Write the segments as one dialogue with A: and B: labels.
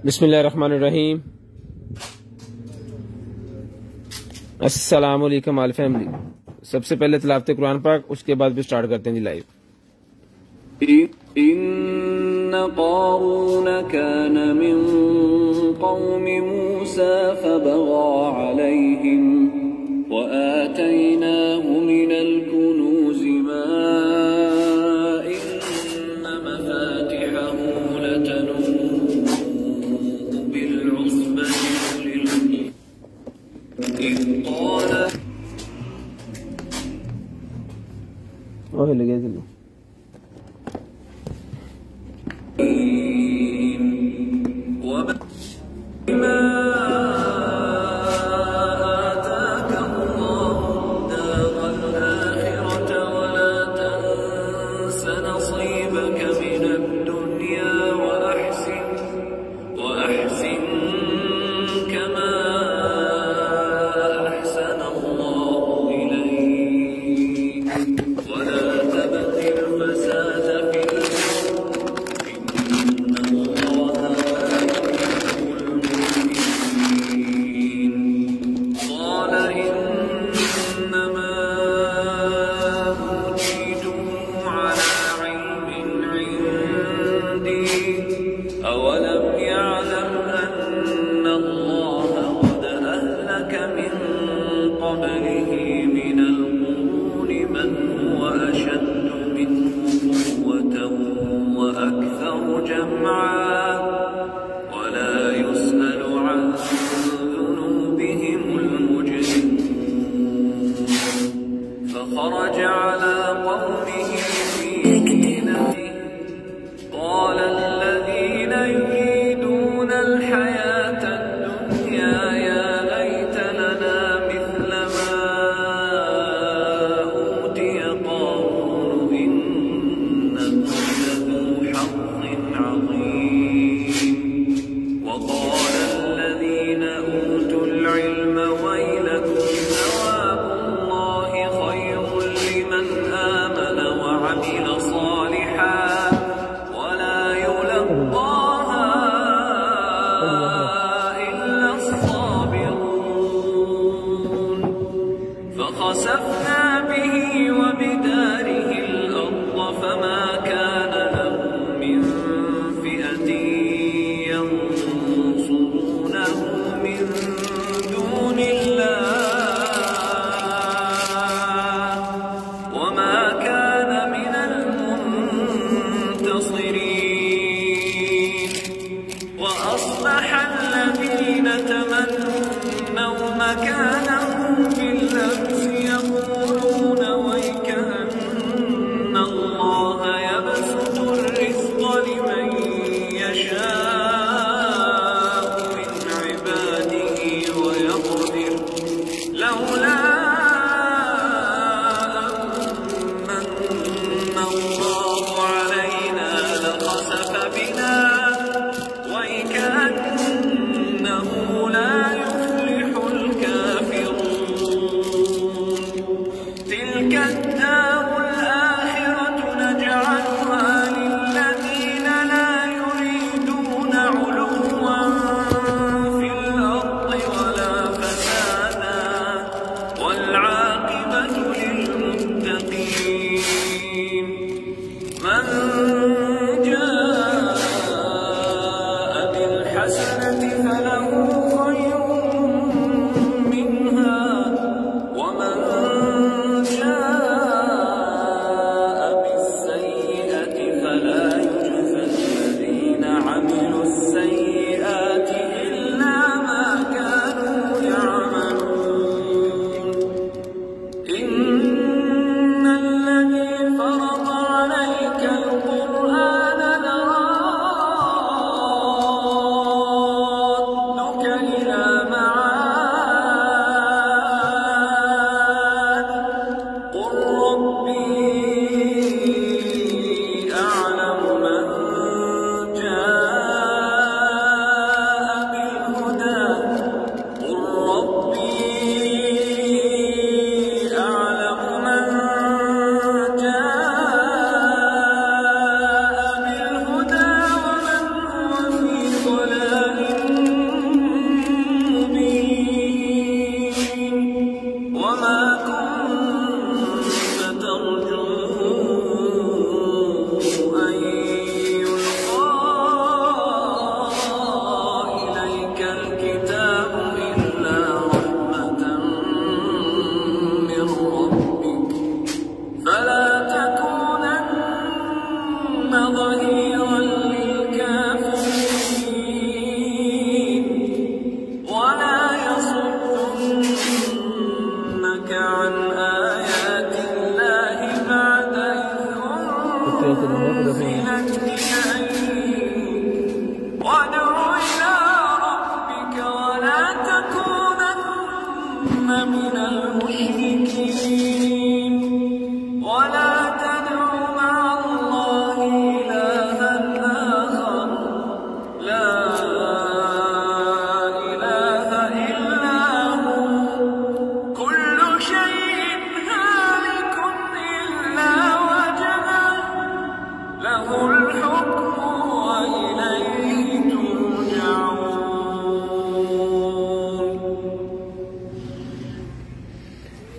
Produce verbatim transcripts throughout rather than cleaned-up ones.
A: बिस्मिल्लाहिर्रहमानिर्रहीम। अस्सलाम वालेकुम आल फैमिली। सबसे पहले तिलावत कुरान पाक, उसके बाद भी स्टार्ट करते हैं जी लाइव।
B: इन्न क़ारून कान मिन क़ौमि मूसा फ़बग़ा अलैहिम व आतैनाहु मिनल कुनूज़ि मा इन्न मफ़ातिहहु लतनूअ बिल'उस्बति उलिल इज़ क़ाल
A: ओहे लगे चलो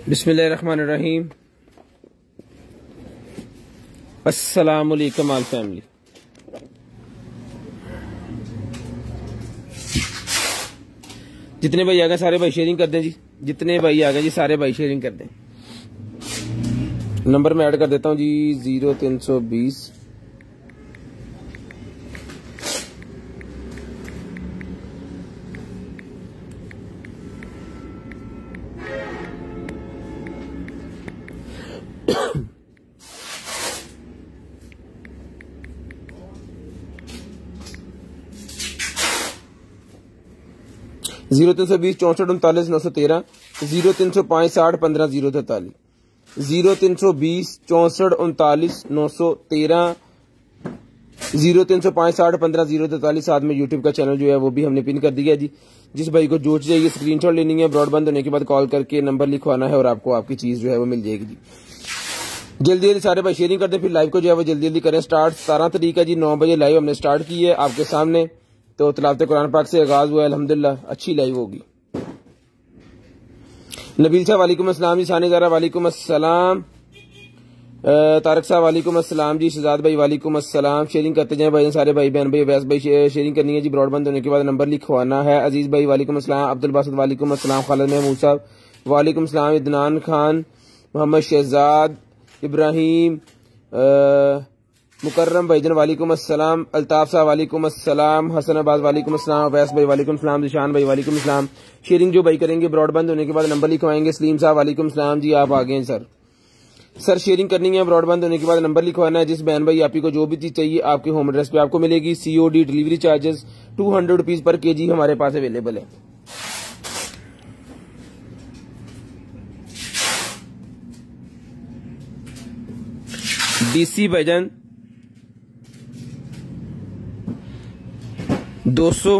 A: बिस्मिल्लाहिर्रहमानिर्रहीम। अस्सलाम वालेकुम ऑल फैमिली। जितने भाई आ गए सारे भाई शेयरिंग कर दें जी। जितने भाई आ गए जी सारे भाई शेयरिंग कर दें। नंबर मैं ऐड कर देता हूं जी जीरो तीन सौ बीस जीरो तीन सौ बीस चौसठ उनतालीस नौ सौ तेरह जीरो तीन सौ पाँच साठ पंद्रह जीरो तैतालीस जीरो तीन सौ बीस चौसठ उनतालीस नौ सौ तेरह जीरो तीन सौ पाँच साठ पंद्रह जीरो तैतालीस। साथ में यूट्यूब का चैनल जो है वो भी हमने पिन कर दिया जी। जिस भाई को जो चाहिए स्क्रीनशॉट लेनी है ब्रॉडबैंड होने के बाद कॉल करके नंबर लिखवाना है और आपको आपकी चीज जो है वो मिल जाएगी जी। जल्दी जल्दी सारे भाई शेयरिंग करते हैं। फिर लाइव को जो है वो जल्दी जल्दी करें स्टार्ट। सतारह तारीख है जी, नौ बजे लाइव हमने स्टार्ट की है आपके सामने। तो तिलावत कुरान पाक से आगाज हुआ है अल्हम्दुलिल्लाह, अच्छी लाइव होगी। नबील साहब वालेकुम अस्सलाम जी। सानी ज़ारा वालेकुम अस्सलाम। तारक साहब वालेकुम अस्सलाम जी। शहजाद भाई वालेकुम अस्सलाम। शेयरिंग करते जाएं भाई, सारे भाई बहन भाई वैस भाई शेयरिंग करनी है जी। ब्रॉडबैंड होने के बाद नंबर लिखवाना है। अजीज भाई वालेकुम अस्सलाम। अब्दुल बासित वालेकुम अस्सलाम। खालिद महमूद साहब वालेकुम अस्सलाम। इदनान खान, मोहम्मद शहजाद, इब्राहिम, मुकर्रम भाईजन वालेकुम अस्सलाम। अल्ताफ साहब वालेकुम अस्सलाम। हसन अब्बास वालेकुम अस्सलाम। अवैस भाई वालेकुम अस्सलाम। जिशान भाई वालेकुम अस्सलाम। शेयरिंग जो भाई करेंगे ब्रॉडबैंड होने के बाद नंबर लिखवाएंगे। सलीम साहब वालेकुम अस्सलाम जी, आप आ गए सर। सर शेयरिंग करनी है ब्रॉडबैंड होने के बाद नंबर लिखवाना है। जिस बहन भाई आप ही को जो भी चीज चाहिए आपके होम एड्रेस पे आपको मिलेगी। COD delivery charges two hundred rupees per K जी हमारे पास अवेलेबल है। डीसी भाईजान दो सौ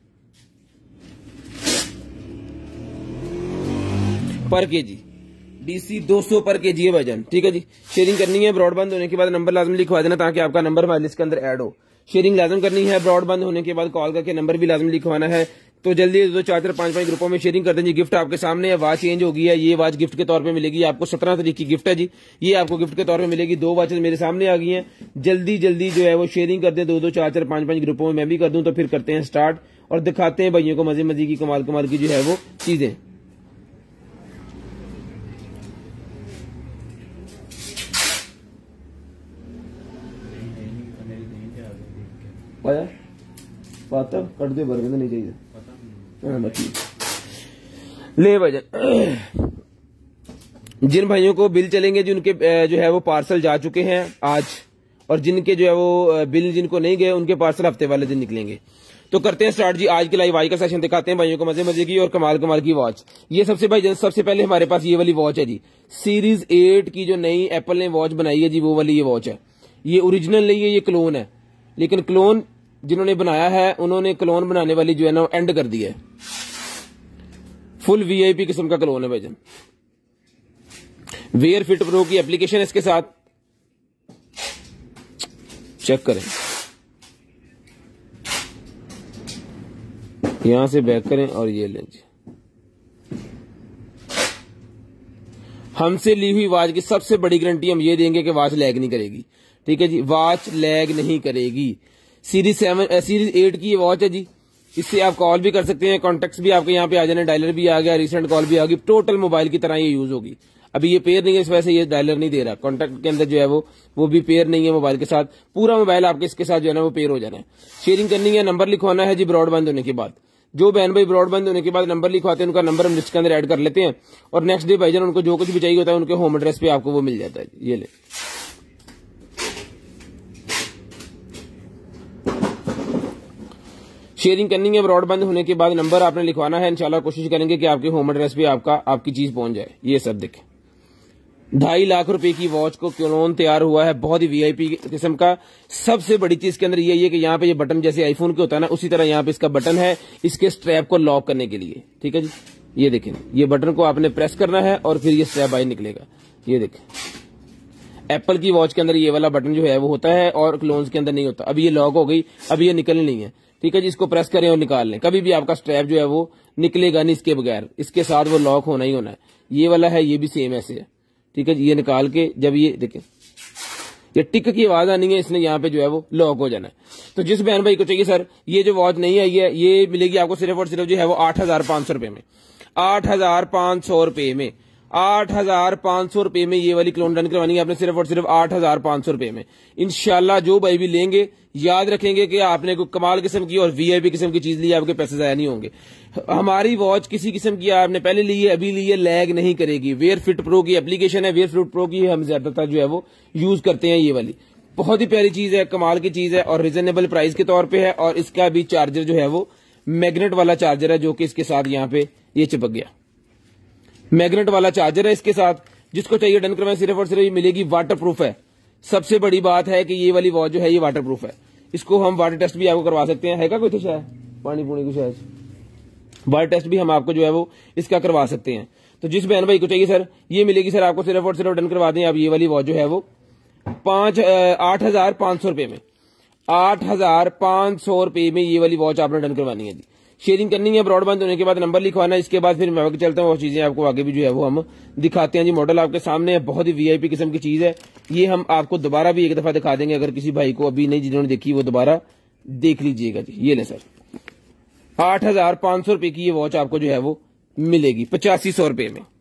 A: पर के जी, डीसी दो सौ पर के जी है भाईजान, ठीक है जी। शेयरिंग करनी है ब्रॉडबैंड होने के बाद नंबर लाजम लिखवा देना ताकि आपका नंबर हमारे लिस्ट के अंदर ऐड हो। शेयरिंग लाजम करनी है ब्रॉडबैंड होने के बाद कॉल करके नंबर भी लाजम लिखवाना है। तो जल्दी दो चार चार पांच पांच ग्रुपों में शेयरिंग कर दें जी। गिफ्ट आपके सामने है, वॉच चेंज होगी है। ये वॉच गिफ्ट के तौर पे मिलेगी आपको। सत्रह तारीख की गिफ्ट है जी, ये आपको गिफ्ट के तौर पे मिलेगी। दो वॉचेस मेरे सामने आ गई हैं। जल्दी जल्दी जो है वो शेयरिंग कर दें दो दो चार चार पांच पांच ग्रुपों में, मैं भी कर दूं। तो फिर करते हैं स्टार्ट और दिखाते हैं भाइयों को मजे मजे की कमाल कमाल की जो है वो चीजें। पाया पाता कट दे बर नहीं चाहिए ले भाईजान। जिन भाइयों को बिल चलेंगे जिनके जो है वो पार्सल जा चुके हैं आज, और जिनके जो है वो बिल जिनको नहीं गए उनके पार्सल हफ्ते वाले दिन निकलेंगे। तो करते हैं स्टार्ट जी। आज की लाइव आज का सेशन दिखाते हैं भाइयों को मजे मजे की और कमाल कमाल की वॉच। ये सबसे भाई सबसे पहले हमारे पास ये वाली वॉच है जी। सीरीज एट की जो नई एप्पल ने वॉच बनाई है जी, वो वाली ये वॉच है। ये ओरिजिनल नहीं है, ये क्लोन है। लेकिन क्लोन जिन्होंने बनाया है उन्होंने क्लोन बनाने वाली जो है ना एंड कर दी है। फुल वीआईपी किस्म का क्लोन है भाईजान। वेयर फिट प्रो की एप्लीकेशन है इसके साथ, चेक करें। यहां से बैक करें और ये लें जी। हमसे ली हुई वॉच की सबसे बड़ी गारंटी हम ये देंगे कि वॉच लैग नहीं करेगी, ठीक है जी। वॉच लैग नहीं करेगी। सीरीज सेवन सीरीज एट की ये वॉच है जी। इससे आप कॉल भी कर सकते हैं, कॉन्टेक्ट्स भी आपके यहाँ पे आ जाने, डायलर भी आ गया, रिसेंट कॉल भी आ गई। टोटल मोबाइल की तरह ये यूज होगी। अभी ये पेयर नहीं है, इस वजह से ये डायलर नहीं दे रहा। कॉन्टेक्ट के अंदर जो है वो वो भी पेयर नहीं है मोबाइल के साथ। पूरा मोबाइल आपके इसके साथ जो है ना वो पेयर हो जाना है। शेयरिंग करनी है, नंबर लिखवाना है जी ब्रॉडबैंड होने के बाद। जो बहन भाई ब्रॉडबैंड होने के बाद नंबर लिखवाते हैं उनका नंबर हम लिस्ट के अंदर ऐड कर लेते हैं और नेक्स्ट डे भाईजान उनको जो कुछ भी चाहिए होता है उनके होम एड्रेस पे आपको वो मिल जाता है। ये ले शेयरिंग करनी है ब्रॉडबैंड होने के बाद नंबर आपने लिखवाना है। इंशाल्लाह कोशिश करेंगे कि आपके होम एड्रेस पे आपका आपकी चीज पहुंच जाए। ये सब देखें, ढाई लाख रुपए की वॉच को क्लोन तैयार हुआ है, बहुत ही वीआईपी किस्म का। सबसे बड़ी चीज के अंदर ये है कि यहाँ पे ये बटन जैसे आईफोन के होता है ना, उसी तरह यहाँ पे इसका बटन है इसके स्ट्रैप को लॉक करने के लिए, ठीक है जी। ये देखें, ये बटन को आपने प्रेस करना है और फिर ये स्ट्रैप बाहर निकलेगा। ये देखें, एप्पल की वॉच के अंदर ये वाला बटन जो है वो होता है और क्लोन्स के अंदर नहीं होता। अभी ये लॉक हो गई, अभी ये निकलनी नहीं है, ठीक है जी। इसको प्रेस करें और निकाल लें। कभी भी आपका स्ट्रैप जो है वो निकलेगा नहीं इसके बगैर, इसके साथ वो लॉक होना ही होना है। ये वाला है ये भी सेम ऐसे है, ठीक है जी। ये निकाल के जब ये देखें ये टिक की आवाज आनी है, इसने यहाँ पे जो है वो लॉक हो जाना है। तो जिस बहन भाई को चाहिए सर ये जो वॉच नहीं आई है ये मिलेगी आपको सिर्फ और सिर्फ जो है वो आठ हजार पांच सौ रुपए में, आठ हजार पांच सौ रुपए में, आठ हजार पांच सौ रुपए में ये वाली क्लोन डन करवानी है आपने सिर्फ और सिर्फ आठ हजार पांच सौ रुपए में। इंशाल्लाह जो भाई भी लेंगे याद रखेंगे कि आपने कोई कमाल किस्म की और वीआईपी किस्म की चीज ली, आपके पैसे जाया नहीं होंगे। हमारी वॉच किसी किस्म की आपने पहले ली है अभी ली है लैग नहीं करेगी। वेयर फिट प्रो की एप्लीकेशन है, वेयर फिट प्रो की हम ज्यादातर जो है वो यूज करते हैं। ये वाली बहुत ही प्यारी चीज है, कमाल की चीज है और रिजनेबल प्राइस के तौर पे है। और इसका भी चार्जर जो है वो मैग्नेट वाला चार्जर है जो कि इसके साथ यहाँ पे ये चिपक गया, मैग्नेट वाला चार्जर है इसके साथ। जिसको चाहिए डन करवाएं, सिर्फ और सिर्फ मिलेगी, वाटर प्रूफ है। सबसे बड़ी बात है कि ये वाली वॉच जो है ये वाटर प्रूफ है। इसको हम वाटर टेस्ट भी आपको करवा सकते हैं, है का कोई तो शायद पानी पुणी कुछ है, वाटर टेस्ट भी हम आपको जो है वो इसका करवा सकते हैं। तो जिस बहन भाई को चाहिए सर ये मिलेगी सर आपको सिर्फ और सिर्फ डन करवा दें आप ये वाली वॉच जो है वो पांच आठ हजार पांच सौ रुपए में, आठ हजार पांच सौ रुपए में ये वाली वॉच आपने डन करवानी है जी। शेयरिंग करनी है, ब्रॉडबैंड होने के बाद नंबर लिखवाना है, इसके बाद फिर मैं आगे चलता हूँ वो चीजें आपको आगे भी जो है वो हम दिखाते हैं जी। मॉडल आपके सामने है, बहुत ही वीआईपी किस्म की चीज है। ये हम आपको दोबारा भी एक दफा दिखा देंगे, अगर किसी भाई को अभी नहीं जिन्होंने देखी वो दोबारा देख लीजिएगा जी। ये ले सर आठ हजार पांच सौ रुपए की ये वॉच आपको जो है वो मिलेगी पचासी सौ रुपए में।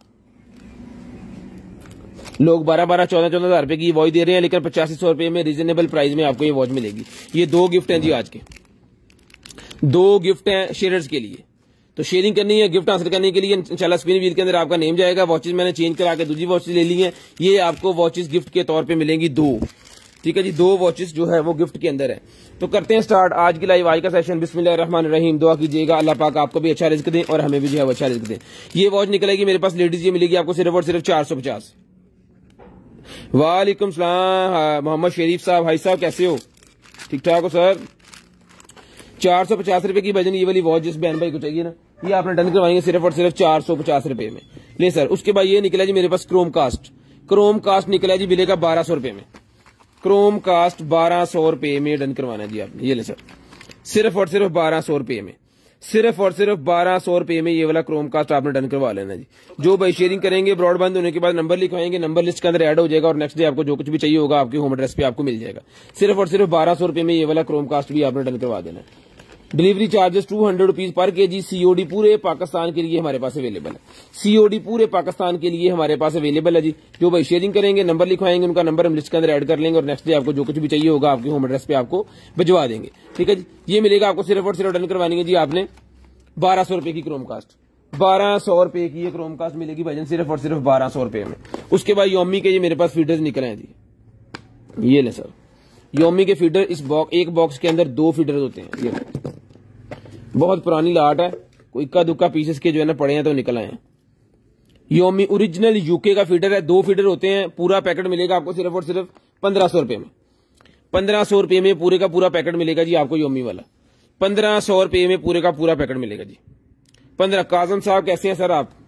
A: लोग बारह बारह चौदह चौदह हजार रुपए की वॉच दे रहे हैं, लेकिन पचासी सौ रुपए में रिजनेबल प्राइस में आपको ये वॉच मिलेगी। ये दो गिफ्ट हैं जी, आज के दो गिफ्ट हैं शेयर्स के लिए। तो शेयरिंग करनी है, गिफ्ट हासिल करने के लिए इंशाल्लाह स्पिन व्हील के अंदर आपका नेम जाएगा। वॉचेस मैंने चेंज करा के दूसरी वॉचेस ले ली हैं, ये आपको वॉचेस गिफ्ट के तौर पे मिलेंगी दो, ठीक है जी। दो वॉचेस जो है वो गिफ्ट के अंदर है। तो करते हैं स्टार्ट आज की लाइव, आज का सेशन। बिस्मिल्लाहिर्रहमानिर्रहीम। दुआ कीजिएगा अल्लाह पाक आपको भी अच्छा रिस्क दे और हमें भी जो है अच्छा रिस्क दे। ये वॉच निकलेगी मेरे पास लेडीज, ये मिलेगी आपको सिर्फ और सिर्फ चार सौ पचास। वालेकुम सलाम मोहम्मद शरीफ साहब, भाई साहब कैसे हो, ठीक ठाक हो सर। चार सौ पचास रुपए की वजन ये वाली वॉच जिस बहन भाई को चाहिए ना ये आपने डन करवाएंगे सिर्फ और सिर्फ चार सौ पचास रुपए में। ले सर उसके बाद ये निकला जी मेरे पास क्रोम कास्ट, क्रोम कास्ट निकला जी मिलेगा बारह सौ रुपए में, क्रोम कास्ट बारह सौ रुपए में डन करवाना है जी आपने। ये ले सर सिर्फ और सिर्फ बारह सौ रुपए में, सिर्फ और सिर्फ बारह सौ रुपए में ये वाला क्रोम कास्ट आपने डन करवा लेना जी। जो भाई शेयरिंग करेंगे ब्रॉडबैंड होने के बाद नंबर लिखवाएंगे, नंबर लिस्ट के अंदर ऐड हो जाएगा और नेक्स्ट डे आपको जो कुछ भी चाहिए होगा आपके होम एड्रेस पे आपको मिल जाएगा। सिर्फ और सिर्फ बारह सौ रुपए में ये वाला क्रोम कास्ट भी आपने डन करवा देना है। Delivery charges two hundred rupees per K जी, सीओडी पूरे पाकिस्तान के लिए हमारे पास अवेलेबल है, सीओडी पूरे पाकिस्तान के लिए हमारे पास अवेलेबल है जी। जो भाई शेयरिंग करेंगे नंबर लिखवाएंगे उनका नंबर हम लिस्ट के अंदर ऐड कर लेंगे और नेक्स्ट डे आपको जो कुछ भी चाहिए होगा आपके होम एड्रेस पे आपको भिजवा देंगे, ठीक है जी। ये मिलेगा आपको सिर्फ और सिर्फ डन करवानी है जी आपने बारह सौ रुपए की क्रोम कास्ट, बारह सौ रुपए की ये क्रोम कास्ट मिलेगी भाईजान सिर्फ और सिर्फ बारह सौ रुपए में। उसके बाद योमी के ये मेरे पास फीडर्स निकले हैं जी। ये ले सर योमी के फीडर, इस बॉक्स एक बॉक्स के अंदर दो फीडर होते हैं। ये बहुत पुरानी लाट है, कोई इक्का दुक्का पीसेस के जो है ना पड़े हैं तो निकल आए हैं। योमी ओरिजिनल यूके का फीडर है, दो फीडर होते हैं। पूरा पैकेट मिलेगा आपको सिर्फ और सिर्फ पंद्रह सौ रुपए में, पंद्रह सौ रुपए में पूरे का पूरा पैकेट मिलेगा जी आपको योमी वाला, पंद्रह सौ रुपए में पूरे का पूरा पैकेट मिलेगा जी। पंद्रह काजम साहब कैसे हैं सर आप,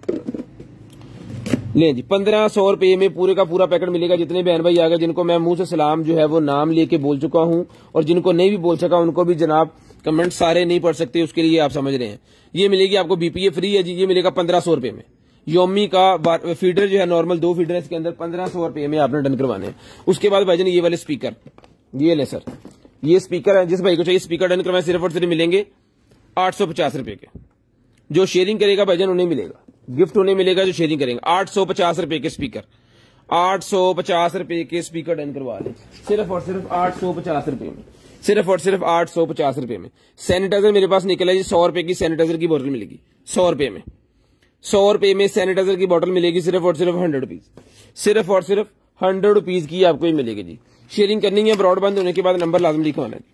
A: ले जी पंद्रह सौ रुपए में पूरे का पूरा पैकेट मिलेगा। जितने बहन भाई आ गए जिनको मैं मुंह से सलाम जो है वो नाम लेके बोल चुका हूं और जिनको नहीं भी बोल सका उनको भी जनाब कमेंट सारे नहीं पढ़ सकते उसके लिए आप समझ रहे हैं। ये मिलेगी आपको बीपीए फ्री है जी, ये मिलेगा पंद्रह सौ रुपए में। योमी का फीडर जो है नॉर्मल दो फीडर है इसके अंदर, पंद्रह सौ रुपए में आपने डन करवाने हैं। उसके बाद भाईजान ये वाले स्पीकर, ये ले सर ये स्पीकर है, जिस भाई को चाहिए स्पीकर डन करवाए सिर्फ और सिर्फ मिलेंगे आठ सौ पचास रुपए के। जो शेयरिंग करेगा भाईजान उन्हें मिलेगा, गिफ्ट उन्हें मिलेगा जो शेयरिंग करेंगे। आठ सौ पचास रुपए के स्पीकर, आठ सौ पचास रुपए के स्पीकर डन करवा ले सिर्फ और सिर्फ आठ सौ पचास रुपए में, सिर्फ और सिर्फ आठ सौ पचास रुपए में। सैनिटाइजर मेरे पास निकला जी सौ रुपए की सैनिटाइजर की बोतल मिलेगी, सौ रुपए में, सौ रुपए में सैनिटाइजर की बोतल मिलेगी सिर्फ और सिर्फ हंड्रेड रुपीज, सिर्फ और सिर्फ हंड्रेड रुपीज की आपको ये मिलेगी जी। शेयरिंग करनी है ब्रॉडबैंड होने के बाद नंबर लाजम लिखवाना है।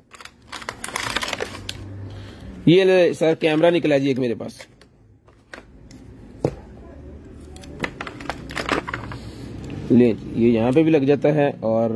A: ये सर कैमरा निकला जी एक मेरे पास, ले ये यहां पे भी लग जाता है और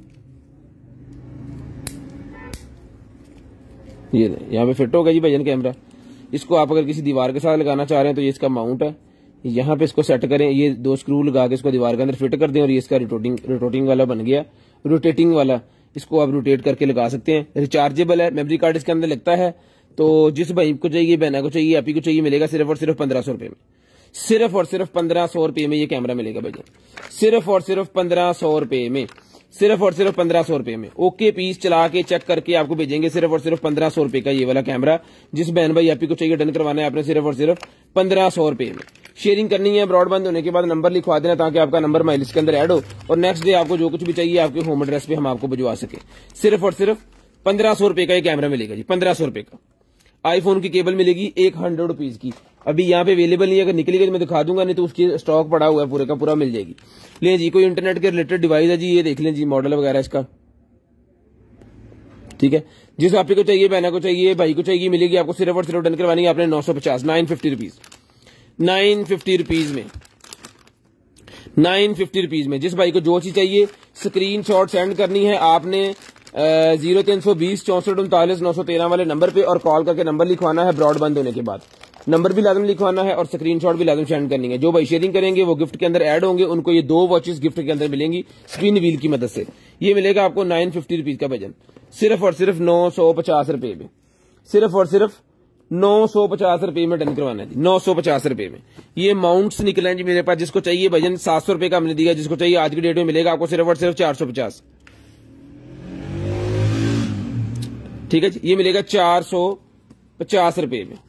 A: ये यहाँ पे फिट होगा जी भाईजान कैमरा। इसको आप अगर किसी दीवार के साथ लगाना चाह रहे हैं तो ये इसका माउंट है, यहाँ पे इसको सेट करें, ये दो स्क्रू लगा के इसको दीवार के अंदर फिट कर दें और ये इसका रोटेटिंग रोटेटिंग वाला बन गया, रोटेटिंग वाला। इसको आप रोटेट करके लगा सकते हैं, रिचार्जेबल है, मेमोरी कार्ड इसके अंदर लगता है। तो जिस भाई को चाहिए, बहना को चाहिए, आपी को चाहिए, मिलेगा सिर्फ और सिर्फ पंद्रह सौ रुपए में, सिर्फ और सिर्फ पंद्रह सौ रुपए में ये कैमरा मिलेगा भैया, सिर्फ और सिर्फ पंद्रह सौ रुपए में, सिर्फ और सिर्फ पंद्रह सौ रुपए में। ओके पीस चला के चेक करके आपको भेजेंगे सिर्फ और सिर्फ पंद्रह सौ रुपए का ये वाला कैमरा। जिस बहन भाई आप ही को चाहिए डन करवाना है आपने सिर्फ और सिर्फ पंद्रह सौ रुपए में। शेयरिंग करनी है, ब्रॉडबैंड होने के बाद नंबर लिखवा देना ताकि आपका नंबर हमारी लिस्ट के अंदर ऐड हो और नेक्स्ट डे आपको जो कुछ भी चाहिए आपके होम एड्रेस पे हम आपको भिजवा सके। सिर्फ और सिर्फ पंद्रह सौ रुपए का ये कैमरा मिलेगा जी, पंद्रह सौ रुपए का। आईफोन की केबल मिलेगी एक हंड्रेड रुपीज की, अभी यहाँ पे अवेलेबल नहीं है, अगर निकलेगी तो मैं दिखा दूंगा, नहीं तो उसकी स्टॉक पड़ा हुआ है पूरे का पूरा मिल जाएगी। ले जी, कोई इंटरनेट के रिलेटेड डिवाइस है जी, ये देख लें जी मॉडल वगैरह इसका, ठीक है। जिस आप को चाहिए, बहना को चाहिए, भाई को चाहिए, मिलेगी आपको। सिर्फ और सिर्फ डन करवानी है आपने नौ सौ पचास, nine fifty rupees, nine fifty rupees में, नाइन फिफ्टी रुपीज में। जिस भाई को जो चीज चाहिए स्क्रीन शॉट सेंड करनी है आपने जीरो तीन सौ बीस चौसठ उनतालीस नौ सौ तेरह वाले नंबर पे और कॉल करके नंबर लिखवाना है। ब्रॉडबैंड होने के बाद नंबर भी लाजम लिखवाना है और स्क्रीनशॉट भी लाजम सेंड करनी है। जो भाई शेयरिंग करेंगे वो गिफ्ट के अंदर ऐड होंगे, उनको ये दो वॉचेस गिफ्ट के अंदर मिलेंगी स्पिन व्हील की मदद से। ये मिलेगा आपको नाइन फिफ्टी रुपीज का वजन, सिर्फ और सिर्फ नौ सौ पचास रुपए में, सिर्फ और सिर्फ नौ सौ पचास रुपए में डन करवाना है जी, नौ सौ पचास रुपए में। ये माउंट्स निकले हैं जी मेरे पास, जिसको चाहिए भजन सात सौ रुपए का हमने दिया, जिसको चाहिए आज की डेट में मिलेगा आपको सिर्फ और सिर्फ चार सौ पचास, ठीक है जी। ये मिलेगा चार सौ पचास रुपए में।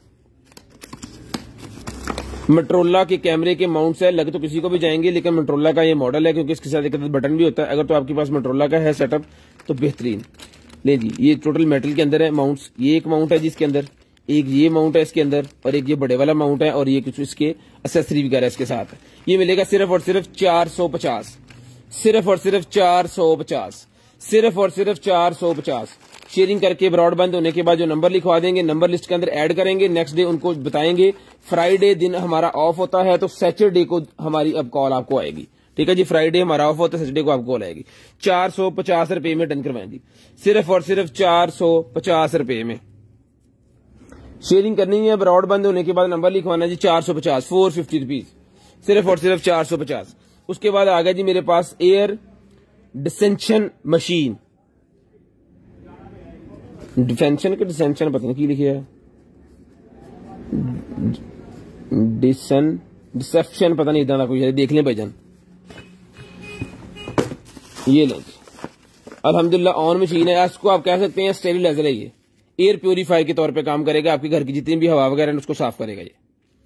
A: मोटरोला के कैमरे के माउंट्स है, लग तो किसी को भी जाएंगे लेकिन मोटरोला का ये मॉडल है क्योंकि इसके साथ एक बटन भी होता है। अगर तो आपके पास मोटरोला का है सेटअप तो बेहतरीन। ले जी, ये टोटल मेटल के अंदर है माउंट्स। ये एक माउंट है जिसके अंदर, एक ये माउंट है इसके अंदर और एक ये बड़े वाला माउंट है और ये कुछ इसके एक्सेसरी वगैरह इसके साथ है। ये मिलेगा सिर्फ और सिर्फ चार सौ पचास, सिर्फ और सिर्फ चार सौ पचास, सिर्फ और सिर्फ चार सौ पचास। शेयरिंग करके ब्रॉडबैंड होने के बाद जो नंबर लिखवा देंगे, नंबर लिस्ट के अंदर ऐड करेंगे, नेक्स्ट डे उनको बताएंगे फ्राइडे दिन हमारा ऑफ होता है तो सैटरडे को हमारी अब कॉल आपको आएगी, ठीक है जी। फ्राइडे हमारा ऑफ होता है, सैटरडे को आपको कॉल आएगी। चार सौ पचास रुपए में डन करवाएं जी, सिर्फ और सिर्फ चार सौ पचास रुपए में। शेयरिंग करनी है, ब्रॉडबैंड होने के बाद नंबर लिखवाना जी चार सौ पचास, फोर फिफ्टी रुपीज, सिर्फ और सिर्फ चार सौ पचास। उसके बाद आ गया जी मेरे पास एयर डिसेंशन मशीन, डिफेंशन के डिसेंशन पता नहीं की लिखी है, डिसन डिसेप्शन पता नहीं इतना था कोई, देख लें भाईजान। ये ले अल्हम्दुलिल्लाह ऑन मशीन है, इसको आप कह सकते हैं स्टेरिलाइजर है। ये एयर प्योरीफायर के तौर पे काम करेगा, आपके घर की जितनी भी हवा वगैरह है उसको साफ करेगा ये।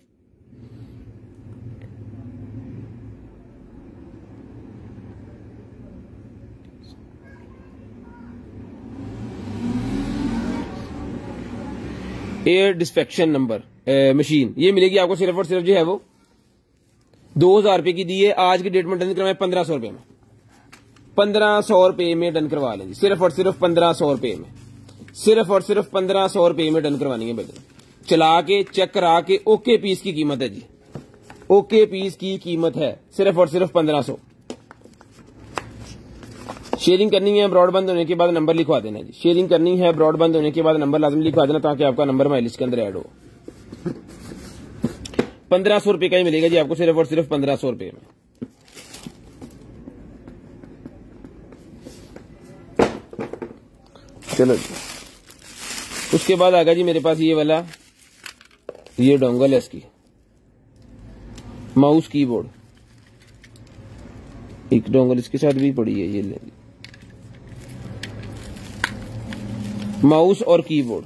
A: एयर डिस्पेक्शन नंबर मशीन ये मिलेगी आपको सिर्फ और सिर्फ जो है वो दो हजार रुपए की दी है। आज की डेट में डन करवाए पंद्रह सौ रुपए में, पंद्रह सौ रुपए में डन करवा लेंगे, सिर्फ और सिर्फ पंद्रह सौ रुपए में, सिर्फ और सिर्फ पंद्रह सौ रुपए में डन करवानी है भाई। चला के चेक करा के ओके पीस की कीमत है जी, ओके पीस की कीमत है सिर्फ और सिर्फ पंद्रह सौ। शेयरिंग करनी है, ब्रॉडबैंड होने के बाद नंबर लिखवा देना जी। शेयरिंग करनी है, ब्रॉडबैंड होने के बाद नंबर लाजमी लिखवा देना ताकि आपका नंबर हमारी लिस्ट के अंदर ऐड हो। पंद्रह सौ रुपए का ही मिलेगा जी आपको, सिर्फ और सिर्फ पंद्रह सौ रुपए में। चलो जी, उसके बाद आ गया जी मेरे पास ये वाला, ये डोंगल है इसकी, माउस कीबोर्ड, एक डोंगल इसके साथ भी पड़ी है। ये ले माउस और कीबोर्ड,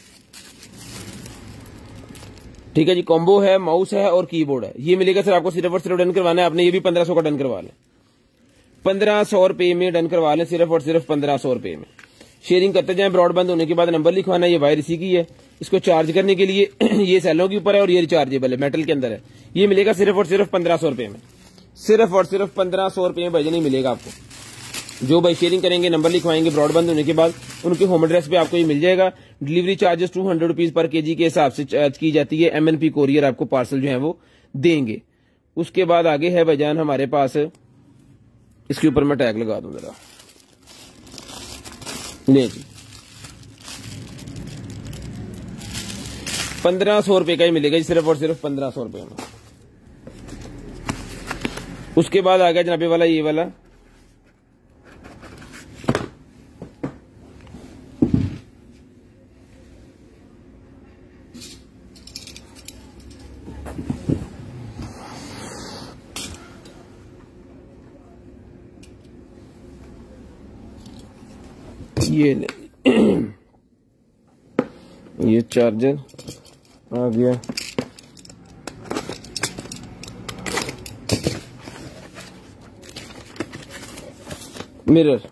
A: ठीक है जी, कॉम्बो है, माउस है और कीबोर्ड है। ये मिलेगा सर आपको सिर्फ और सिर्फ डन करवाना है आपने, ये भी पंद्रह सौ का डन करवा लें, पंद्रह सौ रुपए में डन करवा लें, सिर्फ और सिर्फ पंद्रह सौ रुपए में। शेयरिंग करते जाएं, ब्रॉडबैंड होने के बाद नंबर लिखवाना है। ये वायर इसी की है, इसको चार्ज करने के लिए ये सेलों के ऊपर है और ये रिचार्जेबल है, मेटल के अंदर है। ये मिलेगा सिर्फ और सिर्फ पंद्रह सौ रुपए में, सिर्फ और सिर्फ पंद्रह सौ रुपए में भजन ही मिलेगा आपको। जो भाई शेयरिंग करेंगे, नंबर लिखवाएंगे ब्रॉडबैंड होने के बाद, उनके होम एड्रेस पे आपको ये मिल जाएगा। Delivery charges two hundred rupees per KG के हिसाब से चार्ज की जाती है। एमएनपी कोरियर आपको पार्सल जो है वो देंगे। उसके बाद आगे है भाईजान हमारे पास, इसके ऊपर मैं टैग लगा दूं जरा, ले जी, पंद्रह सौ रुपए का ही मिलेगा जी, सिर्फ और सिर्फ पंद्रह सौ रुपए में। उसके बाद आ गया जनाबे वाला ये वाला, ये ले ये चार्जर आ गया। मिरर,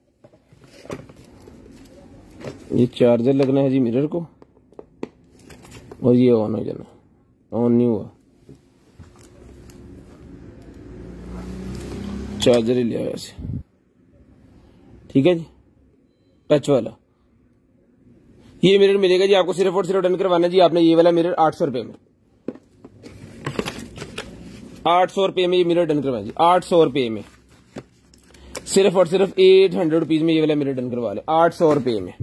A: ये चार्जर लगना है जी मिरर को, और ये ऑन हो जाना। ऑन नहीं हुआ, चार्जर ही लिया वैसे, ठीक है जी, टच वाला। ये मिरर मिलेगा जी आपको सिर्फ और सिर्फ डन करवाना जी आपने। ये वाला मिरर आठ सौ रुपए में, आठ सौ रुपए में ये मिरर डन करवाएं जी, आठ सौ रुपए में, सिर्फ और सिर्फ एट हंड्रेड रुपीज में ये वाला मिरर डन करवा ले, आठ सौ रुपए में।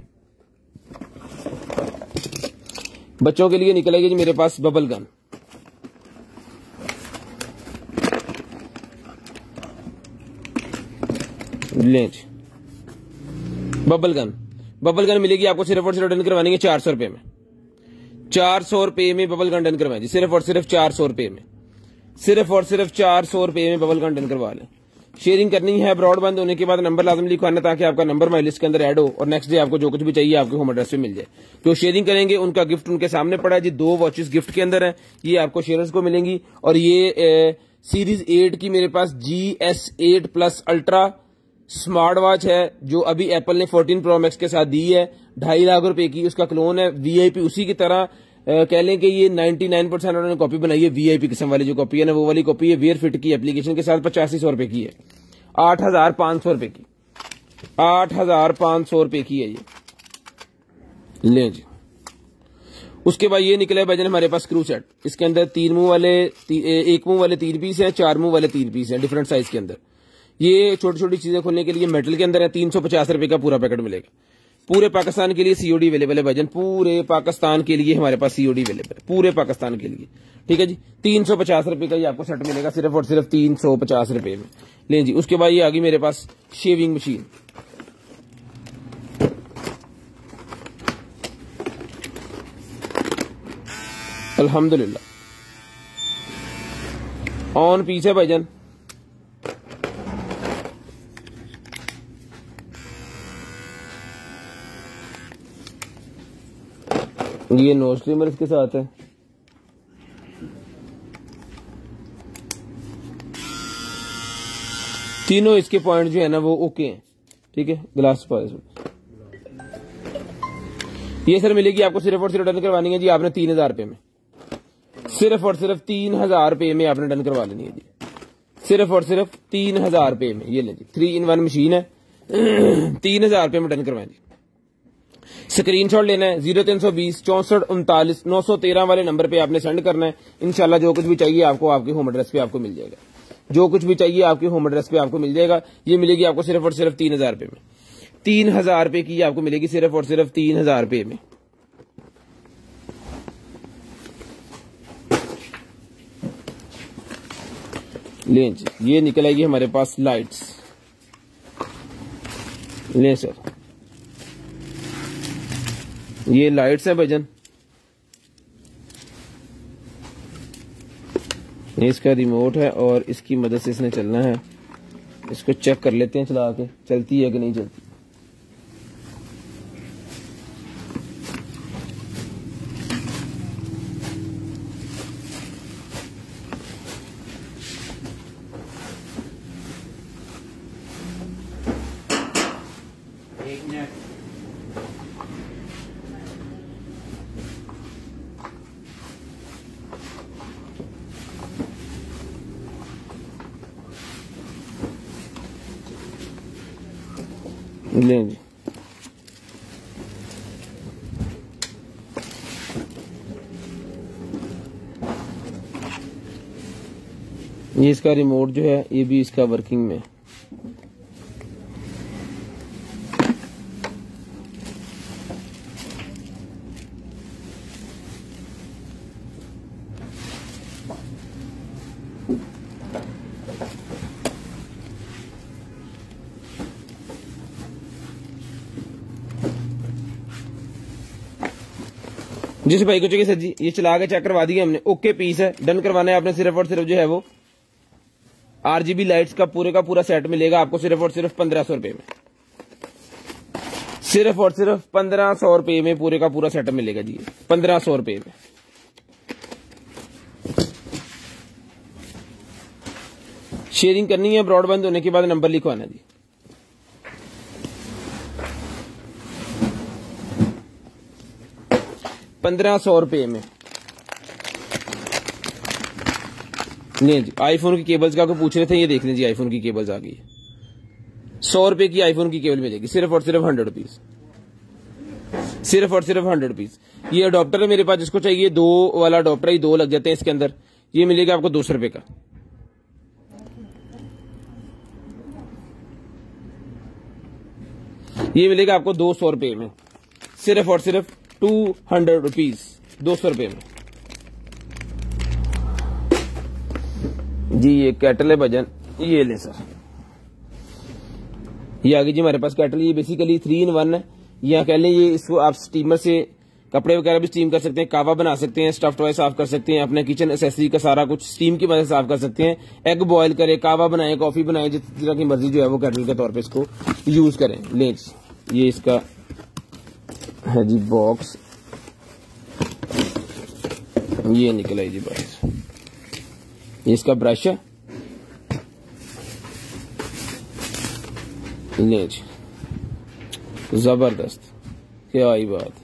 A: बच्चों के लिए निकलेगी जी मेरे पास बबल गन, लें जी बबल गन। बबल गन मिलेगी आपको सिर्फ और सिर्फ डन करवाएंगे चार सौ रुपए में, चार सौ रुपए में बबल गन डन करवाएं जी, सिर्फ और सिर्फ चार सौ रुपए में, सिर्फ और सिर्फ चार सौ रुपए में बबल गन डन करवा लें। शेयरिंग करनी है, ब्रॉडबैंड होने के बाद नंबर लाजम लिखवाना ताकि आपका नंबर माई लिस्ट के अंदर ऐड हो और नेक्स्ट डे आपको जो कुछ भी चाहिए आपके होम एड्रेस पे मिल जाए। जो शेयरिंग करेंगे उनका गिफ्ट उनके सामने पड़ा है जी, दो वॉचेस गिफ्ट के अंदर है, ये आपको शेयर्स को मिलेंगी। और ये ए, सीरीज एट की मेरे पास जी S eight plus ultra smart watch है जो अभी एप्पल ने फोर्टीन प्रो मैक्स के साथ दी है, ढाई लाख रुपए की, उसका क्लोन है वीआईपी। उसी की तरह Uh, कह लें कि ये निन्यानवे परसेंट उन्होंने कॉपी बनाई है, वीआईपी किस्म वाली जो कॉपी है ना वो वाली कॉपी है, वेयर फिट की एप्लीकेशन के साथ पचासी सौ रुपए की है, आठ हजार पांच सौ रुपए की, आठ हजार पांच सौ रुपए की है ये, ले जी। उसके बाद ये निकले भाईजान हमारे पास स्क्रू सेट, इसके अंदर तीन मुंह वाले एक मुंह वाले तीन पीस हैं, चार मुंह वाले तीन पीस हैं डिफरेंट साइज के अंदर। ये छोटी छोटी चीजें खोलने के लिए मेटल के अंदर है, तीन सौ पचास रुपए का पूरा पैकेट मिलेगा। पूरे पाकिस्तान के लिए सीओडी अवेलेबल है भाईजान, पूरे पाकिस्तान के लिए हमारे पास सीओडी अवेलेबल है, पूरे पाकिस्तान के लिए, ठीक है जी। तीन सौ पचास रुपए का ये आपको सेट मिलेगा सिर्फ और सिर्फ तीन सौ पचास रुपए में, लें जी। उसके बाद ये आ गई मेरे पास शेविंग मशीन, अल्हम्दुलिल्लाह ऑन पीस है भाईजान। ये नो स्ट्रीमर इसके साथ है, तीनों इसके पॉइंट जो है ना वो ओके हैं, ठीक है। ग्लास पर ये सर मिलेगी आपको सिर्फ और सिर्फ डन करवानी है जी आपने तीन हजार रुपए में, सिर्फ और सिर्फ तीन हजार रुपए में आपने डन करवा लेनी है जी, सिर्फ और सिर्फ तीन हजार रुपए में। ये ले जी, थ्री इन वन मशीन है, तीन हजार रुपए में डन करवाएं जी। स्क्रीनशॉट लेना है, जीरो तीन सौ बीस चौसठ उनतालीस नौ सौ तेरह वाले नंबर पे आपने सेंड करना है। इंशाल्लाह जो कुछ भी चाहिए आपको आपके होम एड्रेस पे आपको मिल जाएगा, जो कुछ भी चाहिए आपके होम एड्रेस पे आपको मिल जाएगा। ये मिलेगी आपको सिर्फ और सिर्फ तीन हजार रुपए में, तीन हजार रुपए की आपको मिलेगी सिर्फ और सिर्फ तीन हजार रुपए में। लें जी, ये निकल आएगी हमारे पास लाइट्स, लें सर ये लाइट्स हैं भाईजान, ये इसका रिमोट है और इसकी मदद से इसने चलना है। इसको चेक कर लेते हैं चला के, चलती है कि नहीं चलती।
C: एक मिनट,
A: लें जी, ये इसका रिमोट जो है ये भी इसका वर्किंग में। जिस भाई को चाहिए सर जी ये चला के चेक करवा दिया हमने, ओके पीस है, डन करवाना है आपने। सिर्फ और सिर्फ जो है वो आरजीबी लाइट्स का पूरे का पूरा सेट मिलेगा आपको सिर्फ और सिर्फ पंद्रह सौ रुपए में, सिर्फ और सिर्फ पंद्रह सौ रुपए में पूरे का पूरा सेटअप मिलेगा जी, पंद्रह सौ रुपए में। शेयरिंग करनी है, ब्रॉडबैंड होने के बाद नंबर लिखवाना जी। पंद्रह सौ रुपए में नहीं जी। आईफोन की केबल्स का आपको पूछ रहे थे, ये देख लीजिए आईफोन की केबल्स आ गई। सौ रुपए की आईफोन की केबल मिलेगी, सिर्फ और सिर्फ हंड्रेड रुपीज, सिर्फ और सिर्फ हंड्रेड रुपीज। ये अडॉप्टर है मेरे पास, जिसको चाहिए दो वाला अडॉप्टर ही दो लग जाते हैं इसके अंदर, ये मिलेगा आपको दो सौ रुपए का। ये मिलेगा आपको दो सौ रुपए में, सिर्फ और सिर्फ टू हंड्रेड रुपीज, दो सौ रुपए में जी। ये कैटल है भजन, ये ले सर, ये आगे जी हमारे पास कैटल। ये बेसिकली थ्री इन वन है, या कह लें ये इसको आप स्टीमर से कपड़े वगैरह भी स्टीम कर सकते हैं, कावा बना सकते हैं, स्टफ टॉय साफ कर सकते हैं, अपने किचन एसेसरी का सारा कुछ स्टीम की मदद से साफ कर सकते हैं। एग बॉयल करें, कावा बनाए, कॉफी बनाए, जिस तरह की मर्जी जो है वो कैटल के तौर पे इसको यूज करें। ले ये इसका है जी बॉक्स, ये निकला है जी बस। ये इसका ब्रश है, ले जी जबरदस्त, क्या ही बात।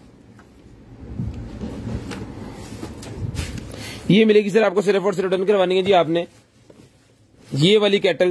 A: ये मिलेगी सर आपको सिर्फ और सिर्फ डन करवानी है जी आपने। ये वाली कैटल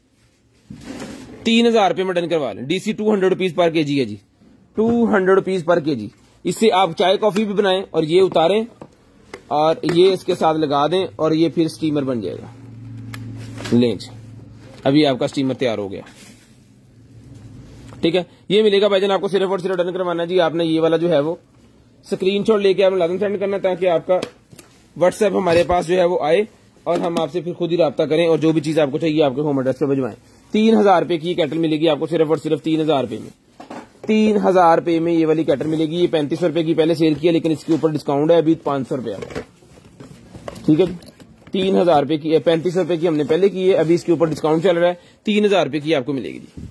A: तीन हजार रुपए में डन करवा लें। DC two hundred rupees per KG है जी, two hundred rupees per KG. इससे आप चाय कॉफी भी बनाएं और ये उतारें और ये इसके साथ लगा दें और ये फिर स्टीमर बन जाएगा। लें जी, अभी आपका स्टीमर तैयार हो गया, ठीक है। ये मिलेगा भाईजान आपको सिर्फ और सिर्फ डन करवाना जी आपने। ये वाला जो है वो स्क्रीनशॉट लेके आपने लाजम सेंड करना, ताकि आपका व्हाट्सएप हमारे पास जो है वो आए और हम आपसे फिर खुद ही रब्ता करें और जो भी चीज आपको चाहिए आपके होम एड्रेस पे भिजवाएं। तीन हजार रुपए की कैटल मिलेगी आपको सिर्फ और सिर्फ तीन हजार रुपए में। तीन हजार रुपए में ये वाली कैटल मिलेगी। ये पैंतीस सौ रुपए की पहले सेल की है, लेकिन इसके ऊपर डिस्काउंट है अभी पांच सौ रुपया, ठीक है। तीन हजार रुपए की, पैंतीस सौ रुपए की हमने पहले की है, अभी इसके ऊपर डिस्काउंट चल रहा है, तीन हजार रुपए की आपको मिलेगी जी।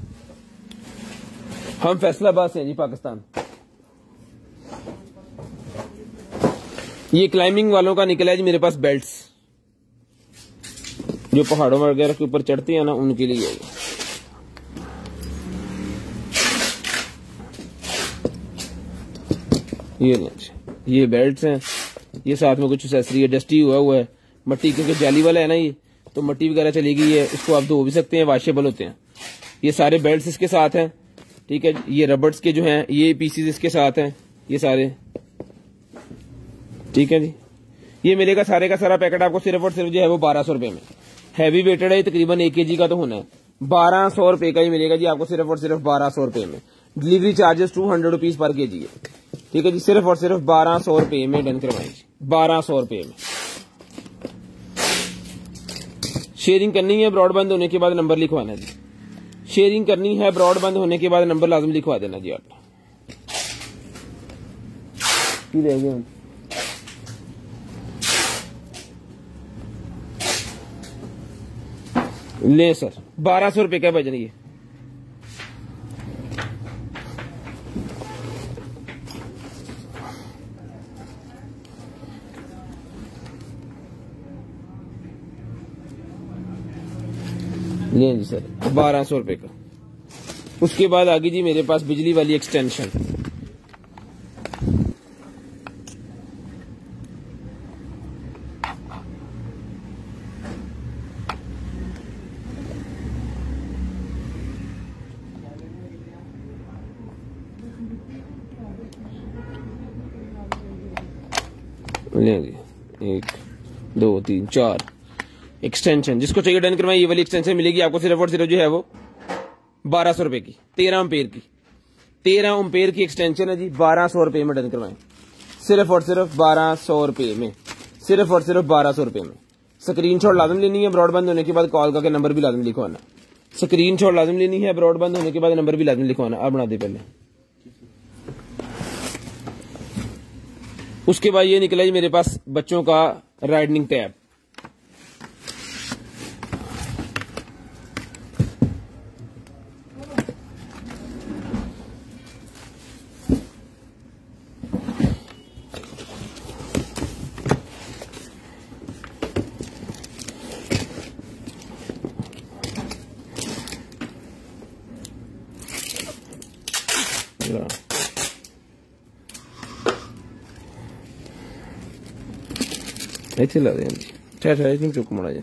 A: हम फैसलाबाद से हैं जी, पाकिस्तान। ये क्लाइंबिंग वालों का निकला है जी मेरे पास बेल्ट्स, जो पहाड़ों वगैरह के ऊपर चढ़ते हैं ना, उनके लिए है। ये ये बेल्ट्स हैं, ये साथ में कुछ एक्सेसरी है, डस्टी हुआ हुआ है, मट्टी क्योंकि जाली वाला है ना ये, तो मट्टी वगैरह चली गई है, इसको आप धो भी सकते हैं, वॉशेबल होते हैं। ये सारे बेल्ट्स इसके साथ हैं, ठीक है। ये रबर्स के जो हैं ये पीसीज इसके साथ हैं, ये सारे, ठीक है जी। ये मिलेगा सारे का सारा पैकेट आपको सिर्फ और सिर्फ जो है वो बारह सौ रुपए में। हैवी वेटेड है, तकरीबन एक के जी का तो होना है। बारह सौ रुपए का ही मिलेगा जी आपको सिर्फ और सिर्फ बारह सौ रुपए में। Delivery charges two hundred rupees per K जी है, ठीक है जी। सिर्फ और सिर्फ बारह सौ रुपए में डन करवाएं जी, बारह सौ रुपए में। शेयरिंग करनी है, ब्रॉडबैंड होने के बाद नंबर लिखवाना जी। शेयरिंग करनी है, ब्रॉडबैंड होने के बाद नंबर लाजम लिखवा देना जी आप। ले सर, बारह सौ रुपए का वजन ये। ले जी सर, बारह सौ रुपए का। उसके बाद आगे जी मेरे पास बिजली वाली एक्सटेंशन, ले जी, एक दो तीन चार एक्सटेंशन, जिसको चाहिए डन करवाएं। ये वाली एक्सटेंशन मिलेगी आपको सिर्फ और सिर्फ जो है वो बारह सौ रुपए की, तेरह अम्पेयर की, तेरह अम्पेयर की एक्सटेंशन है जी, बारह सौ रुपए में डन करवाएं। सिर्फ और सिर्फ बारह सौ रुपए में, सिर्फ और सिर्फ बारह सौ रुपए में। स्क्रीनशॉट लाजम लेनी है, ब्रॉडबैंड होने के बाद कॉल करके नंबर भी लाजम लिखवाना। स्क्रीनशॉट लाजम लेनी है, ब्रॉडबैंड होने के बाद नंबर भी लाजम लिखवाना। आप बना दे पहले। उसके बाद ये निकला जी मेरे पास बच्चों का राइडनिंग टैब। ਇੱਥੇ ਲਾ ਦੇ ਜੀ ਠਹਿਰ ਠਹਿਰ ਇਹਨੂੰ ਚੁੱਕ ਮੜਾ ਜਾ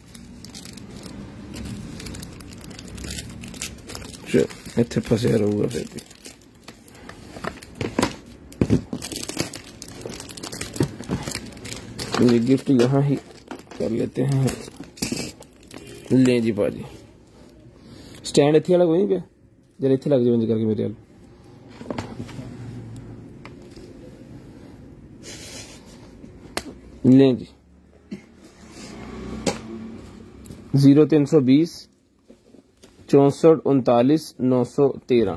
A: ਚਲ ਇੱਥੇ ਫਸਿਆ ਰਹੂਗਾ ਫਿਰ ਵੀ ये गिफ्ट यहाँ ही कर लेते हैं ले जी भाजी स्टैंड इतने वाला कोई नहीं पे जरा इतने लग जाए करके मेरे ले जी जीरो तीन सौ बीस चौसठ उनतालीस नौ सौ तेरह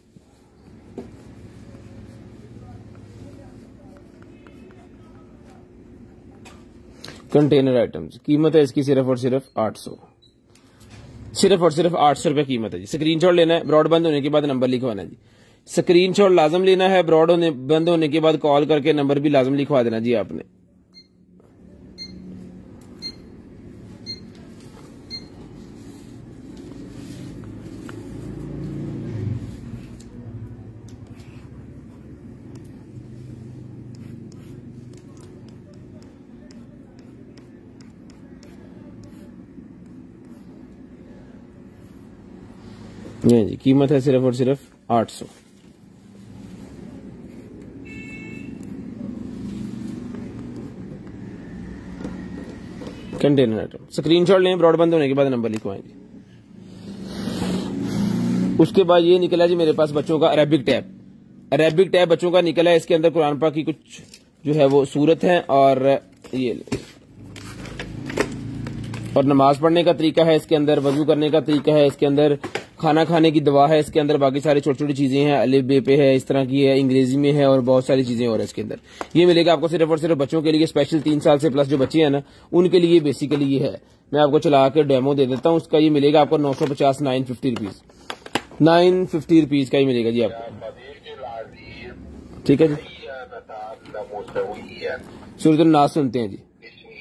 A: कंटेनर आइटम्स कीमत है इसकी सिर्फ और सिर्फ आठ सौ सिर्फ और सिर्फ आठ सौ रुपए कीमत है जी। स्क्रीनशॉट लेना है, ब्रॉड बंद होने के बाद नंबर लिखवाना है जी। स्क्रीनशॉट लाजम लेना है, ब्रॉड होने बंद होने के बाद कॉल करके नंबर भी लाजम लिखवा देना जी आपने। ये जी कीमत है सिर्फ और सिर्फ आठ सौ। कंटेनर आइटम स्क्रीनशॉट लें, ब्रॉड बंद होने के बाद नंबर लिखवाएंगे। उसके बाद ये निकला जी मेरे पास बच्चों का अरेबिक टैब। अरेबिक टैब बच्चों का निकला है, इसके अंदर कुरान पाक की कुछ जो है वो सूरत है और ये और नमाज पढ़ने का तरीका है, इसके अंदर वजू करने का तरीका है, इसके अंदर खाना खाने की दवा है, इसके अंदर बाकी सारी छोटी छोटी चीजें हैं, अलिफ बे पे है, इस तरह की है, अंग्रेजी में है और बहुत सारी चीजें और है इसके अंदर। ये मिलेगा आपको सिर्फ और सिर्फ बच्चों के लिए, स्पेशल तीन साल से प्लस जो बच्चे हैं ना उनके लिए बेसिकली ये है। मैं आपको चला के डेमो दे देता हूँ उसका। ये मिलेगा आपको नौ सौ पचास nine fifty rupees nine fifty rupees का ही मिलेगा जी आपको। ठीक है जी, सूरत नास सुनते हैं जी।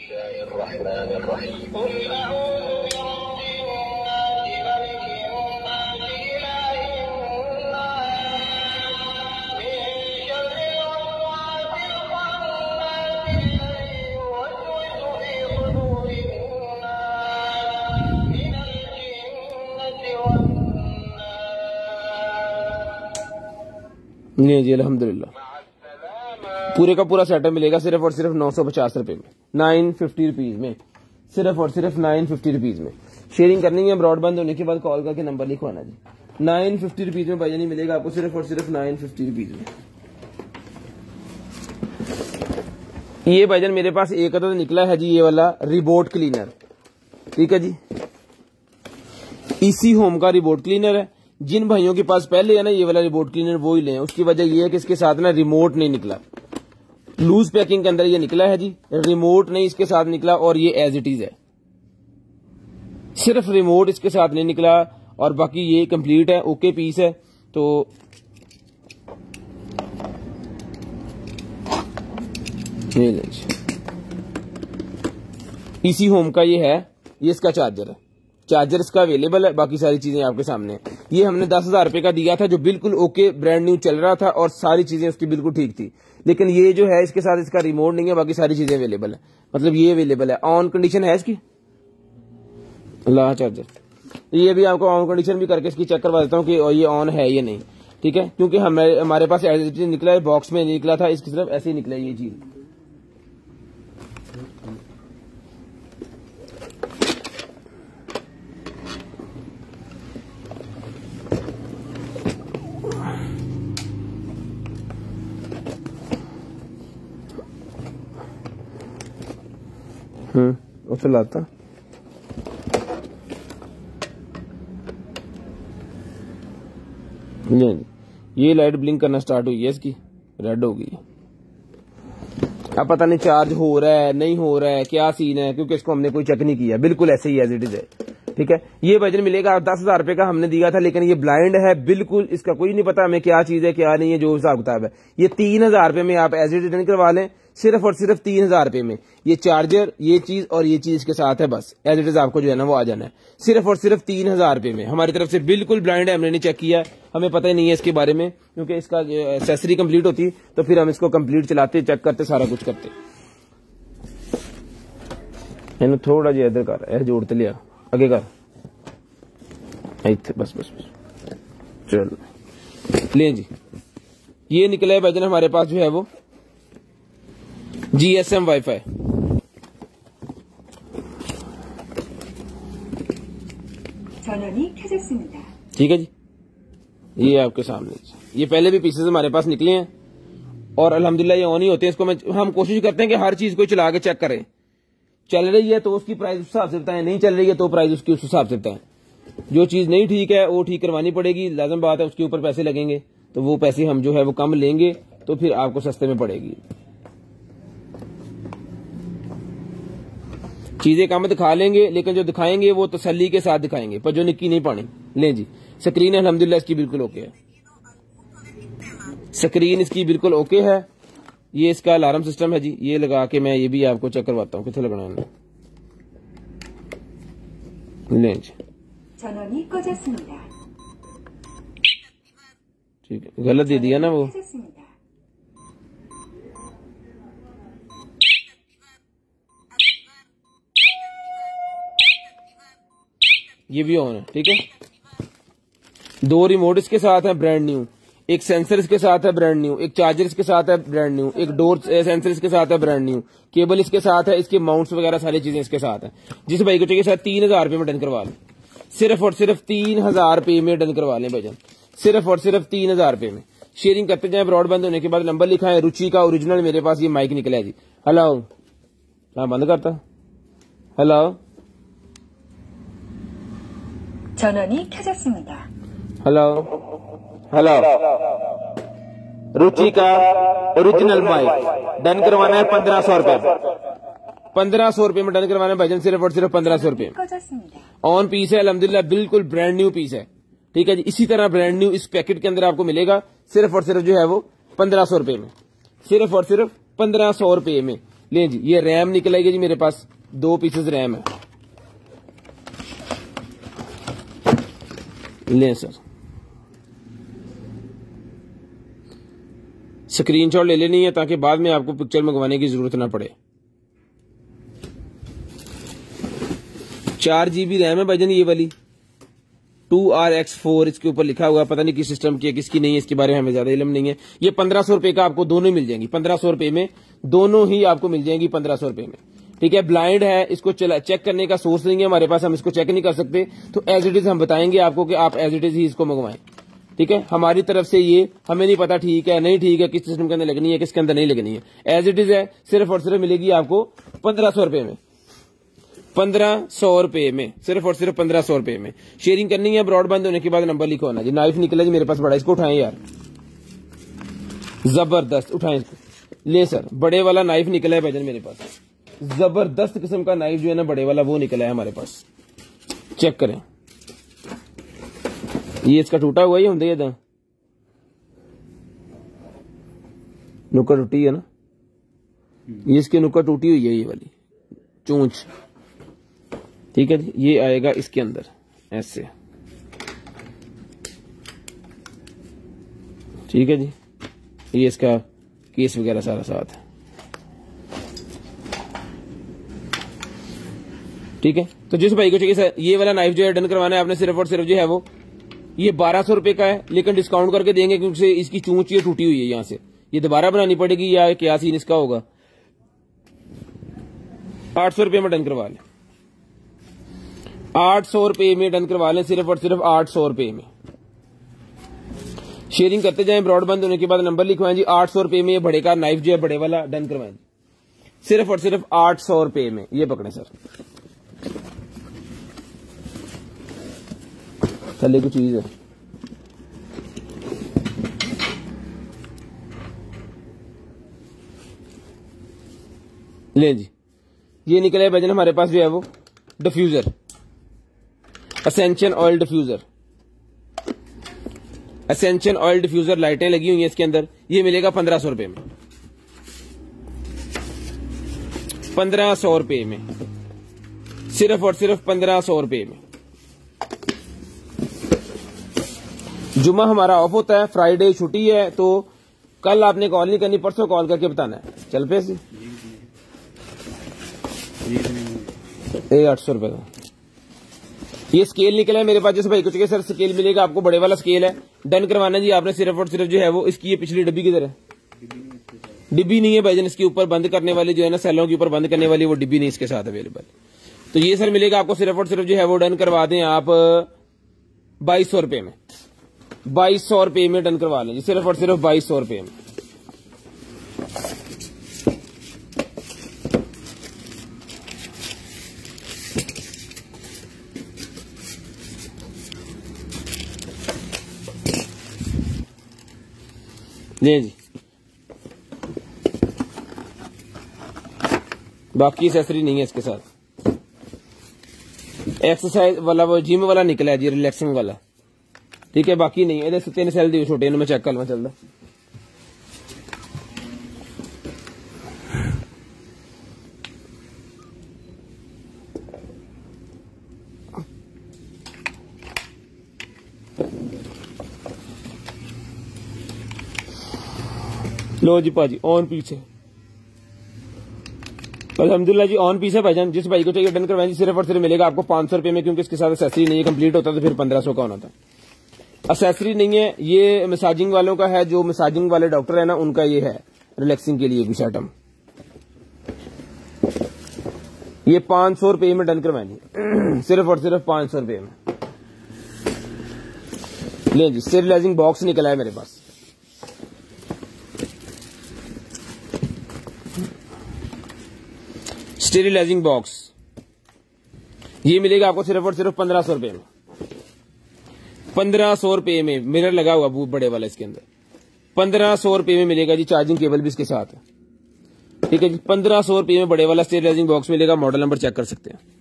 A: नहीं जी अल्हम्दुलिल्लाह पूरे का पूरा सेटअप मिलेगा सिर्फ और सिर्फ नौ सौ पचास रुपए में, नाइन फिफ्टी रुपीज में, सिर्फ और सिर्फ नाइन फिफ्टी रुपीज में। शेयरिंग करनी है, ब्रॉड बंद होने के बाद कॉल करके नंबर लिखवाना जी। नाइन फिफ्टी रुपीज में भाईजानी मिलेगा आपको सिर्फ और सिर्फ नाइन फिफ्टी रुपीज में। ये भाईजान मेरे पास एक तो निकला है जी ये वाला रिबोट क्लीनर। ठीक है जी, इसी होम का रिबोट क्लीनर है। जिन भाइयों के पास पहले है ना ये वाला रिबोट क्लीनर वो ही लें। उसकी वजह ये है कि इसके साथ ना रिमोट नहीं निकला, लूज पैकिंग के अंदर ये निकला है जी, रिमोट नहीं इसके साथ निकला और ये एज इट इज है, सिर्फ रिमोट इसके साथ नहीं निकला और बाकी ये कंप्लीट है, ओके पीस है। तो ये इसी होम का ये है, ये इसका चार्जर है, चार्जर इसका अवेलेबल है, बाकी सारी चीजें आपके सामने है। ये हमने दस हजार रुपए का दिया था जो बिल्कुल ओके ब्रांड न्यू चल रहा था और सारी चीजें उसकी बिल्कुल ठीक थी। लेकिन ये जो है इसके साथ इसका रिमोट नहीं है, बाकी सारी चीजें अवेलेबल है, मतलब ये अवेलेबल है। ऑन कंडीशन है इसकी अल्लाह चार्जर, ये भी आपको ऑन कंडीशन भी करके इसकी चेक करवा देता हूँ कि ये ऑन है या नहीं। ठीक है, क्योंकि हमारे हमारे पास निकला है, बॉक्स में निकला था, इसकी तरफ ऐसे ही निकला है ये चीज। हम्म उसे लाता ये लाइट ब्लिंक करना स्टार्ट हुई है, इसकी रेड हो गई। अब पता नहीं चार्ज हो रहा है नहीं हो रहा है, क्या सीन है, क्योंकि इसको हमने कोई चेक नहीं किया, बिल्कुल ऐसे ही एज इट इज है। ठीक है, ये वजन मिलेगा दस हजार रुपए का हमने दिया था, लेकिन ये ब्लाइंड है बिल्कुल, इसका कोई नहीं पता हमें क्या चीज है क्या नहीं है, जो हिसाब किताब है। ये तीन हजार रुपए में आप एज इट इज करवा लें, सिर्फ और सिर्फ तीन हजार रुपए में। ये चार्जर, ये चीज और ये चीज के साथ है, बस एज इट इज आपको जो है ना वो आ जाना है, सिर्फ और सिर्फ तीन हजार रुपए में। हमारी तरफ से बिल्कुल ब्लाइंड है, हमने नहीं चेक किया, हमें पता ही नहीं है इसके बारे में, क्योंकि इसका एक्सेसरी कंप्लीट होती तो फिर हम इसको कंप्लीट चलाते, चेक करते, सारा कुछ करते। इन थोड़ा जिहा इधर कर, ए जोड़ ते लिया, अगे कर, इत्थे बस बस बस। चलो ले जी, ये निकला है भाईजान हमारे पास जो है वो जीएसएम वाईफाई। ठीक है जी, ये आपके सामने, ये पहले भी पीसेस हमारे पास निकले हैं और अल्हम्दुलिल्लाह ये ऑन ही होते हैं। इसको मैं हम कोशिश करते हैं कि हर चीज को चला के चेक करें, चल रही है तो उसकी प्राइस उस हिसाब से बताएं, नहीं चल रही है तो प्राइस उसकी उस हिसाब से बताएं। जो चीज नहीं ठीक है वो ठीक करवानी पड़ेगी, लाजम बात है, उसके ऊपर पैसे लगेंगे तो वो पैसे हम जो है वो कम लेंगे तो फिर आपको सस्ते में पड़ेगी। चीजें कम दिखा लेंगे लेकिन जो दिखाएंगे वो तसल्ली के साथ दिखाएंगे, पर जो निक्की नहीं पानी। ले जी, स्क्रीन अल्हम्दुलिल्लाह इसकी बिल्कुल ओके है, स्क्रीन इसकी बिल्कुल ओके है। ये इसका अलार्म सिस्टम है जी, ये लगा के मैं ये भी आपको चेक करवाता हूँ कितने लगना है। ले जी, ठीक है, गलत दे दिया ना वो। ये भी ऑन है, ठीक है। दो रिमोट इसके साथ है ब्रांड न्यू, एक सेंसर इसके साथ है ब्रांड न्यू, एक चार्जर इसके साथ है ब्रांड न्यू, एक डोर सेंसर इसके साथ है ब्रांड न्यू, केबल इसके साथ है, इसके माउंट्स वगैरह सारी चीजें इसके साथ है। जिस भाई को चाहिए सर तीन हजार रुपए में डन करवा लें, सिर्फ और सिर्फ तीन हजार रुपए में डन करवा लें भाईजान, सिर्फ और सिर्फ तीन हजार रुपए में। शेयरिंग करते जाए, ब्रॉडबैंड होने के बाद नंबर लिखा है रुचि का ओरिजिनल, मेरे पास ये माइक निकला है जी। हेलो, हाँ बंद करता, हेलो,
D: 전원이 켜졌습니다.
A: हेलो हेलो, रुचि का ओरिजिनल माइक डन करवाना है पंद्रह सौ रुपए, पंद्रह सौ रुपए में डन करवाना है भाईजान, सिर्फ और सिर्फ पंद्रह सौ रुपए।
D: 꺼졌습니다.
A: ऑन पीस है अल्हम्दुलिल्लाह, बिल्कुल ब्रांड न्यू पीस है, ठीक है जी। इसी तरह ब्रांड न्यू इस पैकेट के अंदर आपको मिलेगा, सिर्फ और सिर्फ जो है वो पंद्रह सौ रुपए में, सिर्फ और सिर्फ पंद्रह सौ रुपए में। ले जी, ये रैम निकलेगी जी मेरे पास, दो पीसेस रैम है। ले सर, स्क्रीनशॉट ले लेनी है ताकि बाद में आपको पिक्चर मंगवाने की जरूरत ना पड़े। चार जीबी रैम है भाईजान ये वाली, टू आर एक्स फोर इसके ऊपर लिखा हुआ है, पता नहीं किस सिस्टम की है किसकी नहीं है, इसके बारे में हमें ज्यादा इल्म नहीं है। ये पंद्रह सौ रुपए का आपको दोनों मिल जाएंगी, पंद्रह सौ रुपए में दोनों ही आपको मिल जाएंगी, पंद्रह सौ रुपए में, ठीक है। ब्लाइंड है, इसको चेक करने का सोर्स नहीं है हमारे पास, हम इसको चेक नहीं कर सकते, तो एज इट इज हम बताएंगे आपको कि आप एज इट इज ही इसको मंगवाएं, ठीक है। हमारी तरफ से ये हमें नहीं पता ठीक है नहीं ठीक है, किस सिस्टम के अंदर लगनी है किसके अंदर नहीं लगनी है, एज इट इज है, सिर्फ और सिर्फ मिलेगी आपको पंद्रह सौ रुपए में, पंद्रह सौ रुपए में, सिर्फ और सिर्फ पंद्रह सौ रुपए में। शेयरिंग करनी है, ब्रॉडबैंड होने के बाद नंबर लिखो आना जी। नाइफ निकला जी मेरे पास बड़ा, इसको उठाएं यार, जबरदस्त, उठाएं इसको। ले सर, बड़े वाला नाइफ निकला है भाईजान मेरे पास, जबरदस्त किस्म का नाइफ जो है ना बड़े वाला वो निकला है हमारे पास, चेक करें। ये इसका टूटा हुआ ही होंगे ये दा नुक्का टूटी है ना, ये इसकी नुक्का टूटी हुई है ये वाली चूंच, ठीक है जी। ये आएगा इसके अंदर ऐसे, ठीक है जी। ये इसका केस वगैरह सारा साथ है, ठीक है। तो जिस भाई को चाहिए सर ये वाला नाइफ जो है डन करवाना है आपने, सिर्फ और सिर्फ जो है वो ये बारह सौ रुपए का है, लेकिन डिस्काउंट करके देंगे क्योंकि इसकी चूंच ये टूटी हुई है, यहां से ये दोबारा बनानी पड़ेगी या क्या सीन इसका होगा। आठ सौ रुपए में डन करवा लें, आठ सौ रुपए में डन करवा लें, सिर्फ और सिर्फ आठ सौ रुपए में। शेयरिंग करते जाएं, ब्रॉडबैंड होने के बाद नंबर लिखवाएं जी। आठ सौ रुपए में ये बड़े का नाइफ जो है बड़े वाला डन करवाएं, सिर्फ और सिर्फ आठ सौ रुपए में। ये पकड़े सर, थल्ले कुछ चीज है, ले जी। ये निकले भाईजान हमारे पास जो है वो diffuser, essential oil diffuser, essential oil diffuser, लाइटें लगी हुई हैं इसके अंदर। ये मिलेगा पंद्रह सौ रुपए में, पंद्रह सौ रुपए में, सिर्फ और सिर्फ पंद्रह सौ रुपए में। जुम्मा हमारा ऑफ होता है, फ्राइडे छुट्टी है, तो कल आपने कॉल नहीं करनी, परसों कॉल करके बताना है। चल पे ये आठ सौ रुपए का ये स्केल निकला है मेरे पास। जैसे भाई कुछ सर स्केल मिलेगा आपको, बड़े वाला स्केल है, डन करवाना जी आपने सिर्फ और सिर्फ जो है वो इसकी ये पिछली डब्बी किधर है? डिब्बी नहीं है भाईजान, इसके ऊपर बंद करने वाली जो है ना, सेलों के ऊपर बंद करने वाली वो डिब्बी नहीं इसके साथ अवेलेबल। तो ये सर मिलेगा आपको सिर्फ और सिर्फ जो है वो डन करवा दें आप बाईस सौ रुपए में, बाईस सौ रुपए में डन करवा लें जी, सिर्फ और सिर्फ बाईस सौ रुपए में। ले जी, बाकी एक्सेसरी नहीं है इसके साथ। एक्सरसाइज वाला वो जिम वाला निकला है जी, रिलैक्सिंग वाला, ठीक है, बाकी नहीं है। तीन सैल दी छोटे मैं चेक कर मैं चलता। लो जी पाजी ऑन पीस है, अल्हम्दुलिल्लाह जी ऑन पीस है भाईजान। जिस भाई को चाहिए डन करवाएं जी, सिर्फ और सिर्फ मिलेगा आपको पांच सौ रुपए में, क्योंकि इसके साथ एक्सेसरी नहीं है। कंप्लीट होता तो फिर पंद्रह सौ का होना था। एक्सेसरी नहीं है, ये मसाजिंग वालों का है, जो मसाजिंग वाले डॉक्टर है ना उनका ये है रिलैक्सिंग के लिए कुछ आइटम। ये पांच सौ रुपए में डन करवाएंगे, सिर्फ और सिर्फ पांच सौ रुपए में। ले जी, स्टेरिलाइजिंग बॉक्स निकला है मेरे पास, स्टेरिलाइजिंग बॉक्स ये मिलेगा आपको सिर्फ और सिर्फ पंद्रह सौ रुपए में, पंद्रह सौ रुपए में। मिरर लगा हुआ बहुत बड़े वाला इसके अंदर, पंद्रह सौ रुपए में मिलेगा जी, चार्जिंग केबल भी इसके साथ है, ठीक है जी। पंद्रह सौ रुपए में बड़े वाला स्टेरिलाइजिंग बॉक्स मिलेगा। मॉडल नंबर चेक कर सकते हैं,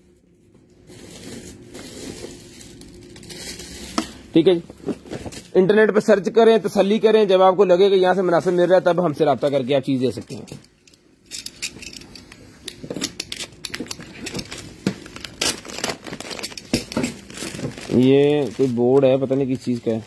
A: ठीक है जी। इंटरनेट पे सर्च करें, तसल्ली करें, जब आपको लगे कि यहां से मुनासिब मिल रहा है तब हमसे राब्ता करके आप चीज दे सकते हैं। ये कोई बोर्ड है, पता नहीं किस चीज का है।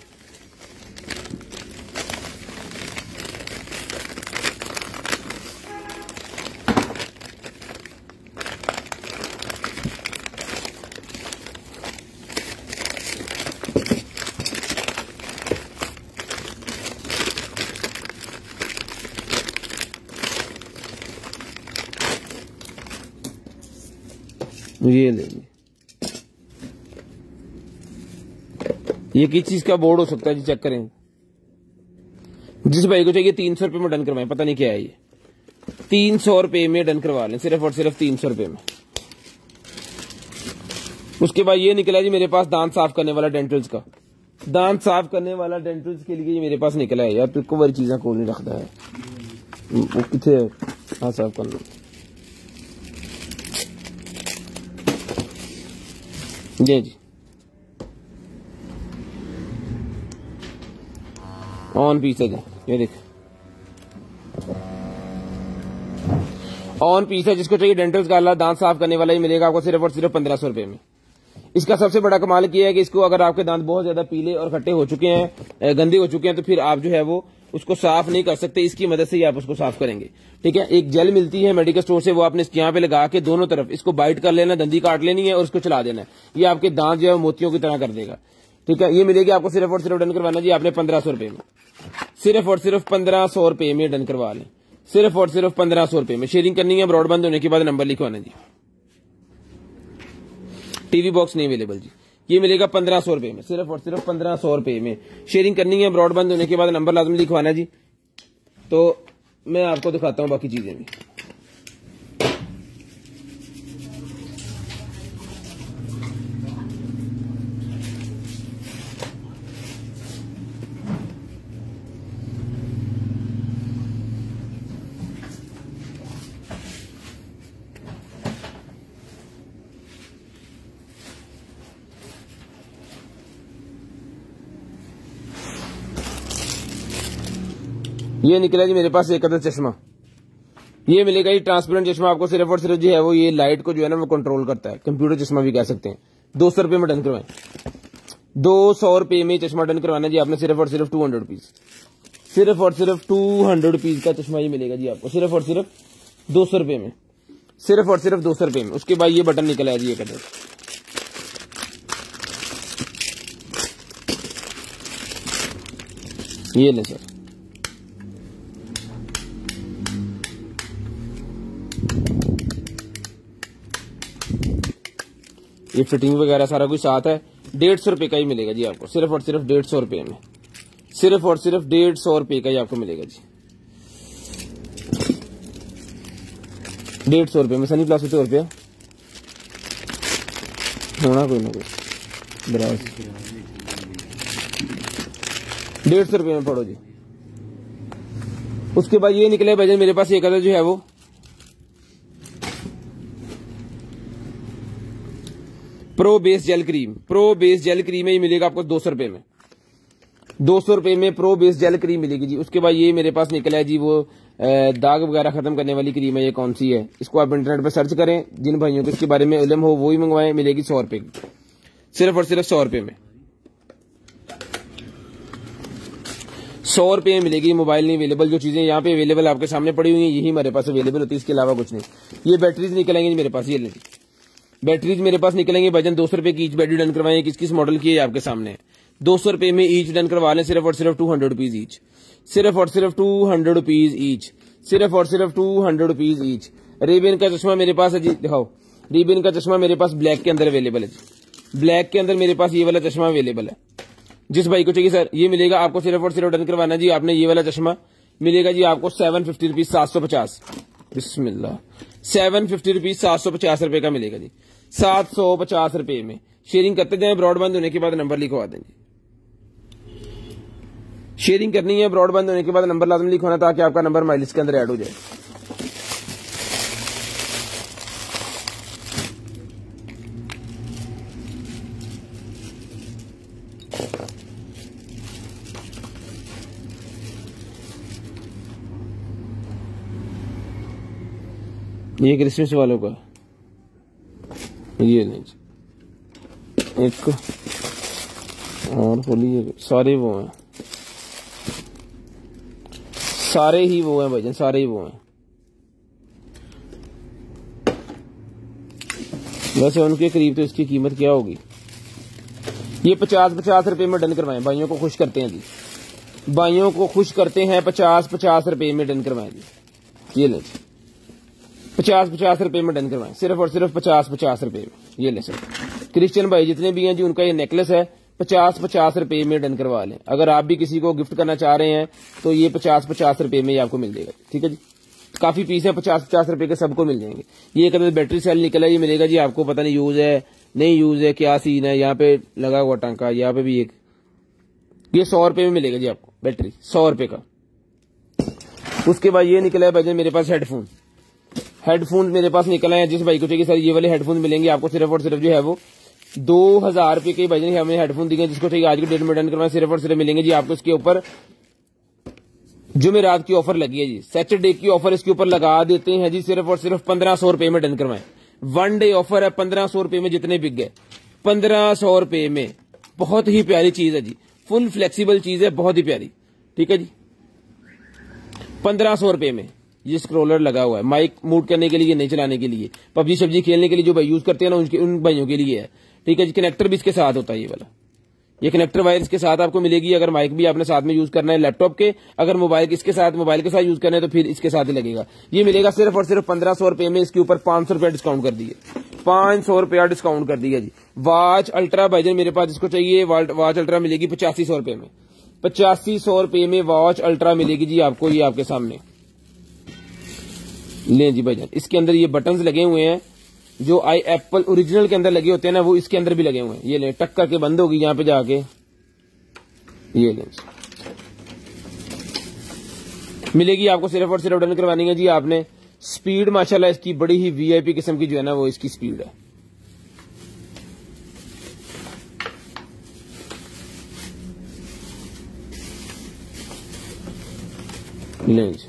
A: ये लेंगे, ये किस चीज का बोर्ड हो सकता है जी, चेक करें। जिस भाई को चाहिए तीन सौ रुपए में डन करवाएं, पता नहीं क्या है ये, तीन सौ रुपए में डन करवा लें, सिर्फ और सिर्फ तीन सौ रुपए में। उसके बाद ये निकला जी मेरे पास दांत साफ करने वाला डेंटल्स का, दांत साफ करने वाला डेंटल्स के लिए मेरे पास निकला है यार। तो को वाली चीजें कौन नहीं रखता है, वो कितने हाँ साफ करना। जी जी, ऑन पीस है जी, ये देख ऑन पीस है। जिसको चाहिए डेंटल्स का अल्लाह दांत साफ करने वाला ही मिलेगा आपको सिर्फ और सिर्फ पंद्रह सौ रुपए में। इसका सबसे बड़ा कमाल किया है कि इसको अगर आपके दांत बहुत ज्यादा पीले और खट्टे हो चुके हैं, गंदे हो चुके हैं, तो फिर आप जो है वो उसको साफ नहीं कर सकते, इसकी मदद से ही आप उसको साफ करेंगे, ठीक है। एक जेल मिलती है मेडिकल स्टोर से, वो आपने यहाँ पे लगा के दोनों तरफ इसको बाइट कर लेना, दंदी काट लेनी है और उसको चला देना है। ये आपके दांत जो है मोतियों की तरह कर देगा, ठीक है। ये मिलेगी आपको सिर्फ और सिर्फ डन करवाना जी आपने पंद्रह सौ रुपए में, सिर्फ और सिर्फ पंद्रह सौ रुपए में डन करवा लें, सिर्फ और सिर्फ पंद्रह सौ रुपए में। शेयरिंग करनी है, ब्रॉडबैंड होने के बाद नंबर लिखवाना जी। टीवी बॉक्स नहीं अवेलेबल जी, ये मिलेगा पंद्रह सौ रुपए में, सिर्फ और सिर्फ पंद्रह सौ रुपए में। शेयरिंग करनी है, ब्रॉडबैंड होने के बाद नंबर लाजमी लिखवाना जी। तो मैं आपको दिखाता हूं बाकी चीजें भी। ये निकला जी मेरे पास एक अदर चश्मा, ये मिलेगा ये ट्रांसपेरेंट चश्मा आपको सिर्फ और सिर्फ जो है वो ये लाइट को जो है ना वो कंट्रोल करता है, कंप्यूटर चश्मा भी कह सकते हैं। दो सौ रुपए में डन करवाएं, दो सौ रुपए में चश्मा डन करवाना जी आपने, सिर्फ और सिर्फ टू हंड्रेड रुपीज, सिर्फ और सिर्फ टू हंड्रेड रुपीज का चश्मा ये मिलेगा जी आपको, सिर्फ और सिर्फ दो सौ रुपए में, सिर्फ और सिर्फ दो सौ रुपए में। उसके बाद ये बटन निकल आया जी, ये कलर ये ले सर। ये फिटिंग वगैरह सारा कुछ साथ है। डेढ़ सौ रुपए का ही मिलेगा जी आपको, सिर्फ और सिर्फ डेढ़ सौ रुपए में, सिर्फ और सिर्फ डेढ़ सौ रुपए का ही आपको मिलेगा जी, डेढ़ सौ रुपए में। सनी प्लास सौ रुपया होना कोई ना कोई बराबर, डेढ़ सौ रुपये में पड़ो जी। उसके बाद ये निकले भाईजान मेरे पास, ये कलर जो है वो pro base gel cream, pro base gel cream है, ये मिलेगा आपको दो सौ रुपए में, दो सौ रुपए में प्रो बेस जेल क्रीम मिलेगी जी। उसके बाद ये मेरे पास निकला है जी वो दाग वगैरह खत्म करने वाली क्रीम है, ये कौन सी है, इसको आप इंटरनेट पर सर्च करें, जिन भाइयों को इसके बारे में इल्म हो वो ही मंगवाएं, मिलेगी सौ रुपए की, सिर्फ और सिर्फ सौ रुपए में, सौ रुपए में मिलेगी। मोबाइल नहीं अवेलेबल, जो चीजें यहाँ पे अवेलेबल आपके सामने पड़ी हुई हैं यही हमारे पास अवेलेबल होती है, इसके अलावा कुछ नहीं। ये बैटरीज निकलेंगे मेरे पास, ये बैटरीज मेरे पास निकलेंगे भाईजान दो सौ रुपए की ईच बैटरी डन करवाएं, किस किस मॉडल की है आपके सामने, दो सौ रुपए में ईच डन करवा लें, सिर्फ और सिर्फ टू हंड्रेड रुपीज ईच, सिर्फ और सिर्फ टू हंड्रेड रुपीज ईच, सिर्फ और सिर्फ two hundred rupees each. Rayban का चश्मा मेरे पास है जी, दिखाओ, रेबेन का चश्मा मेरे पास ब्लैक के अंदर अवेलेबल है जी, ब्लैक के अंदर मेरे पास ये वाला चश्मा अवेलेबल है। जिस भाई को चाहिए सर ये मिलेगा आपको, सिर्फ और सिर्फ डन करवाना जी आपने, ये वाला चश्मा मिलेगा जी आपको सेवन फिफ्टी रुपीज सात सौ पचास, बिस्मिल्लाह, सेवन फिफ्टी रुपीज सात सौ पचास रुपए का मिलेगा जी, सात सौ पचास रुपए में। शेयरिंग करते जाएं, ब्रॉडबैंड होने के बाद नंबर लिखवा देंगे, शेयरिंग करनी है, ब्रॉडबैंड होने के बाद नंबर लाजमी लिखवाना ताकि आपका नंबर माइलिस के अंदर ऐड हो जाए। ये क्रिसमस वालों का ये नहीं, एक और खोलिए, सारे वो हैं, सारे ही वो हैं भाईजान, सारे ही वो हैं। वैसे उनके करीब तो इसकी कीमत क्या होगी, ये पचास पचास रुपए में डन करवाएं, भाइयों को खुश करते हैं जी, भाइयों को खुश करते हैं, पचास पचास रुपए में डन करवाएं जी, ये ले पचास पचास रुपए में डन करवाएं, सिर्फ और सिर्फ पचास पचास रुपए में। ये ले सर क्रिश्चियन भाई जितने भी हैं जी, उनका ये नेकलेस है, पचास पचास रुपए में डन करवा लें। अगर आप भी किसी को गिफ्ट करना चाह रहे हैं तो ये पचास पचास रुपए में ही आपको मिल जाएगा, ठीक है जी। काफी पीस है, पचास पचास रुपए के सबको मिल जाएंगे। ये एक बैटरी सेल निकला, ये मिलेगा जी आपको, पता नहीं यूज है नहीं यूज है, क्या सीन है, यहाँ पे लगा हुआ टांका, यहाँ पे भी एक, ये सौ रुपए में मिलेगा जी आपको बैटरी, सौ रुपए का। उसके बाद ये निकला है भाई मेरे पास हेडफोन, हेडफोन मेरे पास निकला है, जिस भाई को चाहिए सर ये वाले हेडफोन मिलेंगे आपको, सिर्फ और सिर्फ जो है वो दो हजार रुपए के भाई हमें हेडफोन दिए, जिसको चाहिए आज के डेट में डन करवाएं, सिर्फ और सिर्फ मिलेंगे जी आपको। इसके ऊपर जुमेरात की ऑफर लगी है जी, सैटरडे की ऑफर इसके ऊपर लगा देते हैं जी, सिर्फ और सिर्फ पंद्रह सौ रुपए में डन करवाएं। वन डे ऑफर है, पंद्रह सौ रुपए में जितने बिक गए, पंद्रह सौ रुपए में। बहुत ही प्यारी चीज है जी, फुल फ्लेक्सिबल चीज है, बहुत ही प्यारी, ठीक है जी। पंद्रह सौ रुपए में ये स्क्रोलर लगा हुआ है, माइक मूव करने के लिए, नहीं चलाने के लिए, पबजी सब्जी खेलने के लिए जो भाई यूज करते हैं ना, उनके उन भाइयों के लिए है, ठीक है जी। कनेक्टर भी इसके साथ होता है, ये वाला, ये कनेक्टर वायर इसके साथ आपको मिलेगी। अगर माइक भी आपने साथ में यूज करना है लैपटॉप के, अगर मोबाइल इसके साथ मोबाइल के साथ यूज करना है तो फिर इसके साथ ही लगेगा। ये मिलेगा सिर्फ और सिर्फ पंद्रह सौ रुपए में, इसके ऊपर पांच सौ रुपया डिस्काउंट कर दिए, पांच सौ रुपया डिस्काउंट कर दिया जी। वॉच अल्ट्रा भाईजान मेरे पास जिसको चाहिए, वॉच अल्ट्रा मिलेगी पचासी सौ रुपए में, पचासी सौ रुपए में वॉच अल्ट्रा मिलेगी जी आपको, ये आपके सामने ले जी भाईजान। इसके अंदर ये बटन्स लगे हुए हैं जो आई एप्पल ओरिजिनल के अंदर लगे होते हैं ना, वो इसके अंदर भी लगे हुए हैं। ये ले टक करके बंद होगी यहाँ पे जाके, ये ले मिलेगी आपको, सिर्फ और सिर्फ डन करवानी है जी आपने। स्पीड माशाल्लाह इसकी बड़ी ही वीआईपी किस्म की जो है ना वो इसकी स्पीड है। ले जी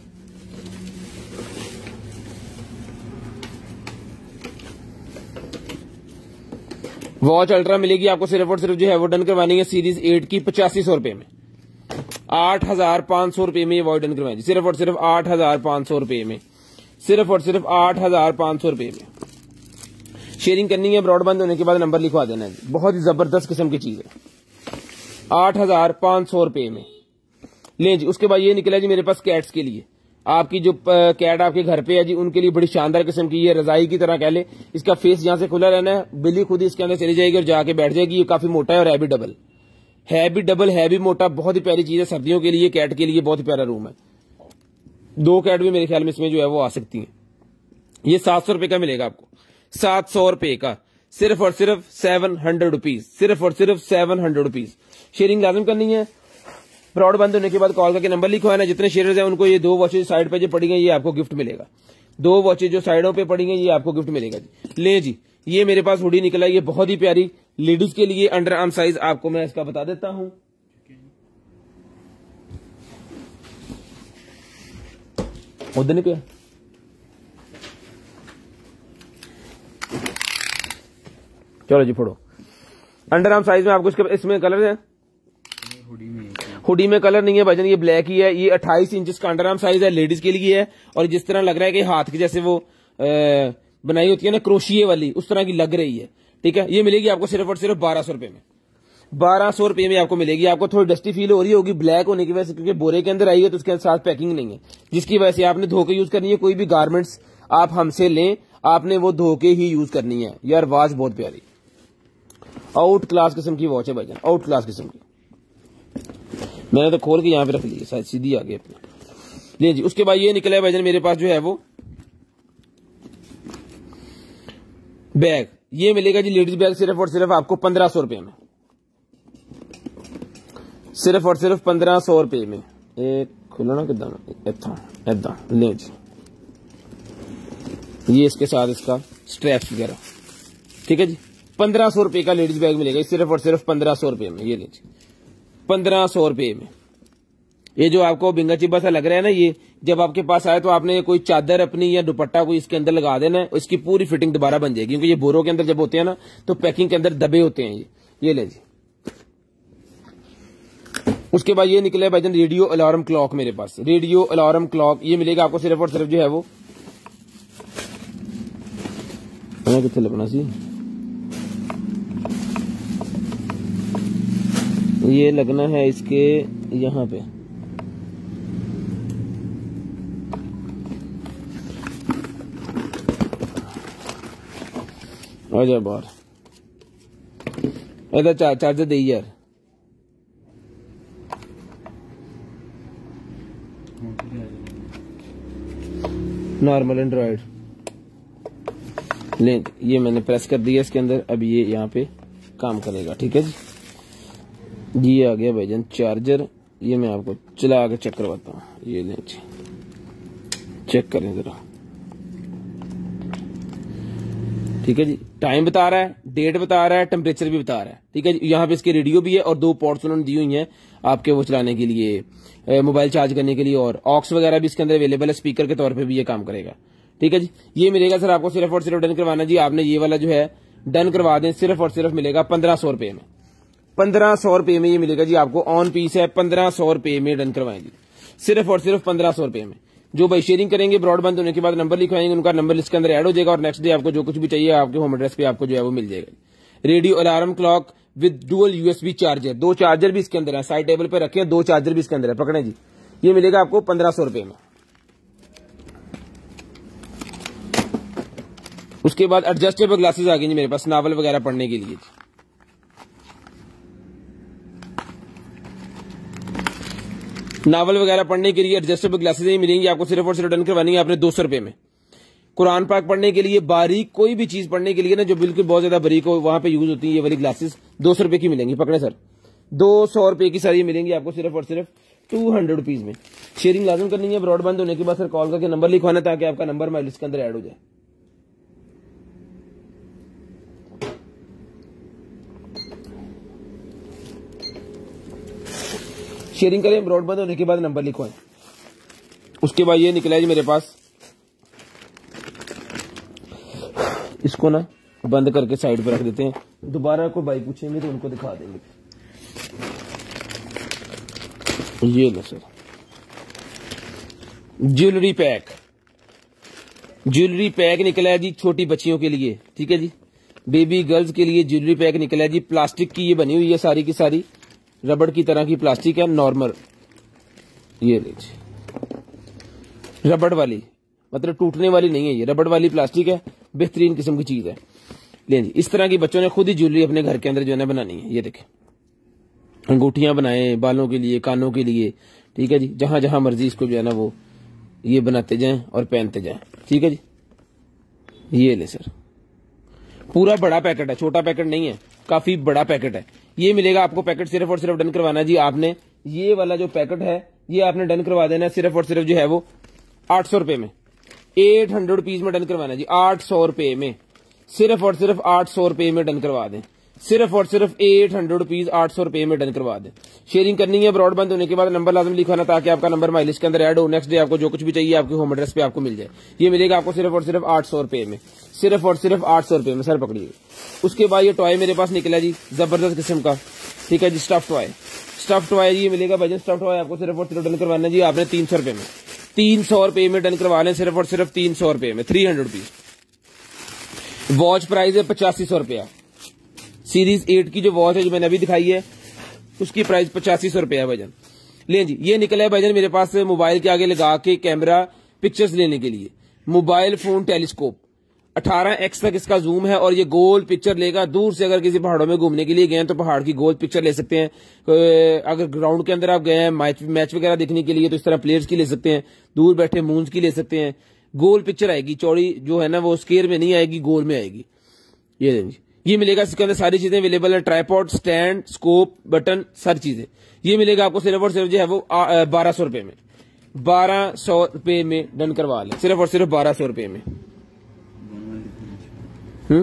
A: वॉच अल्ट्रा मिलेगी आपको, सिर्फ और सिर्फ जो है वो डन करवानी है सीरीज एट की पचासी सौ रुपए में, आठ हजार पांच सौ रुपए में ये वॉच डन करवाएंगे, सिर्फ और सिर्फ आठ हजार पांच सौ रुपए में। सिर्फ और सिर्फ आठ हजार पांच सौ रुपए में। शेयरिंग करनी है, ब्रॉडबैंड होने के बाद नंबर लिखवा देना है। बहुत ही जबरदस्त किस्म की चीज है, आठ हजार पांच सौ रुपए में। ले जी, उसके बाद ये निकला जी मेरे पास कैट्स के लिए। आपकी जो कैट आपके घर पे है जी, उनके लिए बड़ी शानदार किस्म की, ये रजाई की तरह कह ले। इसका फेस यहां से खुला रहना है, बिल्ली खुद ही इसके अंदर चली जाएगी और जाके बैठ जाएगी। ये काफी मोटा है और है भी डबल, है भी डबल है भी मोटा। बहुत ही प्यारी चीज है सर्दियों के लिए, कैट के लिए बहुत ही प्यारा रूम है। दो कैट भी मेरे ख्याल में इसमें जो है वो आ सकती है। ये सात सौ रुपए का मिलेगा आपको, सात सौ रुपए का, सिर्फ और सिर्फ सेवन हंड्रेड रुपीज, सिर्फ और सिर्फ सेवन हंड्रेड रुपीज। शेयरिंग लाजम करनी है, ब्रॉडबैंड होने के बाद कॉल करके नंबर लिखवाना। जितने शेयर्स हैं उनको ये दो वॉचेज साइड पे जो पड़ी गई ये आपको गिफ्ट मिलेगा। दो वॉचेज जो साइडों पे पड़ी गई ये आपको गिफ्ट मिलेगा जी। ले जी, ये मेरे पास हुडी निकला, ये बहुत ही प्यारी लेडीज के लिए अंडर आर्म साइज आपको मैं इसका बता देता हूं। उधर नहीं क्या चलो जी फोड़ो। अंडर आर्म साइज में आपको इसके इसमें कलर है, हुडी में कलर नहीं है भाईजान, ये ब्लैक ही है। ये अट्ठाईस इंच का अंडर आर्म साइज है, लेडीज के लिए है। और जिस तरह लग रहा है कि हाथ की जैसे वो आ, बनाई होती है ना क्रोशिये वाली, उस तरह की लग रही है। ठीक है, ये मिलेगी आपको सिर्फ और सिर्फ बारह सौ रुपए में, बारह सौ रुपए में आपको मिलेगी। आपको थोड़ी डस्टी फील हो रही होगी ब्लैक होने की वजह से, क्योंकि बोरे के अंदर आई है तो उसके साथ पैकिंग नहीं है, जिसकी वजह से आपने धो के यूज करनी है। कोई भी गारमेंट्स आप हमसे लें, आपने वो धो के ही यूज करनी है। यार वॉच बहुत प्यारी, आउट क्लास किस्म की वॉच है भाईजान, आउट क्लास किस्म की। मैंने तो खोल के यहां पे रख ली, शायद सीधी आ गई अपनी। ले जी, उसके बाद ये निकला है भाईजान मेरे पास जो है वो बैग। ये मिलेगा जी लेडीज बैग सिर्फ और सिर्फ आपको पंद्रह सौ रुपए में, सिर्फ और सिर्फ पंद्रह सौ रुपए में। एक खुलाना किदा इतना इदा। ले जी, ये इसके साथ इसका स्ट्रैप्स वगैरह। ठीक है जी, पंद्रह सौ रुपए का लेडीज बैग मिलेगा सिर्फ और सिर्फ पंद्रह सौ रुपए में। ये ले जी, पंद्रह सौ रुपए में। ये जो आपको बिंगा चिब्बा सा लग रहा है ना, ये जब आपके पास आए तो आपने कोई चादर अपनी या दुपट्टा कोई इसके अंदर लगा देना है, इसकी पूरी फिटिंग दोबारा बन जाएगी। क्योंकि ये बोरों के अंदर जब होते हैं ना तो पैकिंग के अंदर दबे होते हैं ये। ये ले जी, उसके बाद ये निकले भाईजान रेडियो अलार्म क्लॉक मेरे पास, रेडियो अलार्म क्लॉक। ये मिलेगा आपको सिर्फ और सिर्फ जो है वो कितने लगना सी, ये लगना है इसके यहां पे। आ जा बाहर, इधर चा, चार्जर दे यार। नॉर्मल एंड्रॉइड लिंक, ये मैंने प्रेस कर दिया इसके अंदर। अब ये यहाँ पे काम करेगा। ठीक है जी, ये आ गया भाईजान चार्जर। ये मैं आपको चला के चेक करवाता हूँ। ये लें जी, चेक करें जरा। ठीक है जी, टाइम बता रहा है, डेट बता रहा है, टेम्परेचर भी बता रहा है। ठीक है जी, यहाँ पे इसके रेडियो भी है और दो पोर्ट्स उन्होंने दी हुई हैं आपके वो चलाने के लिए, मोबाइल चार्ज करने के लिए, और ऑक्स वगैरह भी इसके अंदर अवेलेबल है, स्पीकर के तौर पे भी ये काम करेगा। ठीक है जी, ये मिलेगा सर आपको सिर्फ और सिर्फ डन करवाना जी। आपने ये वाला जो है डन करवा दें, सिर्फ और सिर्फ मिलेगा पंद्रह सौ रुपए में, पंद्रह सौ रुपए में ये मिलेगा जी आपको। ऑन पीस है, पंद्रह सौ रुपए में डन करवाएं जी, सिर्फ और सिर्फ पंद्रह सौ रुपए में। जो भाई शेयरिंग करेंगे ब्रॉडबैंड होने के बाद नंबर लिखवाएंगे, उनका नंबर लिस्ट के अंदर ऐड हो जाएगा और नेक्स्ट डे आपको जो कुछ भी चाहिए आपके होम एड्रेस पे आपको जो है वो मिल जाएगा। Radio alarm clock with dual USB charger, दो चार्जर भी इसके अंदर है, साइड टेबल पे रखे हैं, दो चार्जर भी इसके अंदर है, पकड़े जी। ये मिलेगा आपको पंद्रह सौ रुपए में। उसके बाद एडजस्टेबल ग्लासेस आ गई जी मेरे पास नावल वगैरह पढ़ने के लिए। नावल वगैरह पढ़ने के लिए एडजस्टेबल ग्लासेस ही मिलेंगी आपको, सिर्फ और सिर्फ डन करवानी है आपने दो सौ रुपए में। कुरान पाक पढ़ने के लिए, बारीक कोई भी चीज पढ़ने के लिए ना जो बिल्कुल बहुत ज्यादा बारीक हो, वहां पे यूज होती है ये वाली ग्लासेस, दो सौ रुपए की मिलेंगी। पकड़े सर, दो सौ रुपए की सारी मिलेंगी आपको सिर्फ और सिर्फ टू हंड्रेड रुपीज में। शेयरिंग लाजम करनी है, ब्रॉडबैंड होने के बाद सर कॉल करके नंबर लिखवाना ताकि आपका नंबर हमारे लिस्ट के अंदर ऐड हो जाए। शेयरिंग करें, ब्रॉडबैंड होने के बाद नंबर लिखवाएं। उसके बाद ये निकला है जी मेरे पास, इसको ना बंद करके साइड पर रख देते हैं, दोबारा कोई भाई पूछेंगे तो उनको दिखा देंगे। ये लो sir, jewellery pack, jewellery pack निकला है जी छोटी बच्चियों के लिए, ठीक है जी, बेबी गर्ल्स के लिए ज्वेलरी पैक निकला है जी। प्लास्टिक की ये बनी हुई है सारी की सारी, रबड़ की तरह की प्लास्टिक है नॉर्मल, ये लीजिए रबड़ वाली, मतलब टूटने वाली नहीं है, ये रबड़ वाली प्लास्टिक है, बेहतरीन किस्म की चीज है। ले जी, इस तरह की बच्चों ने खुद ही ज्वेलरी अपने घर के अंदर जो है ना बनानी है। ये देखें, अंगूठियां बनाए बालों के लिए, कानों के लिए, ठीक है जी, जहां जहां मर्जी इसको जो है ना वो ये बनाते जाएं और पहनते जाएं, ठीक है जी। ये ले सर, पूरा बड़ा पैकेट है, छोटा पैकेट नहीं है, काफी बड़ा पैकेट है। ये मिलेगा आपको पैकेट सिर्फ और सिर्फ डन करवाना जी आपने, ये वाला जो पैकेट है ये आपने डन करवा देना है सिर्फ और सिर्फ जो है वो आठ सौ रुपए में, एट हंड्रेड रुपीज में डन करवाना जी, आठ सौ रुपए में, सिर्फ और सिर्फ आठ सौ रुपए में डन करवा दें, सिर्फ और सिर्फ एट हंड्रेड रुपीज आठ सौ रुपए में डन करवा दें। शेयरिंग करनी है, ब्रॉडबैंड होने के बाद नंबर लाजम लिखवाना ताकि आपका नंबर माई लिस्ट के अंदर ऐड हो, नेक्स्ट डे आपको जो कुछ भी चाहिए आपके होम एड्रेस पे आपको मिल जाए। ये मिलेगा आपको सिर्फ और सिर्फ आठ सौ रुपए में, सिर्फ और सिर्फ आठ सौ रुपए में, सर पकड़िए। उसके बाद ये टॉय मेरे पास निकला जी जबरदस्त किस्म का, ठीक है जी, स्टफ टॉय, स्टफ टॉय ये मिलेगा भाई, स्टफ टॉय आपको सिर्फ और सिर्फ डन करवाना जी आपने तीन सौ रुपए में, तीन सौ रुपए में डन करवा लें, सिर्फ और सिर्फ तीन सौ रुपए में, three hundred rupees. Watch price है पचासी सौ रुपया, सीरीज एट की जो वॉच है जो मैंने अभी दिखाई है उसकी प्राइस पचासी सौ रुपया है भाईजान। ले जी, ये निकला है भाईजान मेरे पास मोबाइल के आगे लगा के कैमरा पिक्चर्स लेने के लिए, मोबाइल फोन टेलीस्कोप, अठारह एक्स तक इसका जूम है और ये गोल पिक्चर लेगा। दूर से अगर किसी पहाड़ों में घूमने के लिए गए हैं तो पहाड़ की गोल पिक्चर ले सकते हैं, अगर ग्राउंड के अंदर आप गए हैं मैच मैच वगैरह देखने के लिए तो इस तरह प्लेयर्स की ले सकते हैं, दूर बैठे मूंज की ले सकते हैं। गोल पिक्चर आएगी, चौड़ी जो है ना वो स्क्वायर में नहीं आएगी, गोल में आएगी। ये देखिए, ये मिलेगा, इसके अंदर सारी चीजें अवेलेबल है, ट्राइपॉड, स्टैंड, स्कोप, बटन, सारी चीजें। ये मिलेगा आपको सिर्फ और सिर्फ जो है वो बारह सौ रुपए में, बारह सौ रुपए में डन करवा लें, सिर्फ और सिर्फ बारह सौ रुपए में। हम्म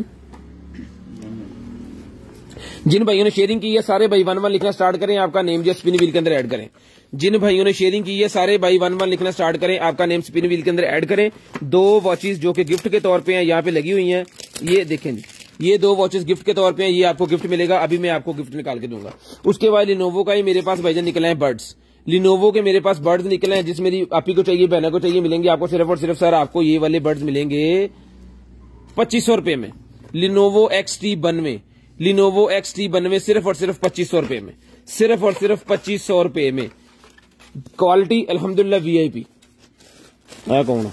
A: जिन भाइयों ने शेयरिंग की है सारे भाई वन वन लिखना स्टार्ट करें, आपका नेम जो स्पिन व्हील के अंदर ऐड करें। जिन भाइयों ने शेयरिंग की है सारे भाई वन वन लिखना स्टार्ट करें, आपका नेम स्पिन व्हील के अंदर ऐड करें। दो वॉचेस जो कि गिफ्ट के तौर पे हैं यहाँ पे लगी हुई हैं, ये देखें जी, ये दो वॉचेस गिफ्ट के तौर पे हैं, ये आपको गिफ्ट मिलेगा, अभी मैं आपको गिफ्ट निकाल के दूंगा। उसके बाद लिनोवो का ही मेरे पास भाईजान निकले हैं बर्ड्स, लिनोवो के मेरे पास बर्ड्स निकले हैं, जिस मेरी आपी को चाहिए बहना को चाहिए मिलेंगे आपको सिर्फ और सिर्फ सर आपको ये वाले बर्ड्स मिलेंगे पच्चीस सौ रुपए में। लिनोवो एक्स टी बनवे, लिनोवो एक्स टी बनवे सिर्फ और सिर्फ पच्चीस सौ रुपए में, सिर्फ और सिर्फ पच्चीस सौ रुपए में। क्वालिटी अल्हम्दुलिल्लाह वीआईपी। आया कौन?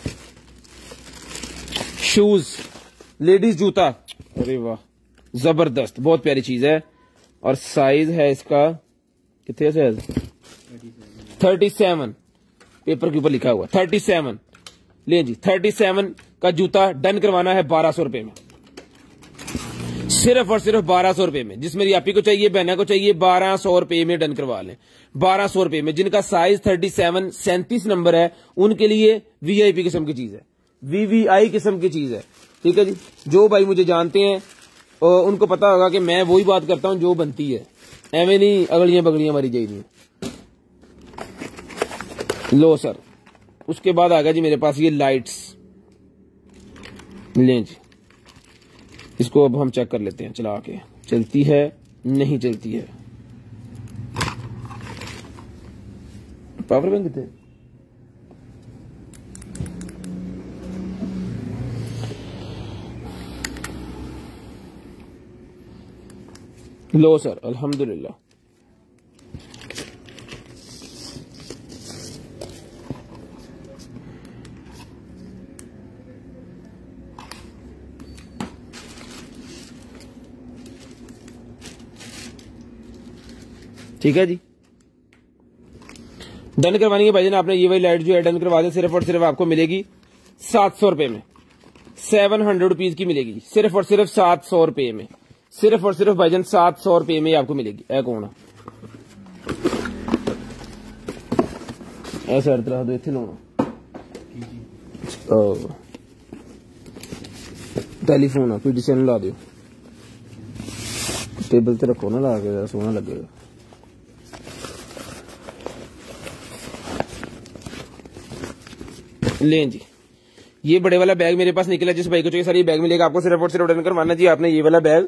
A: शूज, लेडीज जूता, अरे वाह जबरदस्त, बहुत प्यारी चीज है। और साइज है इसका कितने साइज? थर्टी सेवन, पेपर के ऊपर लिखा हुआ थर्टी सेवन। ले जी, थर्टी सेवन का जूता डन करवाना है बारह सौ रुपए में, सिर्फ और सिर्फ बारह सौ रुपए में। जिस मेरी आपी को चाहिए बहना को चाहिए बारह सौ रुपए में डन करवा लें, बारह सौ रुपए में। जिनका साइज थर्टी सेवन सैंतीस नंबर है उनके लिए वीआईपी किस्म की चीज है, वीवीआई किस्म की चीज है, ठीक है जी। जो भाई मुझे जानते हैं और उनको पता होगा कि मैं वही बात करता हूं जो बनती है, एवं नहीं अगलियां बगलियां मारी जाएगी। लो सर, उसके बाद आ गया जी मेरे पास ये लाइट्स, लें जी, इसको अब हम चेक कर लेते हैं चला के, चलती है नहीं चलती है। पावर बैंक कितने? लो सर, अल्हम्दुलिल्लाह। ठीक है जी, डन करवानी है भाईजान आपने। ये वाली लाइट जो है डन करवा दें, सिर्फ और सिर्फ आपको मिलेगी सात सौ रुपए में, सेवन हंड्रेड रुपीज की मिलेगी, सिर्फ और सिर्फ सात सौ रुपए में, सिर्फ और सिर्फ भाईजान सात सौ रुपए में आपको मिलेगी। ऐ कौन ऐसा तरह दो इतने लोना टेलीफोन पीटीसीएन ला दो, टेबल ते रखो ना ला के, सोना लगेगा। लें जी, ये बड़े वाला बैग मेरे पास निकला, जिस भाई को चाहिए सर ये बैग मिलेगा आपको, सिर्फ और सिर्फ डन करवाना जी आपने। ये वाला बैग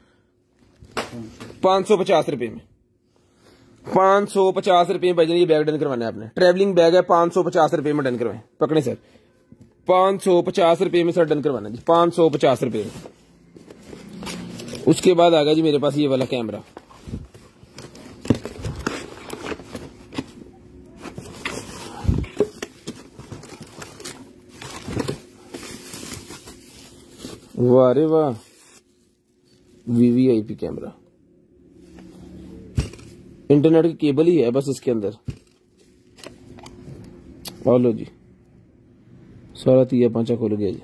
A: पांच सौ पचास रुपए में, पांच सौ पचास रुपए में भाईजान ये बैग डन करवाना है आपने। ट्रैवलिंग बैग है, पांच सौ पचास रुपए में डन करवाएं। पकड़े सर, पांच सौ पचास रुपए में सर डन करवाना जी, पांच सौ पचास रुपए में। उसके बाद आ गया जी मेरे पास ये वाला कैमरा, वाह रे वाह, वीवीआईपी कैमरा, इंटरनेट की केबल ही है बस इसके अंदर। और लो जी, सारा तिया पांचा खोल गया जी,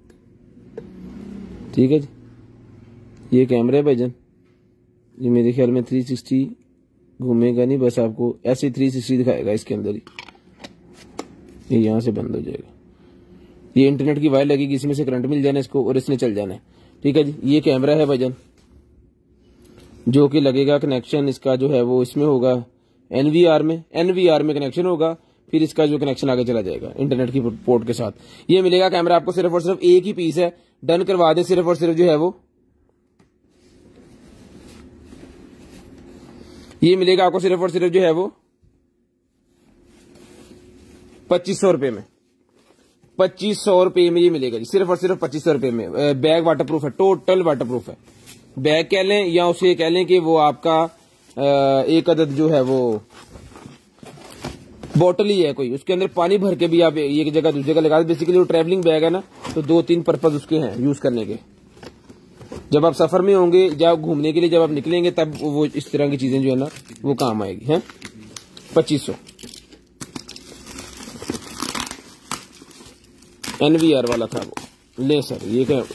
A: ठीक है जी। ये कैमरा है भाईजान, ये मेरे ख्याल में थ्री सिक्सटी घूमेगा नहीं, बस आपको ऐसे थ्री सिक्सटी दिखाएगा इसके अंदर ही। ये यहां से बंद हो जाएगा, ये इंटरनेट की वायर लगेगी, इसमें से करंट मिल जाना इसको और इसने चल जाना है, ठीक है जी। ये कैमरा है भाईजान जो कि लगेगा, कनेक्शन इसका जो है वो इसमें होगा एनवीआर में, एनवीआर में कनेक्शन होगा, फिर इसका जो कनेक्शन आगे चला जाएगा इंटरनेट की पोर्ट के साथ। ये मिलेगा कैमरा आपको सिर्फ और सिर्फ, एक ही पीस है, डन करवा दें सिर्फ और सिर्फ जो है वो, ये मिलेगा आपको सिर्फ और सिर्फ जो है वो पच्चीस सौ रुपए में, पच्चीस सौ रुपए में ये मिलेगा जी, सिर्फ और सिर्फ पच्चीस सौ रुपए में। बैग वाटरप्रूफ है, टोटल वाटरप्रूफ है, बैग कह लें या उसे कह लें कि वो आपका एक अदद जो है वो बोतल ही है कोई, उसके अंदर पानी भर के भी आप एक जगह दूसरी जगह लगा दे। बेसिकली वो ट्रैवलिंग बैग है ना, तो दो तीन पर्पज उसके हैं यूज करने के। जब आप सफर में होंगे, जब घूमने के लिए जब आप निकलेंगे, तब वो इस तरह की चीजें जो है ना वो काम आएगी। है पच्चीस सौ एनवीआर वाला था वो, ले सर ये क्या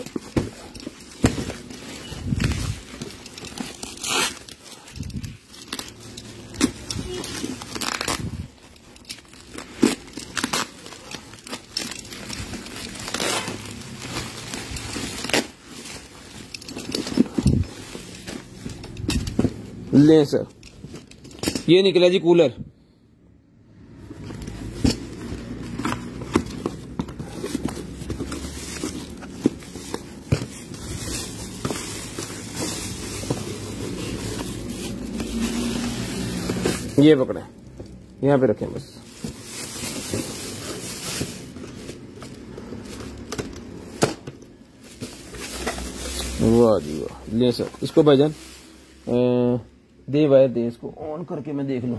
A: ले सर, ये निकला जी कूलर, ये पकड़े यहां पे रखें बस। वाह जी वाह, ले सर इसको भाईजान दे वायर दे, इसको ऑन करके मैं देख लूं।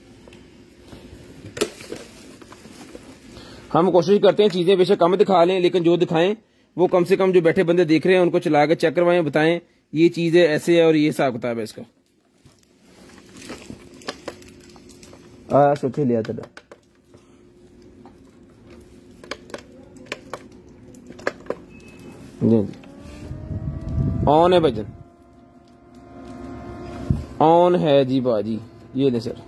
A: हम कोशिश करते हैं चीजें बेशक कम दिखा लें, लेकिन जो दिखाएं वो कम से कम जो बैठे बंदे देख रहे हैं उनको चला के चेक करवाएं, बताएं ये चीज है ऐसे है और ये हिसाब किताब है इसका। आ सोचे लिया था जी, ऑन है भजन, ऑन है जी बाजी। ये ले सर,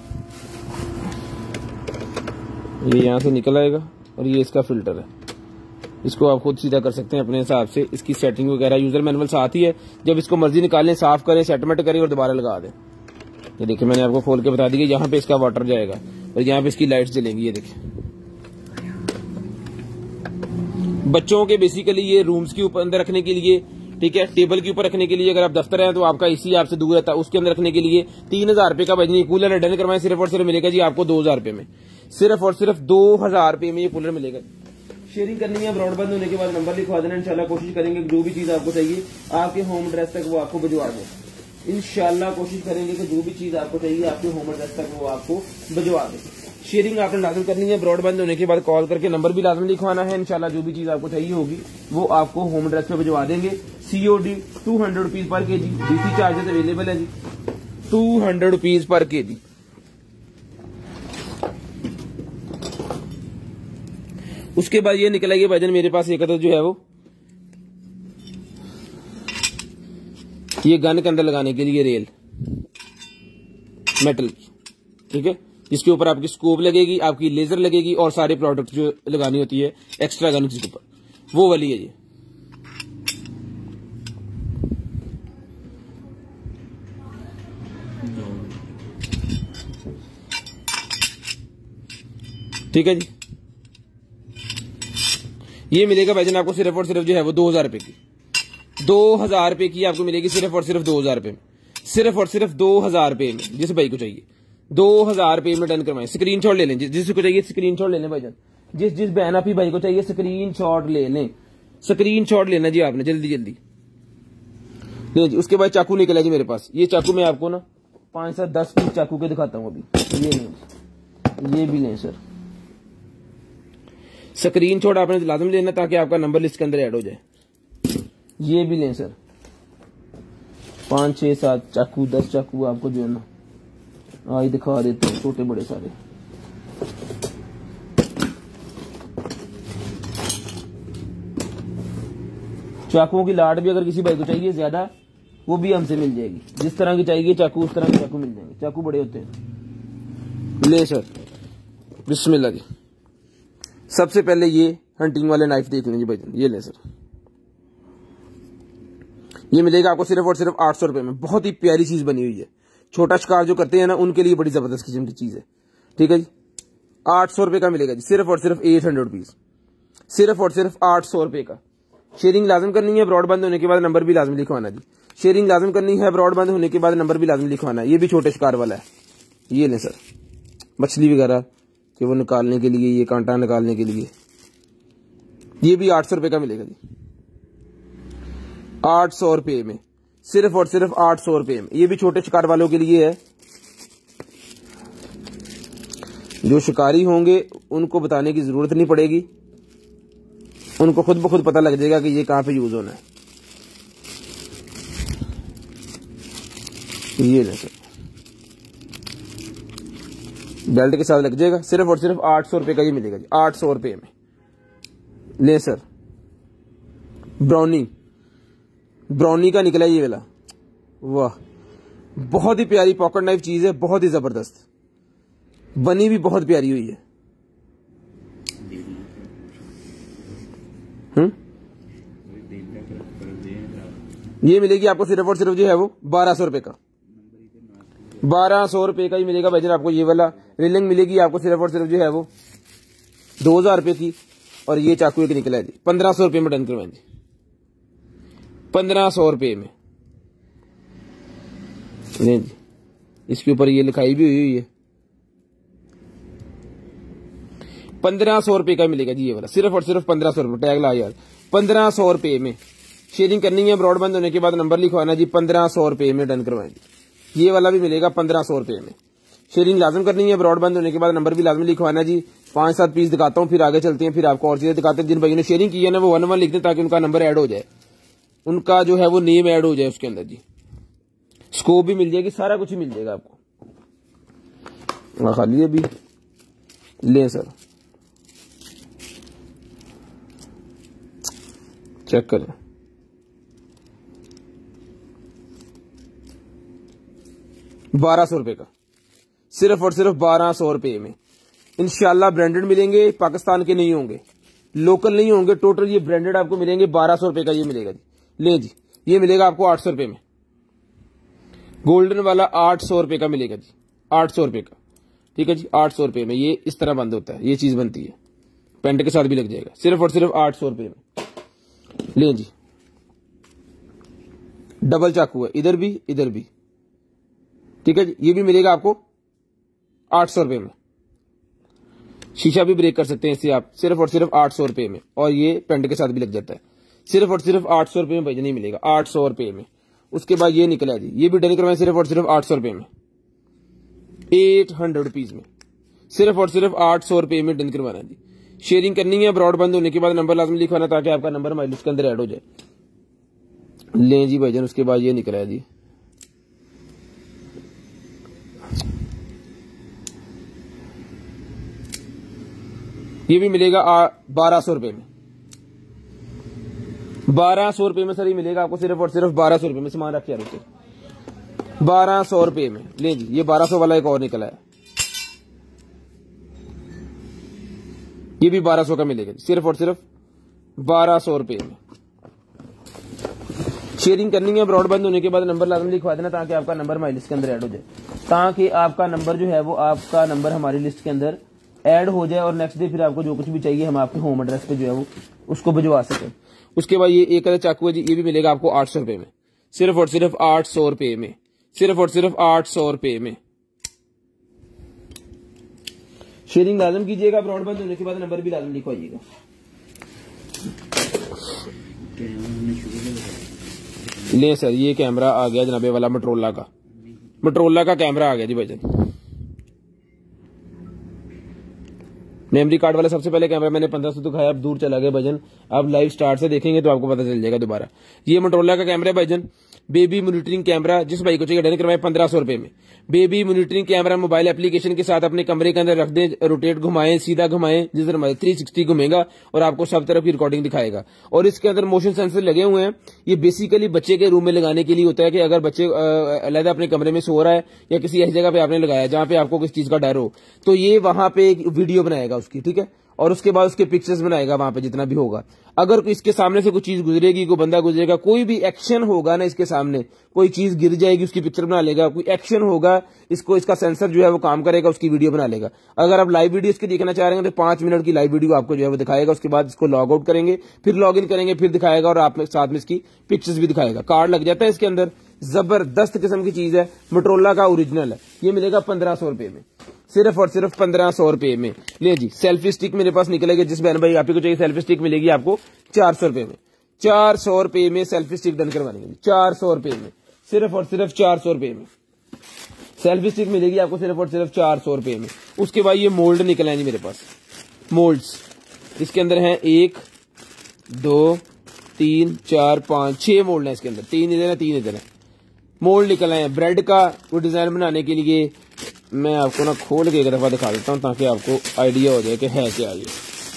A: ये यहां से निकल आएगा और ये इसका फिल्टर है, इसको आप खुद सीधा कर सकते हैं अपने हिसाब से। इसकी सेटिंग वगैरह यूजर मैनुअल साथ ही है, जब इसको मर्जी निकालें, साफ करें, सेटमेंट करें और दोबारा लगा दें। ये देखिए मैंने आपको खोल के बता दिया, यहाँ पे इसका वाटर जाएगा और यहाँ पे इसकी लाइट्स जलेंगी। ये देखिए बच्चों के बेसिकली ये रूम्स के ऊपर अंदर रखने के लिए, ठीक है, टेबल के ऊपर रखने के लिए, अगर आप दफ्तर हैं तो आपका इसी आपसे दूर रहता है, उसके अंदर रखने के लिए तीन हजार रुपए का बजनी कूलर डन करवाएं, सिर्फ और सिर्फ मिलेगा जी आपको दो हजार रुपए में, सिर्फ और सिर्फ दो हजार रुपए में ये कूलर मिलेगा। शेयरिंग करनी है, ब्रॉडबैंड होने के बाद नंबर लिखवा देना, इंशाल्लाह कोशिश करेंगे जो भी चीज आपको चाहिए आपके होम एड्रेस तक वो आपको भिजवा दें। इंशाल्लाह कोशिश करेंगे कि जो भी चीज आपको चाहिए आपके होम एड्रेस तक वो आपको भिजवा दें। शेयरिंग आपने लाजम करनी है, ब्रॉडबैंड होने के बाद कॉल करके नंबर भी लाजम लिखवाना है। इंशाल्लाह जो भी चीज आपको चाहिए होगी वो आपको होम एड्रेस पे भिजवा देंगे। COD to hundred rupees per K ji, DC charges available है जी, two hundred rupees per K जी। उसके बाद ये निकला, ये भाईजान मेरे पास एक जो है वो ये गन के अंदर लगाने के लिए रेल मेटल की, ठीक है, जिसके ऊपर आपकी स्कोप लगेगी, आपकी लेजर लगेगी और सारे प्रोडक्ट जो लगानी होती है एक्स्ट्रा गन के ऊपर, वो वाली है ये। ठीक है जी, ये मिलेगा भाईजान आपको सिर्फ और सिर्फ जो है वो दो हजार रुपए की, दो हजार रुपए की आपको मिलेगी सिर्फ और सिर्फ दो हजार रुपए में, सिर्फ और सिर्फ दो हजार रुपए में। जिस भाई को चाहिए दो हजार रुपए में डन करवाएं, स्क्रीनशॉट ले लें, जिसको चाहिए स्क्रीनशॉट ले लें भाईजान, जिस जिस बहन आप ही भाई को चाहिए स्क्रीन शॉट ले लें, स्क्रीन शॉट लेना जी आपने जल्दी जल्दी ले जी। उसके बाद चाकू निकला जी मेरे पास, ये चाकू मैं आपको ना पांच सात दस पीस चाकू के दिखाता हूँ अभी। ये लें, ये भी लें सर। स्क्रीन शॉट आपने लाजम लेना ताकि आपका नंबर लिस्ट के अंदर ऐड हो जाए। ये भी लें सर, पांच छह सात चाकू दस चाकू आपको जो है ना आज दिखा देते हैं, छोटे बड़े सारे। चाकुओं की लाट भी अगर किसी भाई को चाहिए ज्यादा वो भी हमसे मिल जाएगी, जिस तरह की चाहिए चाकू उस तरह के चाकू मिल जाएंगे। चाकू बड़े होते हैं। ले सर, बिस्मिल्लाह जी। सबसे पहले ये हंटिंग वाले नाइफ देख लेंगे भाई, ये ले सर। ये मिलेगा आपको सिर्फ और सिर्फ आठ सौ रुपए में। बहुत ही प्यारी चीज बनी हुई है। छोटा शिकार जो करते हैं ना उनके लिए बड़ी जबरदस्त किस्म की चीज है। ठीक है जी, आठ सौ रुपए का मिलेगा जी, सिर्फ और सिर्फ एट हंड्रेड रुपीज, सिर्फ और सिर्फ आठ सौ रुपए का। शेयरिंग लाजम करनी है, ब्रॉड बंद होने के बाद नंबर भी लाजम लिखवाना जी। शेयरिंग लाजम करनी है, ब्रॉड बंद होने के बाद नंबर भी लाजम लिखवाना है। ये भी छोटे शिकार वाला है। ये लें सर, मछली वगैरह कि वो निकालने के लिए, ये कांटा निकालने के लिए। ये भी आठ सौ रुपए का मिलेगा जी, आठ सौ रुपए में, सिर्फ और सिर्फ आठ सौ रुपए में। ये भी छोटे शिकार वालों के लिए है। जो शिकारी होंगे उनको बताने की जरूरत नहीं पड़ेगी, उनको खुद ब खुद पता लग जाएगा कि ये कहां पे यूज होना है। ये ले सर, बेल्ट के साथ लग जाएगा। सिर्फ और सिर्फ आठ सौ रुपए का ये मिलेगा जी, आठ सौ रुपए में। ले सर, ब्राउनी, ब्राउनी का निकला ये वाला, वाह बहुत ही प्यारी पॉकेट नाइफ चीज है, बहुत ही जबरदस्त बनी भी, बहुत प्यारी हुई है। हम्म ये मिलेगी आपको सिर्फ और सिर्फ जो है वो बारह सौ रुपए का, बारह सौ रुपए का ही मिलेगा भाईजान आपको। ये वाला रिलिंग मिलेगी आपको सिर्फ और सिर्फ जो है वो दो हजार रुपए की। और ये चाकू एक निकला है जी, पंद्रह सौ रुपए में डन करवाएं जी, पंद्रह सौ रुपए में। नहीं जी, इसके ऊपर ये लिखाई भी हुई है, पंद्रह सौ रुपए का मिलेगा जी ये वाला, सिर्फ और सिर्फ पंद्रह सौ रुपए। टैग ला यार, पंद्रह सौ रुपए में। शेयरिंग करनी है, ब्रॉड बंद होने के बाद नंबर लिखवाना जी, पंद्रह सौ रुपए में डन करवाएंगे। ये वाला भी मिलेगा पंद्रह सौ रुपए में। शेयरिंग लाजम करनी है, ब्रॉड बंद होने के बाद नंबर भी लाजम लिखवाना जी। पांच सात पीस दिखाता हूँ, फिर आगे चलते हैं, फिर आपको और चीजें दिखाते हैं। जिन भाइयों ने शेयरिंग की है ना वो वन वन लिखते हैं ताकि उनका नंबर ऐड हो जाए, उनका जो है वो नेम ऐड हो जाए उसके अंदर जी। स्कोप भी मिल जाएगी, सारा कुछ ही मिल जाएगा आपको। खाली अभी ले सर, चेक करें, बारह सौ रुपए का, सिर्फ और सिर्फ बारह सौ रुपए में। इंशाल्लाह ब्रांडेड मिलेंगे, पाकिस्तान के नहीं होंगे, लोकल नहीं होंगे, टोटल ये ब्रांडेड आपको मिलेंगे। बारह सौ रुपए का ये मिलेगा जी। ले जी, ये मिलेगा आपको आठ सौ रुपए में। गोल्डन वाला आठ सौ रुपए का मिलेगा जी, आठ सौ रुपए का। ठीक है जी, आठ सौ रुपए में ये इस तरह बंद होता है, ये चीज बनती है, पेंट के साथ भी लग जाएगा, सिर्फ और सिर्फ आठ सौ रुपए में। ले जी, डबल चाकू है, इधर भी इधर भी। ठीक है जी, ये भी मिलेगा आपको आठ सौ रुपए में। शीशा भी ब्रेक कर सकते हैं इससे आप, सिर्फ और सिर्फ आठ सौ रुपए में। और ये पेंट के साथ भी लग जाता है, सिर्फ और सिर्फ आठ सौ रुपए में भाई नहीं मिलेगा, आठ सौ रुपए में। उसके बाद ये निकला है जी, ये भी डन करवाएं सिर्फ और सिर्फ आठ सौ रुपए में, एट हंड्रेड रुपीज में, सिर्फ और सिर्फ आठ सौ रुपए में डन करवाना जी। शेयरिंग करनी है, ब्रॉड बंद होने के बाद नंबर लाजमी लिखवाना ताकि आपका नंबर हमारी लिस्ट के अंदर ऐड हो जाए। लें जी भाईजान, उसके बाद ये निकला है जी, ये भी मिलेगा बारह सौ रुपए में, बारह सौ रुपए में सर ये मिलेगा आपको, सिर्फ और सिर्फ बारह सौ रुपए में। सामान रखिए रुपए, बारह सौ रुपए में। ले जी, ये बारह सौ वाला एक और निकला है, ये भी बारह सौ का मिलेगा, सिर्फ और सिर्फ बारह सौ रुपए में। शेयरिंग करनी है, ब्रॉड बंद होने के बाद नंबर लाजम लिखवा देना ताकि आपका नंबर हमारी लिस्ट के अंदर ऐड हो जाए, ताकि आपका नंबर जो है वो आपका नंबर हमारी लिस्ट के अंदर ऐड हो जाए और नेक्स्ट डे फिर आपको जो कुछ भी चाहिए हम आपके होम एड्रेस पे जो है वो उसको भिजवा सकें। उसके बाद ये एक चाकू है जी, ये भी मिलेगा आपको आठ सौ रुपए में, सिर्फ और सिर्फ आठ सौ रुपए में, सिर्फ और सिर्फ आठ सौ रुपए में। शेयरिंग लाजम कीजिएगा, ब्रॉड बंद होने के बाद नंबर भी लाजम लिखवाइएगा। ले सर, ये कैमरा आ गया जनाबे वाला मोटरोला का, मोटरोला का कैमरा आ गया जी भाईजान। मेमोरी कार्ड वाला सबसे पहले कैमरा मैंने पंद्रह सौ दिखाया, अब दूर चला गया भाईजान। आप लाइव स्टार्ट से देखेंगे तो आपको पता चल जाएगा दोबारा। ये मोटरोला का कैमरा है भाईजान, बेबी मॉनिटरिंग कैमरा। जिस भाई को चाहिए डन करवाए पंद्रह सौ रुपए में। Baby monitoring camera mobile application के साथ अपने कमरे के अंदर रख दें, रोटेट घुमाएं, सीधा घुमाएं, जिस तरह थ्री सिक्सटी घुमेगा और आपको सब तरफ की रिकॉर्डिंग दिखाएगा। और इसके अंदर मोशन सेंसर लगे हुए हैं। ये बेसिकली बच्चे के रूम में लगाने के लिए होता है कि अगर बच्चे अलग अपने कमरे में सो रहा है या किसी ऐसी जगह पे आपने लगाया जहां पे आपको किसी चीज का डर हो, तो ये वहां पे एक वीडियो बनाएगा उसकी, ठीक है, और उसके बाद उसके पिक्चर्स बनाएगा वहां पे जितना भी होगा। अगर इसके सामने से कोई चीज गुजरेगी, कोई बंदा गुजरेगा, कोई भी एक्शन होगा ना इसके सामने, कोई चीज गिर जाएगी उसकी पिक्चर बना लेगा, कोई एक्शन होगा इसको इसका सेंसर जो है वो काम करेगा, उसकी वीडियो बना लेगा। अगर आप लाइव वीडियो इसकी देखना चाह रहे हैं तो पांच मिनट की लाइव वीडियो आपको जो है वो दिखाएगा। उसके बाद इसको लॉग आउट करेंगे, फिर लॉग इन करेंगे, फिर दिखाएगा और आप साथ में इसकी पिक्चर्स भी दिखाएगा। कार्ड लग जाता है इसके अंदर, जबरदस्त किस्म की चीज है, मोटरोला का ओरिजिनल है। ये मिलेगा पंद्रह सौ रुपए में, सिर्फ और सिर्फ पंद्रह सौ रुपए में। ले जी, सेल्फी स्टिक मेरे पास निकलेगी, जिस बहन भाई आप ही को चाहिए सेल्फी स्टिक मिलेगी आपको चार सौ रुपए में। चार सौ रुपए में सेल्फी स्टिक डन करवानी है, चार सौ रुपए में, सिर्फ और सिर्फ चार सौ रुपए में सेल्फी स्टिक मिलेगी आपको, सिर्फ और सिर्फ चार सौ रुपए में। उसके बाद ये मोल्ड निकले हैं जी मेरे पास, मोल्ड्स। इसके अंदर हैं एक, दो, तीन, चार, पांच, छह मोल्ड है इसके अंदर, तीन इधर है, तीन इधर है। मोल्ड निकले हैं ब्रेड का, वो डिजाइन बनाने के लिए मैं आपको ना खोल के एक दफा दिखा देता हूं ताकि आपको आइडिया हो जाए कि है क्या। ये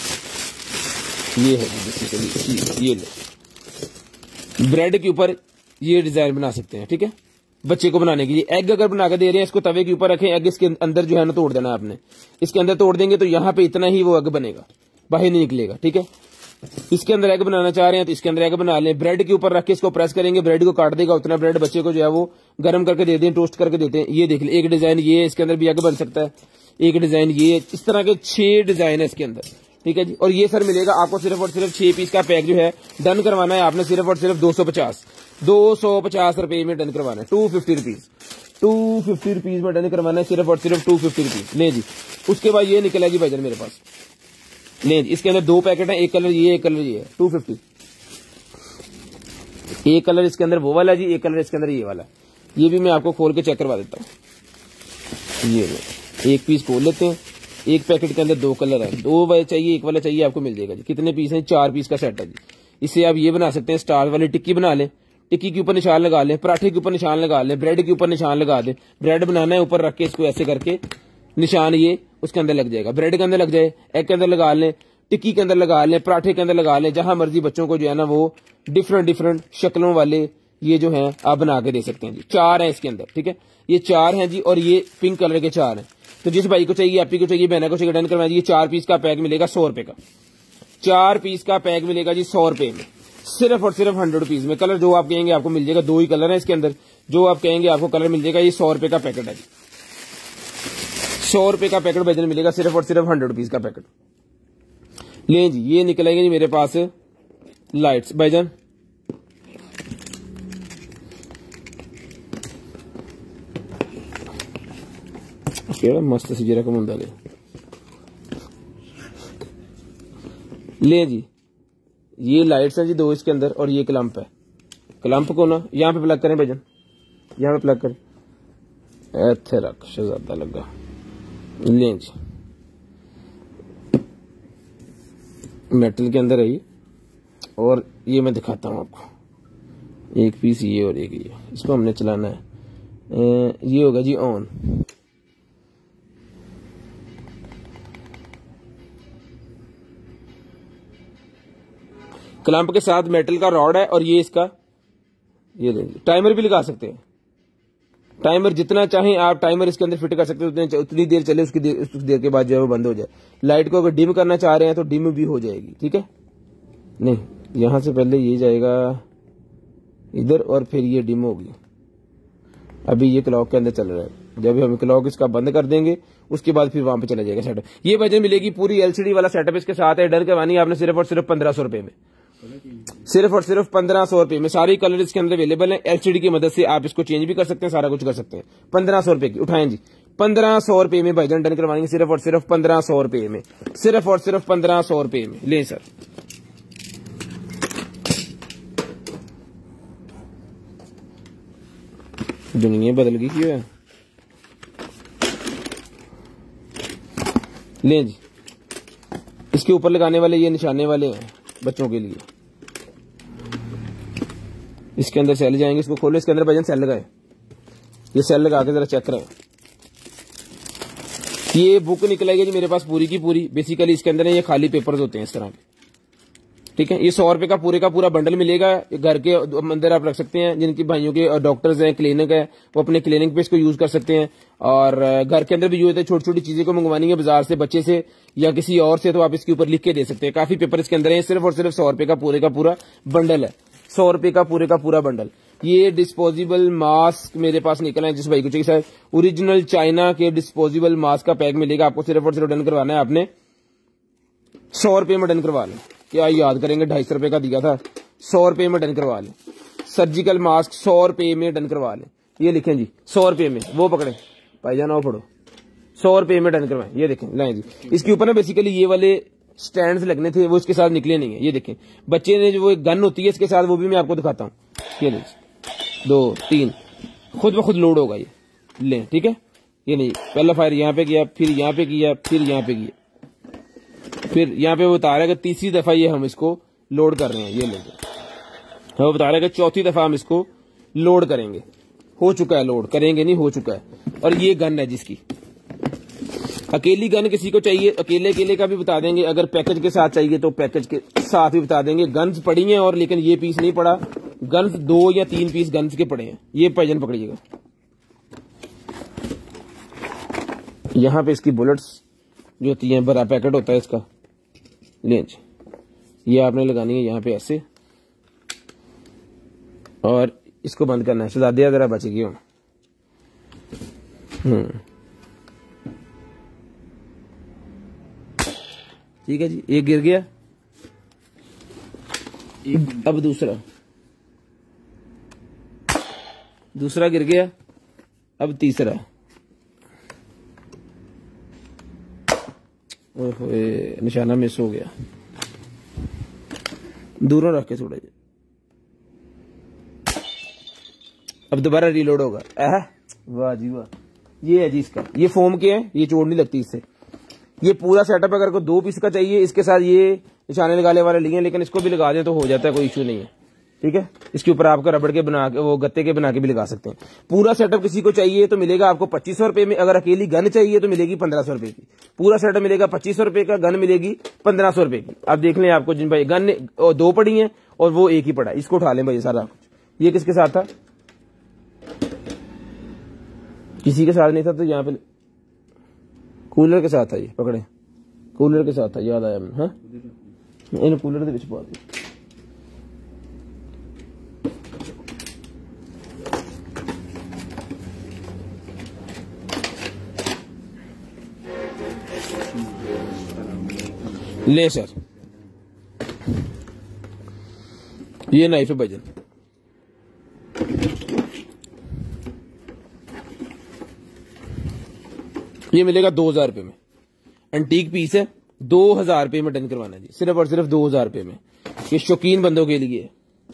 A: ये है बेसिकली, ये ले ब्रेड के ऊपर ये डिजाइन बना सकते हैं, ठीक है, बच्चे को बनाने के लिए। एग अगर बना के दे रहे हैं, इसको तवे के ऊपर रखें, एग इसके अंदर जो है ना तोड़ देना आपने, इसके अंदर तोड़ देंगे तो यहाँ पे इतना ही वो एग बनेगा, बाहर नहीं निकलेगा, ठीक है। इसके अंदर एग बनाना चाह रहे हैं तो इसके अंदर एग बना लें। ब्रेड के ऊपर रख के इसको प्रेस करेंगे, ब्रेड को काट देगा, उतना ब्रेड बच्चे को जो है वो गर्म करके दे दें, टोस्ट करके देते हैं। ये देख ले, एक डिजाइन ये है, इसके अंदर भी एग बन सकता है। एक डिजाइन ये, इस तरह के छह डिजाइन है इसके अंदर, ठीक है जी। और ये सर मिलेगा आपको सिर्फ और सिर्फ छह पीस का पैक जो है डन करवाना है आपने, सिर्फ और सिर्फ दो सौ पचास दो सौ पचास रुपए में डन करवाना है। Two fifty rupees two fifty rupees में डन करवाना है, सिर्फ और सिर्फ टू फिफ्टी रुपीज। ले जी, उसके बाद ये निकला जी भाईजान मेरे पास, ले इसके अंदर दो पैकेट है, एक कलर ये, एक कलर ये है, टू फिफ्टी। एक कलर इसके अंदर वो वाला जी, एक कलर इसके अंदर ये वाला। ये भी मैं आपको खोल के चेक करवा देता हूँ। ये एक पीस खोल लेते हैं, एक पैकेट के अंदर दो कलर है, दो वाले चाहिए, एक वाला चाहिए, आपको मिल जाएगा जी। कितने पीस हैं? चार पीस का सेट है जी। इससे आप ये बना सकते हैं, स्टार वाली टिक्की बना लें, टिक्की के ऊपर निशान लगा लें, पराठे के ऊपर निशान लगा लें, ब्रेड के ऊपर निशान लगा दें। ब्रेड बनाना है, ऊपर रख के इसको ऐसे करके निशान ये उसके अंदर लग जाएगा, ब्रेड के अंदर लग जाए, एग के अंदर लगा लें, टिक्की के अंदर लगा लें, पराठे के अंदर लगा लें, जहां मर्जी बच्चों को जो है ना वो डिफरेंट डिफरेंट शक्लों वाले ये जो है आप बना के दे सकते हैं जी। चार हैं इसके अंदर, ठीक है, ये चार हैं जी, और ये पिंक कलर के चार हैं। तो जिस भाई को चाहिए, आपी को चाहिए, बहना को चाहिए, डन करवाए जी। ये चार पीस का पैक मिलेगा सौ रुपए का, चार पीस का पैक मिलेगा जी सौ रुपए में, सिर्फ और सिर्फ हंड्रेड रुपीज में। कलर जो आप कहेंगे आपको मिल जाएगा, दो ही कलर है इसके अंदर, जो आप कहेंगे आपको कलर मिल जाएगा। ये सौ रुपए का पैकेट है जी, सौ रुपए का पैकेट भाईजान मिलेगा, सिर्फ और सिर्फ हंड्रेड रुपीज का पैकेट। ले जी, ये निकलेंगे जी मेरे पास लाइट्स भाईजान, केड़ा मस्त सी रकम होंदा ले। ले जी, ये लाइट्स हैं जी दो इसके अंदर, और ये क्लम्प है। क्लम्प को ना यहाँ पे प्लग करें भाईजान, यहाँ पे प्लग करें, इत्थे रख, शहजादा लगा। ले जी, मेटल के अंदर है ये, और ये मैं दिखाता हूँ आपको, एक पीस ये और एक ये। इसको हमने चलाना है, ये होगा जी ऑन। क्लैंप के साथ मेटल का रॉड है, और ये इसका ये टाइमर भी लगा सकते हैं। टाइमर जितना चाहें आप टाइमर इसके अंदर फिट कर सकते हैं, उतनी उतनी देर चले, उसकी देर उस देर के बाद जो है वो बंद हो जाए। लाइट को अगर डिम करना चाह रहे हैं तो डिम भी हो जाएगी, ठीक है। नहीं, यहां से पहले ये जाएगा इधर, और फिर ये डिम होगी। अभी ये क्लॉक के अंदर चल रहा है, जब हम क्लॉक इसका बंद कर देंगे उसके बाद फिर वहां पे चला जाएगा सेटअप। ये वजन मिलेगी पूरी एलसीडी वाला सेटअप इसके साथ है। डन करवानी आपने सिर्फ और सिर्फ पंद्रह सौ रुपए में, सिर्फ और सिर्फ पंद्रह सौ रुपए में। सारी कलर इसके अंदर अवेलेबल है। एलसीडी की मदद से आप इसको चेंज भी कर सकते हैं, सारा कुछ कर सकते हैं। पंद्रह सौ रुपए की उठाएं जी, पंद्रह सौ रुपए में भाईजान डन करवाएंगे, सिर्फ और सिर्फ पंद्रह सौ रुपए में, सिर्फ और सिर्फ पंद्रह सौ रुपए में। ले सर, दुनिया बदल गई क्यों है। ले जी, इसके ऊपर लगाने वाले ये निशाने वाले हैं बच्चों के लिए। इसके अंदर सेल जाएंगे, इसको खोलो, इसके अंदर भाईजान सेल लगाए, ये सेल लगा के जरा चेक करें। ये बुक निकलेगी जी मेरे पास पूरी की पूरी, बेसिकली इसके अंदर ये खाली पेपर्स होते हैं इस तरह के, ठीक है। ये सौ रुपए का पूरे का पूरा बंडल मिलेगा, घर के अंदर आप रख सकते हैं। जिनकी भाइयों के डॉक्टर्स हैं, क्लिनिक है, वो अपने क्लिनिक पे इसको यूज कर सकते हैं। और घर के अंदर भी यूज होता है, छोटी छोटी चीजें को मंगवानी है बाजार से, बच्चे से या किसी और से, तो आप इसके ऊपर लिख के दे सकते हैं। काफी पेपर इसके अंदर है, सिर्फ और सिर्फ सौ रुपए का पूरे का पूरा बंडल है, सौ रुपए का पूरे का पूरा बंडल। ये डिस्पोजेबल मास्क मेरे पास निकला है, जिस भाई को चाहिए सर, ओरिजिनल चाइना के डिस्पोजेबल मास्क का पैक मिलेगा आपको। सिर्फ और सिर्फ डन करवाना है आपने, सौ रुपए में डन करवा लें। क्या याद करेंगे, ढाई सौ रुपए का दिया था, सौ रुपए में डन करवा लें। सर्जिकल मास्क सौ रुपए में डन करवा लें। ये लिखें जी, सौ रुपए में, वो पकड़े भाईजान, आओ पढ़ो, सौ रुपए में डन करवाएं। ये देखें, लाएं जी, इसके ऊपर ना बेसिकली ये वाले स्टैंड्स लगने थे, वो इसके साथ निकले नहीं है। ये देखें, बच्चे ने जो वो गन होती है इसके साथ, वो भी मैं आपको दिखाता हूँ। ये ले, दो तीन, खुद ब खुद लोड होगा ये, लें, ठीक है। ये नहीं, पहला फायर यहाँ पे किया, फिर यहाँ पे किया, फिर यहाँ पे किया, फिर यहाँ पे वो बता रहा है कि तीसरी दफा ये हम इसको लोड कर रहे हैं। ये लेंगे, वो बता रहा है कि चौथी दफा हम इसको लोड करेंगे। हो चुका है लोड, करेंगे नहीं, हो चुका है। और ये गन है जिसकी, अकेली गन किसी को चाहिए, अकेले अकेले का भी बता देंगे। अगर पैकेज के साथ चाहिए तो पैकेज के साथ भी बता देंगे। गन्स पड़ी हैं, और लेकिन ये पीस नहीं पड़ा, गन्स दो या तीन पीस गन्स के पड़े हैं। ये पैजन पकड़िएगा, यहां पे इसकी बुलेट्स जो होती हैं, बड़ा पैकेट होता है इसका, लेंज, ये आपने लगानी है यहाँ पे ऐसे, और इसको बंद करना है। शहजादिया जरा बच गई हूं। हम्म ठीक है जी, एक गिर गया, अब दूसरा, दूसरा गिर गया, अब तीसरा। ओए, निशाना मिस हो गया, दूरों रख के थोड़ा जी। अब दोबारा रीलोड होगा। आह, वाह जी वाह, ये है जी इसका, ये फोम के है, ये चोट नहीं लगती इससे। ये पूरा सेटअप अगर को दो पीस का चाहिए, इसके साथ ये निशाने लगाने वाले लिए, लेकिन इसको भी लगा दें तो हो जाता है, कोई इश्यू नहीं है, ठीक है। इसके ऊपर आपका रबड़ के बना के, वो गत्ते के बना के भी लगा सकते हैं। पूरा सेटअप किसी को चाहिए तो मिलेगा आपको पच्चीस सौ रुपए में। अगर अकेली गन चाहिए तो मिलेगी पंद्रह सौ रुपए की। पूरा सेटअप मिलेगा पच्चीस सौ रुपए का, गन मिलेगी पंद्रह सौ रुपए की। आप देख लें, आपको जिन भाई गन दो पड़ी है और वो एक ही पड़ा, इसको उठा लें भाई सारा कुछ। ये किसके साथ था, किसी के साथ नहीं था, तो यहाँ पे कूलर के साथ था, ये पकड़े, कूलर के साथ था, याद आया मैंने। हाँ, इन कूलर के विच पा दी। ले सर, ये नाइफ है भाईजान, ये मिलेगा दो हजार रुपए में। एंटीक पीस है, दो हजार रुपए में डन करवाना जी, सिर्फ और सिर्फ दो हजार रुपए में। ये शौकीन बंदों के लिए।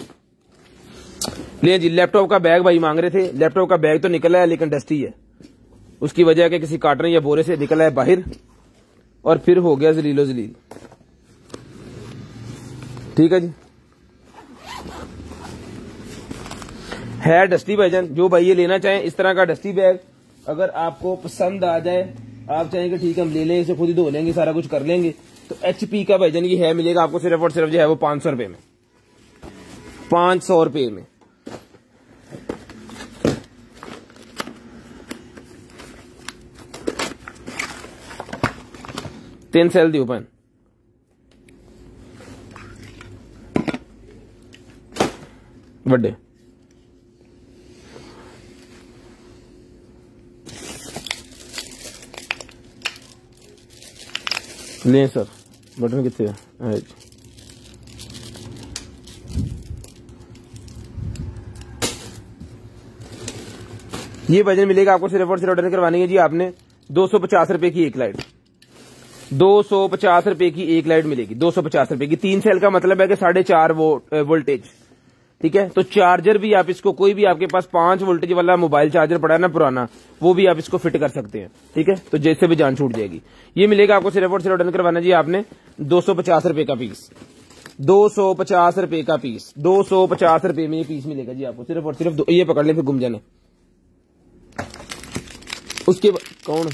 A: ले जी, लैपटॉप का बैग भाई मांग रहे थे। लैपटॉप का बैग तो निकला है, लेकिन डस्टी है, उसकी वजह है किसी कार्टन या बोरे से निकला है बाहर, और फिर हो गया जलीलो जलील। ठीक है जी, है डस्टी भाईजान। जो भाई ये लेना चाहें इस तरह का डस्टी बैग, अगर आपको पसंद आ जाए, आप चाहेंगे ठीक है हम ले लें, इसे खुद ही धो लेंगे, सारा कुछ कर लेंगे, तो एचपी का भाईजान ये है, मिलेगा आपको सिर्फ और सिर्फ जो है वो पांच सौ रुपए में, पांच सौ रुपए में। तीन सेल दी ओपन, बड़े ले सर, बटन कितने है? ये भाईजान मिलेगा आपको सिर्फ और सिर्फ ऑर्डर करवानी है जी आपने दो सौ पचास रुपए की एक लाइट, दो सौ पचास रुपए की एक लाइट मिलेगी, दो सौ पचास रुपए की। तीन सेल का मतलब है कि साढ़े चार वोल्टेज, ठीक है। तो चार्जर भी आप इसको, कोई भी आपके पास पांच वोल्टेज वाला मोबाइल चार्जर पड़ा है ना पुराना, वो भी आप इसको फिट कर सकते हैं, ठीक है। तो जैसे भी जान छूट जाएगी। ये मिलेगा आपको सिर्फ और सिर्फ ऑर्डर करवाना जी आपने दो सौ पचास रुपए का पीस, दो सौ पचास रुपए का पीस, दो सौ पचास रुपए में ये पीस मिलेगा जी आपको सिर्फ और सिर्फ दो, ये पकड़ ले फिर गुम जाना। उसके बाद कौन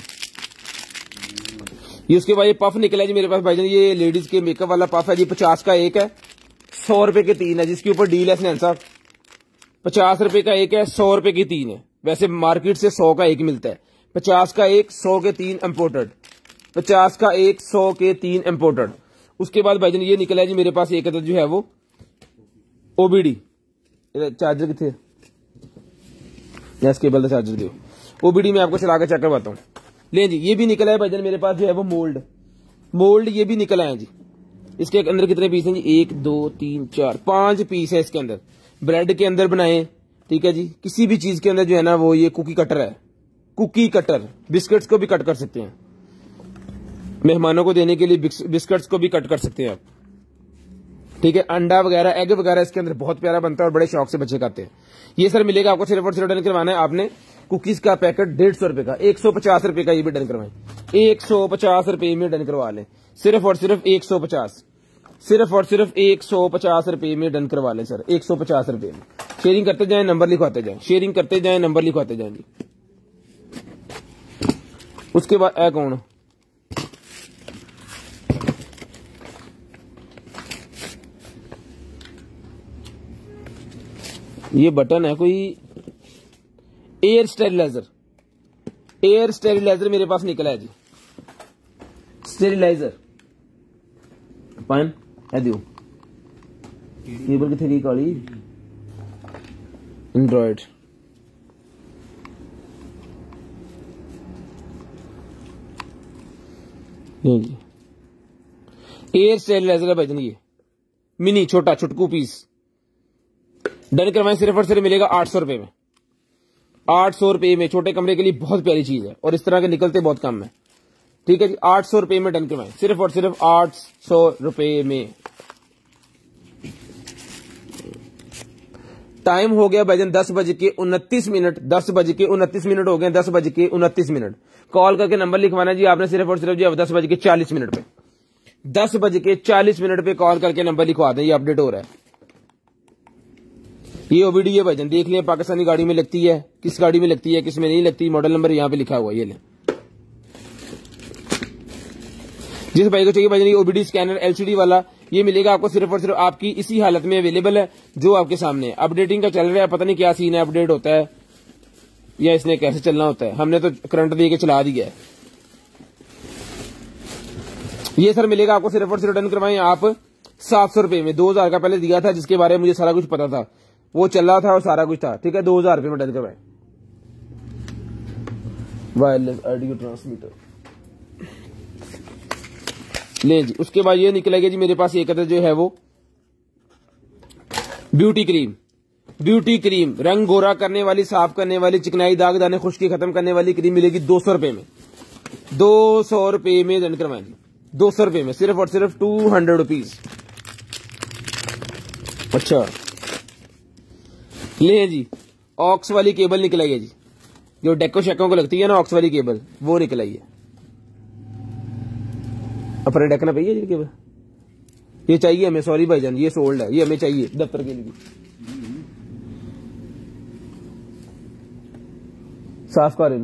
A: ये, उसके बाद ये पफ निकला है जी मेरे पास भाईजान, ये लेडीज के मेकअप वाला पफ है जी, पचास का एक है, सौ रुपए के तीन है, जिसके ऊपर डील है स्नैन साहब। पचास रुपए का एक है, सौ रुपए की तीन है। वैसे मार्केट से सौ का एक मिलता है, पचास का एक, सौ के तीन इम्पोर्टेड, पचास का एक, सौ के तीन इम्पोर्टेड। उसके बाद भाईजान ये निकला है जी मेरे पास एक जो है वो ओबीडी चार्जर कितने गैस केबल का चार्जर दो, ओबीडी में आपको चला के चेक करवाता हूँ। ले जी ये भी निकला है भाईजान मेरे पास जो है वो मोल्ड, मोल्ड ये भी निकला है जी। इसके अंदर कितने पीस हैं जी, एक दो तीन चार पांच पीस है इसके अंदर। ब्रेड के अंदर बनाए, ठीक है जी, किसी भी चीज के अंदर जो है ना वो ये कुकी कटर है, कुकी कटर। बिस्किट्स को भी कट कर सकते हैं, मेहमानों को देने के लिए बिस्किट्स को भी कट कर सकते हैं आप, ठीक है। अंडा वगैरह, एग वगैरह इसके अंदर बहुत प्यारा बनता है और बड़े शौक से बच्चे खाते हैं। ये सर मिलेगा आपको सिर्फ और सिर्फ डन करवाना है आपने कुकीज का पैकेट डेढ़ सौ रुपए का, एक सौ पचास रुपए का ये भी डन करवाएं, एक सौ पचास रुपए में डन करवा लें, सिर्फ और सिर्फ एक सौ पचास, सिर्फ और सिर्फ एक सौ पचास रुपए में डन करवा लें सर, एक सौ पचास रुपए में। शेयरिंग करते जाएं, नंबर लिखवाते जाएं, शेयरिंग करते जाएं, नंबर लिखवाते जाएं जी। उसके बाद ए कौन ये बटन है कोई एयर स्टेरिलाइजर, एयर स्टेरिलाइजर मेरे पास निकला है जी, स्टेरिलाइजर पाइन है दियो केबल कितने की काली एंड्रॉइड जी, एयर स्टेरिलाइजर है भाईजान ये मिनी छोटा छुटकू पीस डन करवाएं, सिर्फ और सिर्फ मिलेगा आठ सौ रुपए में, आठ सौ रुपए में। छोटे कमरे के लिए बहुत प्यारी चीज है और इस तरह के निकलते बहुत कम है, ठीक है जी। आठ सौ रुपए में डन करवाएं, सिर्फ और सिर्फ आठ सौ रुपए में। टाइम हो गया भाईजान दस बज के उनतीस मिनट, दस बज के उनतीस मिनट हो गए, दस बज के उनतीस मिनट। कॉल करके नंबर लिखवाना जी आपने सिर्फ और सिर्फ जी दस बज के चालीस मिनट पे, दस बज के चालीस मिनट पे कॉल करके नंबर लिखवा दें, ये अपडेट हो रहा है। ये ओबीडी है भाईजान, देख लिया पाकिस्तानी गाड़ी में लगती है, किस गाड़ी में लगती है किस में नहीं लगती, मॉडल नंबर यहाँ पे लिखा हुआ है, ये ले। जिस भाई को चाहिए भाईजान ये ओबीडी स्कैनर एलसीडी वाला, ये मिलेगा आपको सिर्फ और सिर्फ आपकी इसी हालत में अवेलेबल है जो आपके सामने है। अपडेटिंग का चल रहा है, पता नहीं क्या सीन है, अपडेट होता है या इसने कैसे चलना होता है, हमने तो करंट दे के चला दिया है। ये सर मिलेगा आपको सिर्फ और सिर्फ रिटर्न करवाएं आप सात सौ रुपए में, दो हजार का पहले दिया था जिसके बारे में मुझे सारा कुछ पता था, वो चल रहा था और सारा कुछ था, ठीक है। दो हजार रुपए में डन करवाएं। वायरलेस ऑडियो ट्रांसमीटर ले जी। उसके बाद ये निकलेगा जी मेरे पास एक अदर जो है वो ब्यूटी क्रीम, ब्यूटी क्रीम रंग गोरा करने वाली, साफ करने वाली, चिकनाई दाग दाने खुश्की खत्म करने वाली क्रीम मिलेगी दो सौ रुपए में, दो सौ रुपए में डन करवाएं, दो सौ रुपए में, सिर्फ और सिर्फ टू हंड्रेड रुपीज। अच्छा ले जी, ऑक्स वाली केबल निकल आई है जी, जो डेको शेकों को लगती है ना ऑक्स वाली केबल, वो निकल आई है। अपने डेकना पे है जी केबल, ये चाहिए हमें, सॉरी भाईजान ये सोल्ड है, ये हमें चाहिए दफ्तर के लिए। साफ कर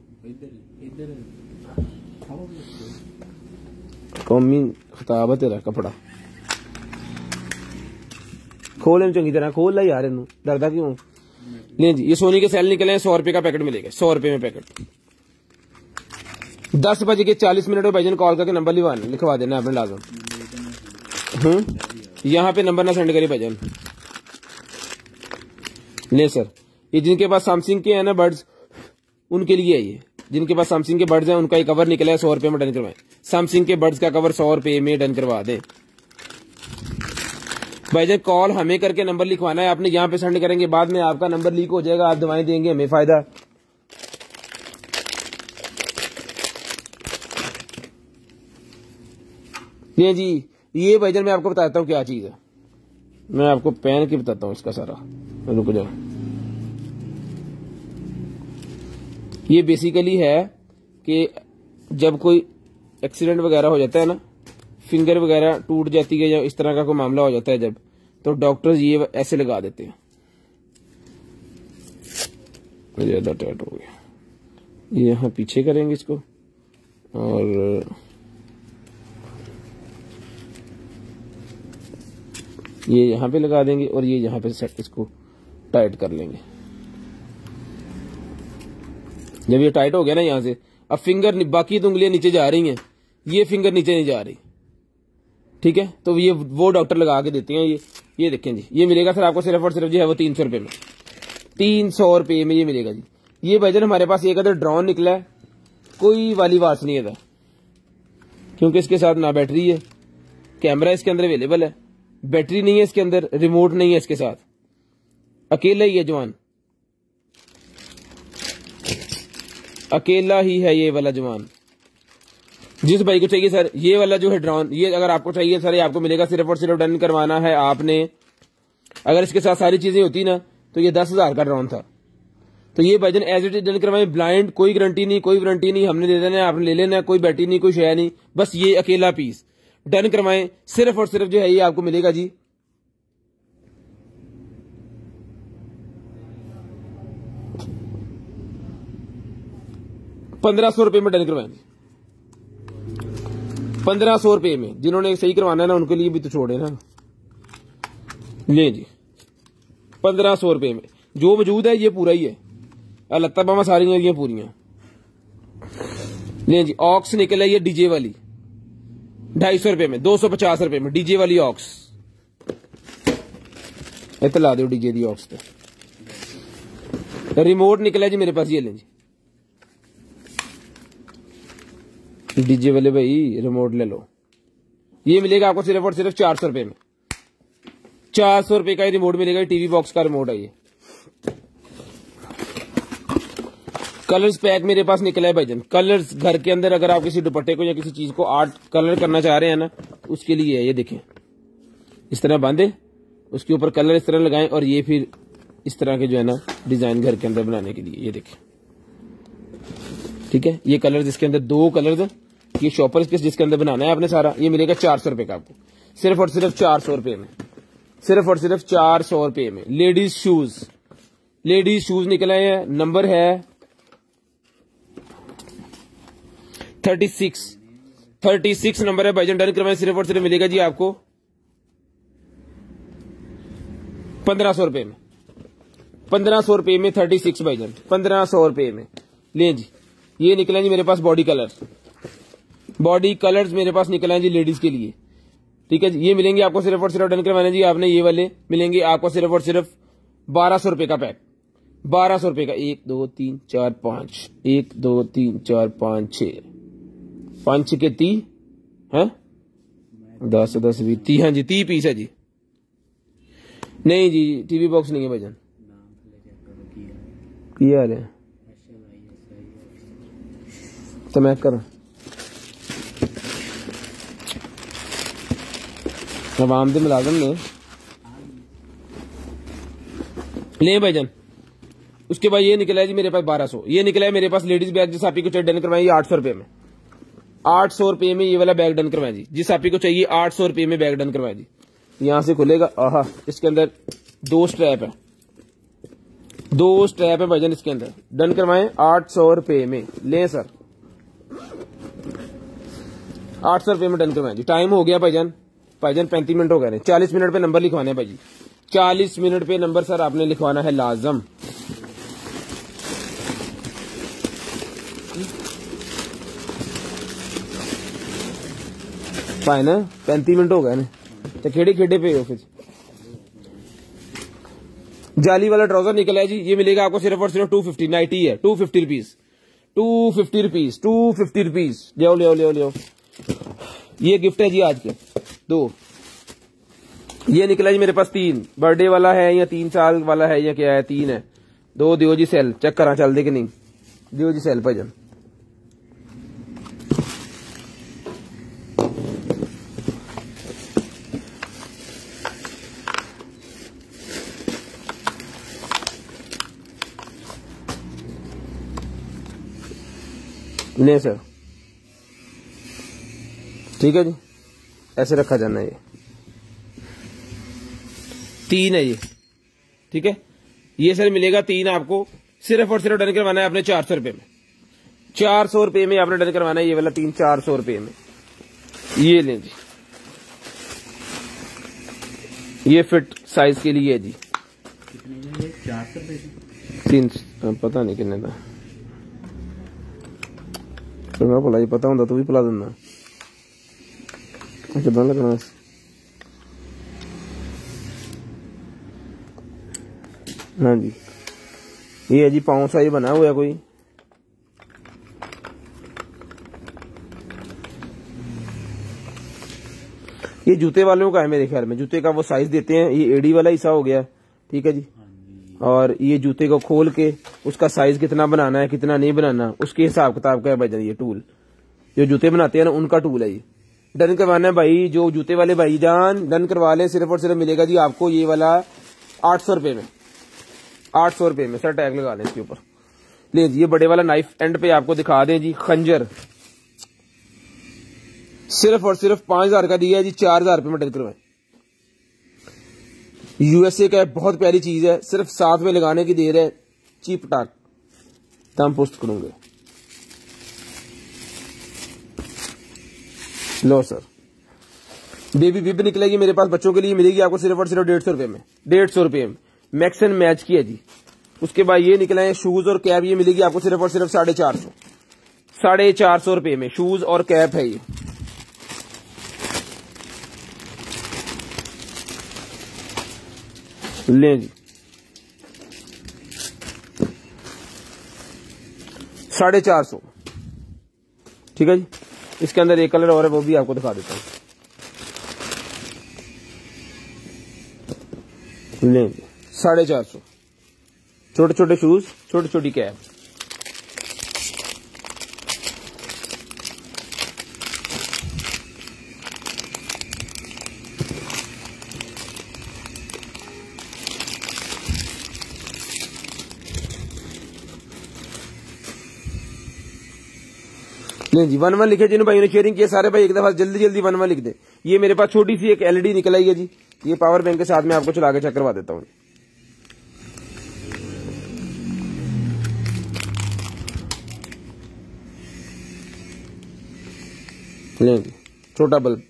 A: कौमी खिताब है तेरा कपड़ा, खोल चंगी तरह खोल ला यार, इन डरदा क्यों। नहीं जी, ये सोनी के सेल निकले हैं, सौ रुपए का पैकेट मिलेगा, सौ रुपए में पैकेट। दस बजे के चालीस मिनट में भाईजान कॉल करके नंबर लिखवा लिखवा देना आपने लाजम। हम्म यहाँ पे नंबर ना सेंड करिए भाईजान। ले सर, ये जिनके पास सैमसंग के है ना बर्ड्स, उनके लिए है ये, जिनके पास सैमसंग के बर्ड्स हैं उनका ये कवर निकला है, सौ रुपए में डन करवाएं। सैमसंग के बर्ड्स का कवर सौ रुपए में डन करवा दें भाईजान। कॉल हमें करके नंबर लिखवाना है आपने, यहाँ पे सेंड करेंगे, बाद में आपका नंबर लीक हो जाएगा, आप दवाएं देंगे, हमें फायदा नहीं जी, ये भाईजान मैं आपको बताता हूँ क्या चीज है, मैं आपको पहन के बताता हूँ इसका सारा। रुक जाओ, ये बेसिकली है कि जब कोई एक्सीडेंट वगैरह हो जाता है ना, फिंगर वगैरह टूट जाती है या इस तरह का कोई मामला हो जाता है जब, तो डॉक्टर्स ये ऐसे लगा देते हैं। ज्यादा टाइट हो गया, ये यहाँ पीछे करेंगे इसको और ये यहाँ पे लगा देंगे और ये यहाँ पे सेट इसको टाइट कर लेंगे। जब ये टाइट हो गया ना यहाँ से, अब फिंगर बाकी तो उंगलियां नीचे जा रही हैं, ये फिंगर नीचे नहीं जा रही, ठीक है। तो ये वो डॉक्टर लगा के देते हैं। ये ये देखें जी, ये मिलेगा सर आपको सिर्फ और सिर्फ जो है वो तीन सौ रुपए में, तीन सौ रुपये में ये मिलेगा जी। ये भाईजान हमारे पास एक अदर ड्रोन निकला है, कोई वाली वाच नहीं है क्योंकि इसके साथ ना बैटरी है, कैमरा इसके अंदर अवेलेबल है, बैटरी नहीं है इसके अंदर, रिमोट नहीं है इसके साथ, अकेला ही है जवान, अकेला ही है ये वाला जवान। जिस भाई को चाहिए सर ये वाला जो है ड्रोन, ये अगर आपको चाहिए सर, ये आपको मिलेगा सिर्फ और सिर्फ डन करवाना है आपने। अगर इसके साथ सारी चीजें होती ना तो ये दस हजार का ड्रोन था। तो ये भाईजान एज इट इज डन करवाए, ब्लाइंड, कोई गारंटी नहीं, कोई वारंटी नहीं, हमने ले लेना है, आपने ले लेना है, कोई बैटरी नहीं, कोई शय नहीं, बस ये अकेला पीस डन करवाए, सिर्फ और सिर्फ जो है ये आपको मिलेगा जी पंद्रह सौ रुपए में डन करवाएंगे, पंद्रह सौ रुपए में। जिन्होंने सही करवाना है ना उनके लिए भी तो छोड़े ना, ले जी पंद्रह सौ रुपए में जो मौजूद है ये पूरा ही है, लत्ता बामा सारी ये पूरी हैं। ले जी ऑक्स निकल है ये डीजे वाली, ढाई सौ रुपए में, दो सौ पचास रुपए में डीजे वाली ऑक्स, इतना दो डीजे दी ऑक्स पे। रिमोट निकला जी मेरे पास, ये ले जी डीजे वाले भाई रिमोट ले लो, ये मिलेगा आपको सिर्फ और सिर्फ चार सौ रुपए में, चार सौ रुपए का ही रिमोट मिलेगा। टीवी बॉक्स का रिमोट है ये। कलर्स पैक मेरे पास निकला है भाईजान, कलर्स घर के अंदर अगर आप किसी दुपट्टे को या किसी चीज को आर्ट कलर करना चाह रहे हैं ना, उसके लिए है। ये देखें इस तरह बांधे, उसके ऊपर कलर इस तरह लगाएं और ये फिर इस तरह के जो है ना डिजाइन घर के अंदर बनाने के लिए, ये देखें ठीक है। ये कलर जिसके अंदर दो कलर, ये शॉपर जिसके अंदर बनाना है आपने सारा, ये मिलेगा चार सौ रुपए का आपको, सिर्फ और सिर्फ चार सौ रुपए में, सिर्फ और सिर्फ चार सौ रुपए में। लेडीज शूज, लेडीज शूज निकले हैं, नंबर है thirty six, thirty six number है भाईजान, डन करवाएं, सिर्फ और सिर्फ मिलेगा जी आपको पंद्रह सौ रुपए में, पंद्रह सौ रुपए में थर्टी सिक्स भाईजान, पंद्रह सौ रुपए में। ले जी ये निकले जी मेरे पास बॉडी कलर, बॉडी कलर्स मेरे पास निकले हैं जी लेडीज के लिए, ठीक है जी। ये मिलेंगे आपको सिर्फ और सिर्फ डन करवाना जी आपने, ये वाले मिलेंगे आपको सिर्फ और सिर्फ बारह सौ रुपए का पैक, बारह सौ रुपए का। एक दो तीन चार पांच, एक दो तीन चार पांच छह, पांच के ती है, दस दस भी ती, हाँ जी ती पीस है जी। नहीं जी टीवी बॉक्स नहीं है भाईजान, ये आ रहे हैं तो मैं कर आवाम दे मुलाजम ने ले भाईजान। उसके बाद ये निकला है जी मेरे पास बारह सौ, ये निकला है मेरे पास लेडीज बैग, जिस आपी को चाहिए डन करवाएं आठ सौ रुपए में, आठ सौ रुपए में ये वाला बैग डन करवाएं जी। जिस आपी को चाहिए आठ सौ रुपए में बैग डन करवाएं जी। यहां से खुलेगा, आहा इसके अंदर दो स्ट्रैप है, दो स्ट्रैप है भाईजान इसके अंदर, डन करवाएं आठ सौ रुपए में। ले सर आठ सौ रुपए में डन करवाएं जी। टाइम हो गया भाईजान, भाईजान पैंतीस मिनट हो गए, चालीस मिनट पे नंबर लिखवाने भाई जी, चालीस मिनट पे नंबर सर आपने लिखवाना है लाजम। पाए ना पैंतीस मिनट हो गए ना, तो खेड़े खेड़े पे हो फिर। जाली वाला ट्राउजर निकला है जी, ये मिलेगा आपको सिर्फ और सिर्फ टू फिफ्टी, नाइटी है, two fifty rupees, two fifty rupees, two fifty rupees. ले ले ले ले ये गिफ्ट है जी आज के दो। ये निकला जी मेरे पास तीन, बर्थडे वाला है या तीन साल वाला है या क्या है, तीन है, दो दियो जी सेल, चेक करा चल दे कि नहीं, दियो जी सेल भाईजान। ले सर, ठीक है जी, ऐसे रखा जाना है। ये तीन है ये, ठीक है। ये सर मिलेगा तीन आपको, सिर्फ और सिर्फ डन करवाना है आपने चार सौ रुपए में। चार सौ रुपए में आपने डन करवाना है ये वाला तीन, चार सौ रुपए में। ये लें जी, ये फिट साइज के लिए है जी।
C: कितने ये चार सौ रुपए
A: तीन, पता नहीं कितने का, तो भला पता होंगे तू भी पिला देना। कितना लगना, हाँ जी, ये है जी पाँव साइज बना हुआ है कोई। ये जूते वालों का है मेरे ख्याल में, जूते का वो साइज देते हैं। ये एडी वाला हिस्सा हो गया, ठीक है जी। और ये जूते को खोल के उसका साइज कितना बनाना है कितना नहीं बनाना, उसके हिसाब किताब का है भाई। ये टूल जो जूते बनाते हैं ना, उनका टूल है ये। डन करवाना है भाई, जो जूते वाले भाई जान डन करवा ले, सिर्फ और सिर्फ मिलेगा जी आपको ये वाला आठ सौ रुपए में। आठ सौ रुपए में सर, टैग लगा लें इसके ऊपर। ले जी, ये बड़े वाला नाइफ एंड पे आपको दिखा दें जी, खंजर सिर्फ और सिर्फ पांच हजार का दिया है जी, चार हजार रुपए में डन करवाए। यूएसए का बहुत प्यारी चीज है, सिर्फ साथ में लगाने की देर है। चीप टाक दाम पोस्ट करूंगे। लो सर, बेबी बिब निकलेगी मेरे पास, बच्चों के लिए मिलेगी आपको सिर्फ और सिर्फ डेढ़ सौ रुपए में। डेढ़ सौ रुपए में मैक्स एंड मैच की है जी। उसके बाद ये निकला है शूज और कैप, ये मिलेगी आपको सिर्फ और सिर्फ साढ़े चार सौ साढ़े चार सौ रुपए में शूज और कैप है ये। ले जी, साढ़े चार सौ, ठीक है जी। इसके अंदर एक कलर और है, वो भी आपको दिखा देता हूं। ले जी, साढ़े चार सौ, छोटे छोटे शूज, छोटी छोटी कैप। नहीं जी, वन वन लिखे जिन भाइयों ने शेयरिंग किया सारे भाई एक दफा जल्दी जल्दी वन वन लिख दे। ये मेरे पास छोटी सी एक एलईडी निकल आई है जी, ये पावर बैंक के साथ में आपको चला के चेक करवा देता हूँ। लेंगे छोटा बल्ब,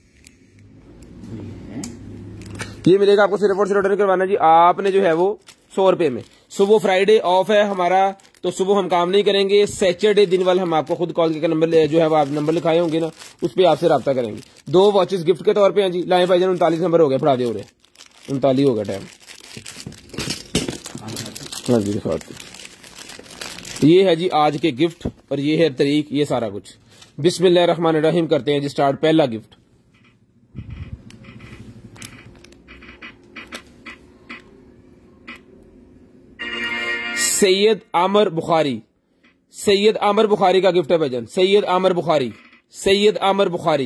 A: ये मिलेगा आपको सिर्फ और सिर्फ ऑर्डर करवाना जी आपने जो है वो सौ रुपए में। सुबह फ्राइडे ऑफ है हमारा, तो सुबह हम काम नहीं करेंगे। सैटरडे दिन वाले हम आपको खुद कॉल करके नंबर जो है वो आप नंबर लिखाए होंगे ना, उस पर आपसे रब्ता करेंगे। दो वॉचेस गिफ्ट के तौर पे हैं जी। लाए भाईजान, उनतालीस नंबर हो गया, फड़ा दे हो रहे उनतालीस हो गया टाइम। हाँ जी, ये है जी आज के गिफ्ट और ये है तारीख, ये सारा कुछ। बिस्मिल्लाह रहमान रहीम करते हैं जी स्टार्ट। पहला गिफ्ट सैयद आमर बुखारी, सैयद आमर बुखारी का गिफ्ट है भाईजान। सैयद आमर बुखारी, सैयद आमर बुखारी।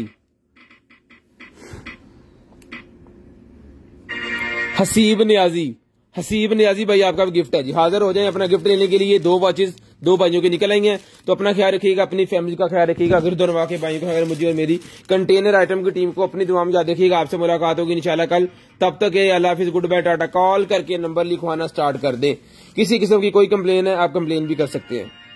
A: हसीब नियाजी, हसीब नियाजी भाई आपका गिफ्ट है जी। हाजिर हो जाए अपना गिफ्ट लेने के लिए। दो वॉचेस दो भाइयों की निकल आई हैं, तो अपना ख्याल रखिएगा, अपनी फैमिली का ख्याल रखिएगा। गिरद और के भाइयों का, मुझे और मेरी कंटेनर आइटम की टीम को अपनी दुआ में याद रखिएगा। आपसे मुलाकात होगी इंशाल्लाह कल। तब तक ये अल्लाह हाफिज, गुड बाय, टाटा। कॉल करके नंबर लिखवाना स्टार्ट कर दें। किसी किस्म की कोई कंप्लेन है आप कंप्लेन भी कर सकते हैं।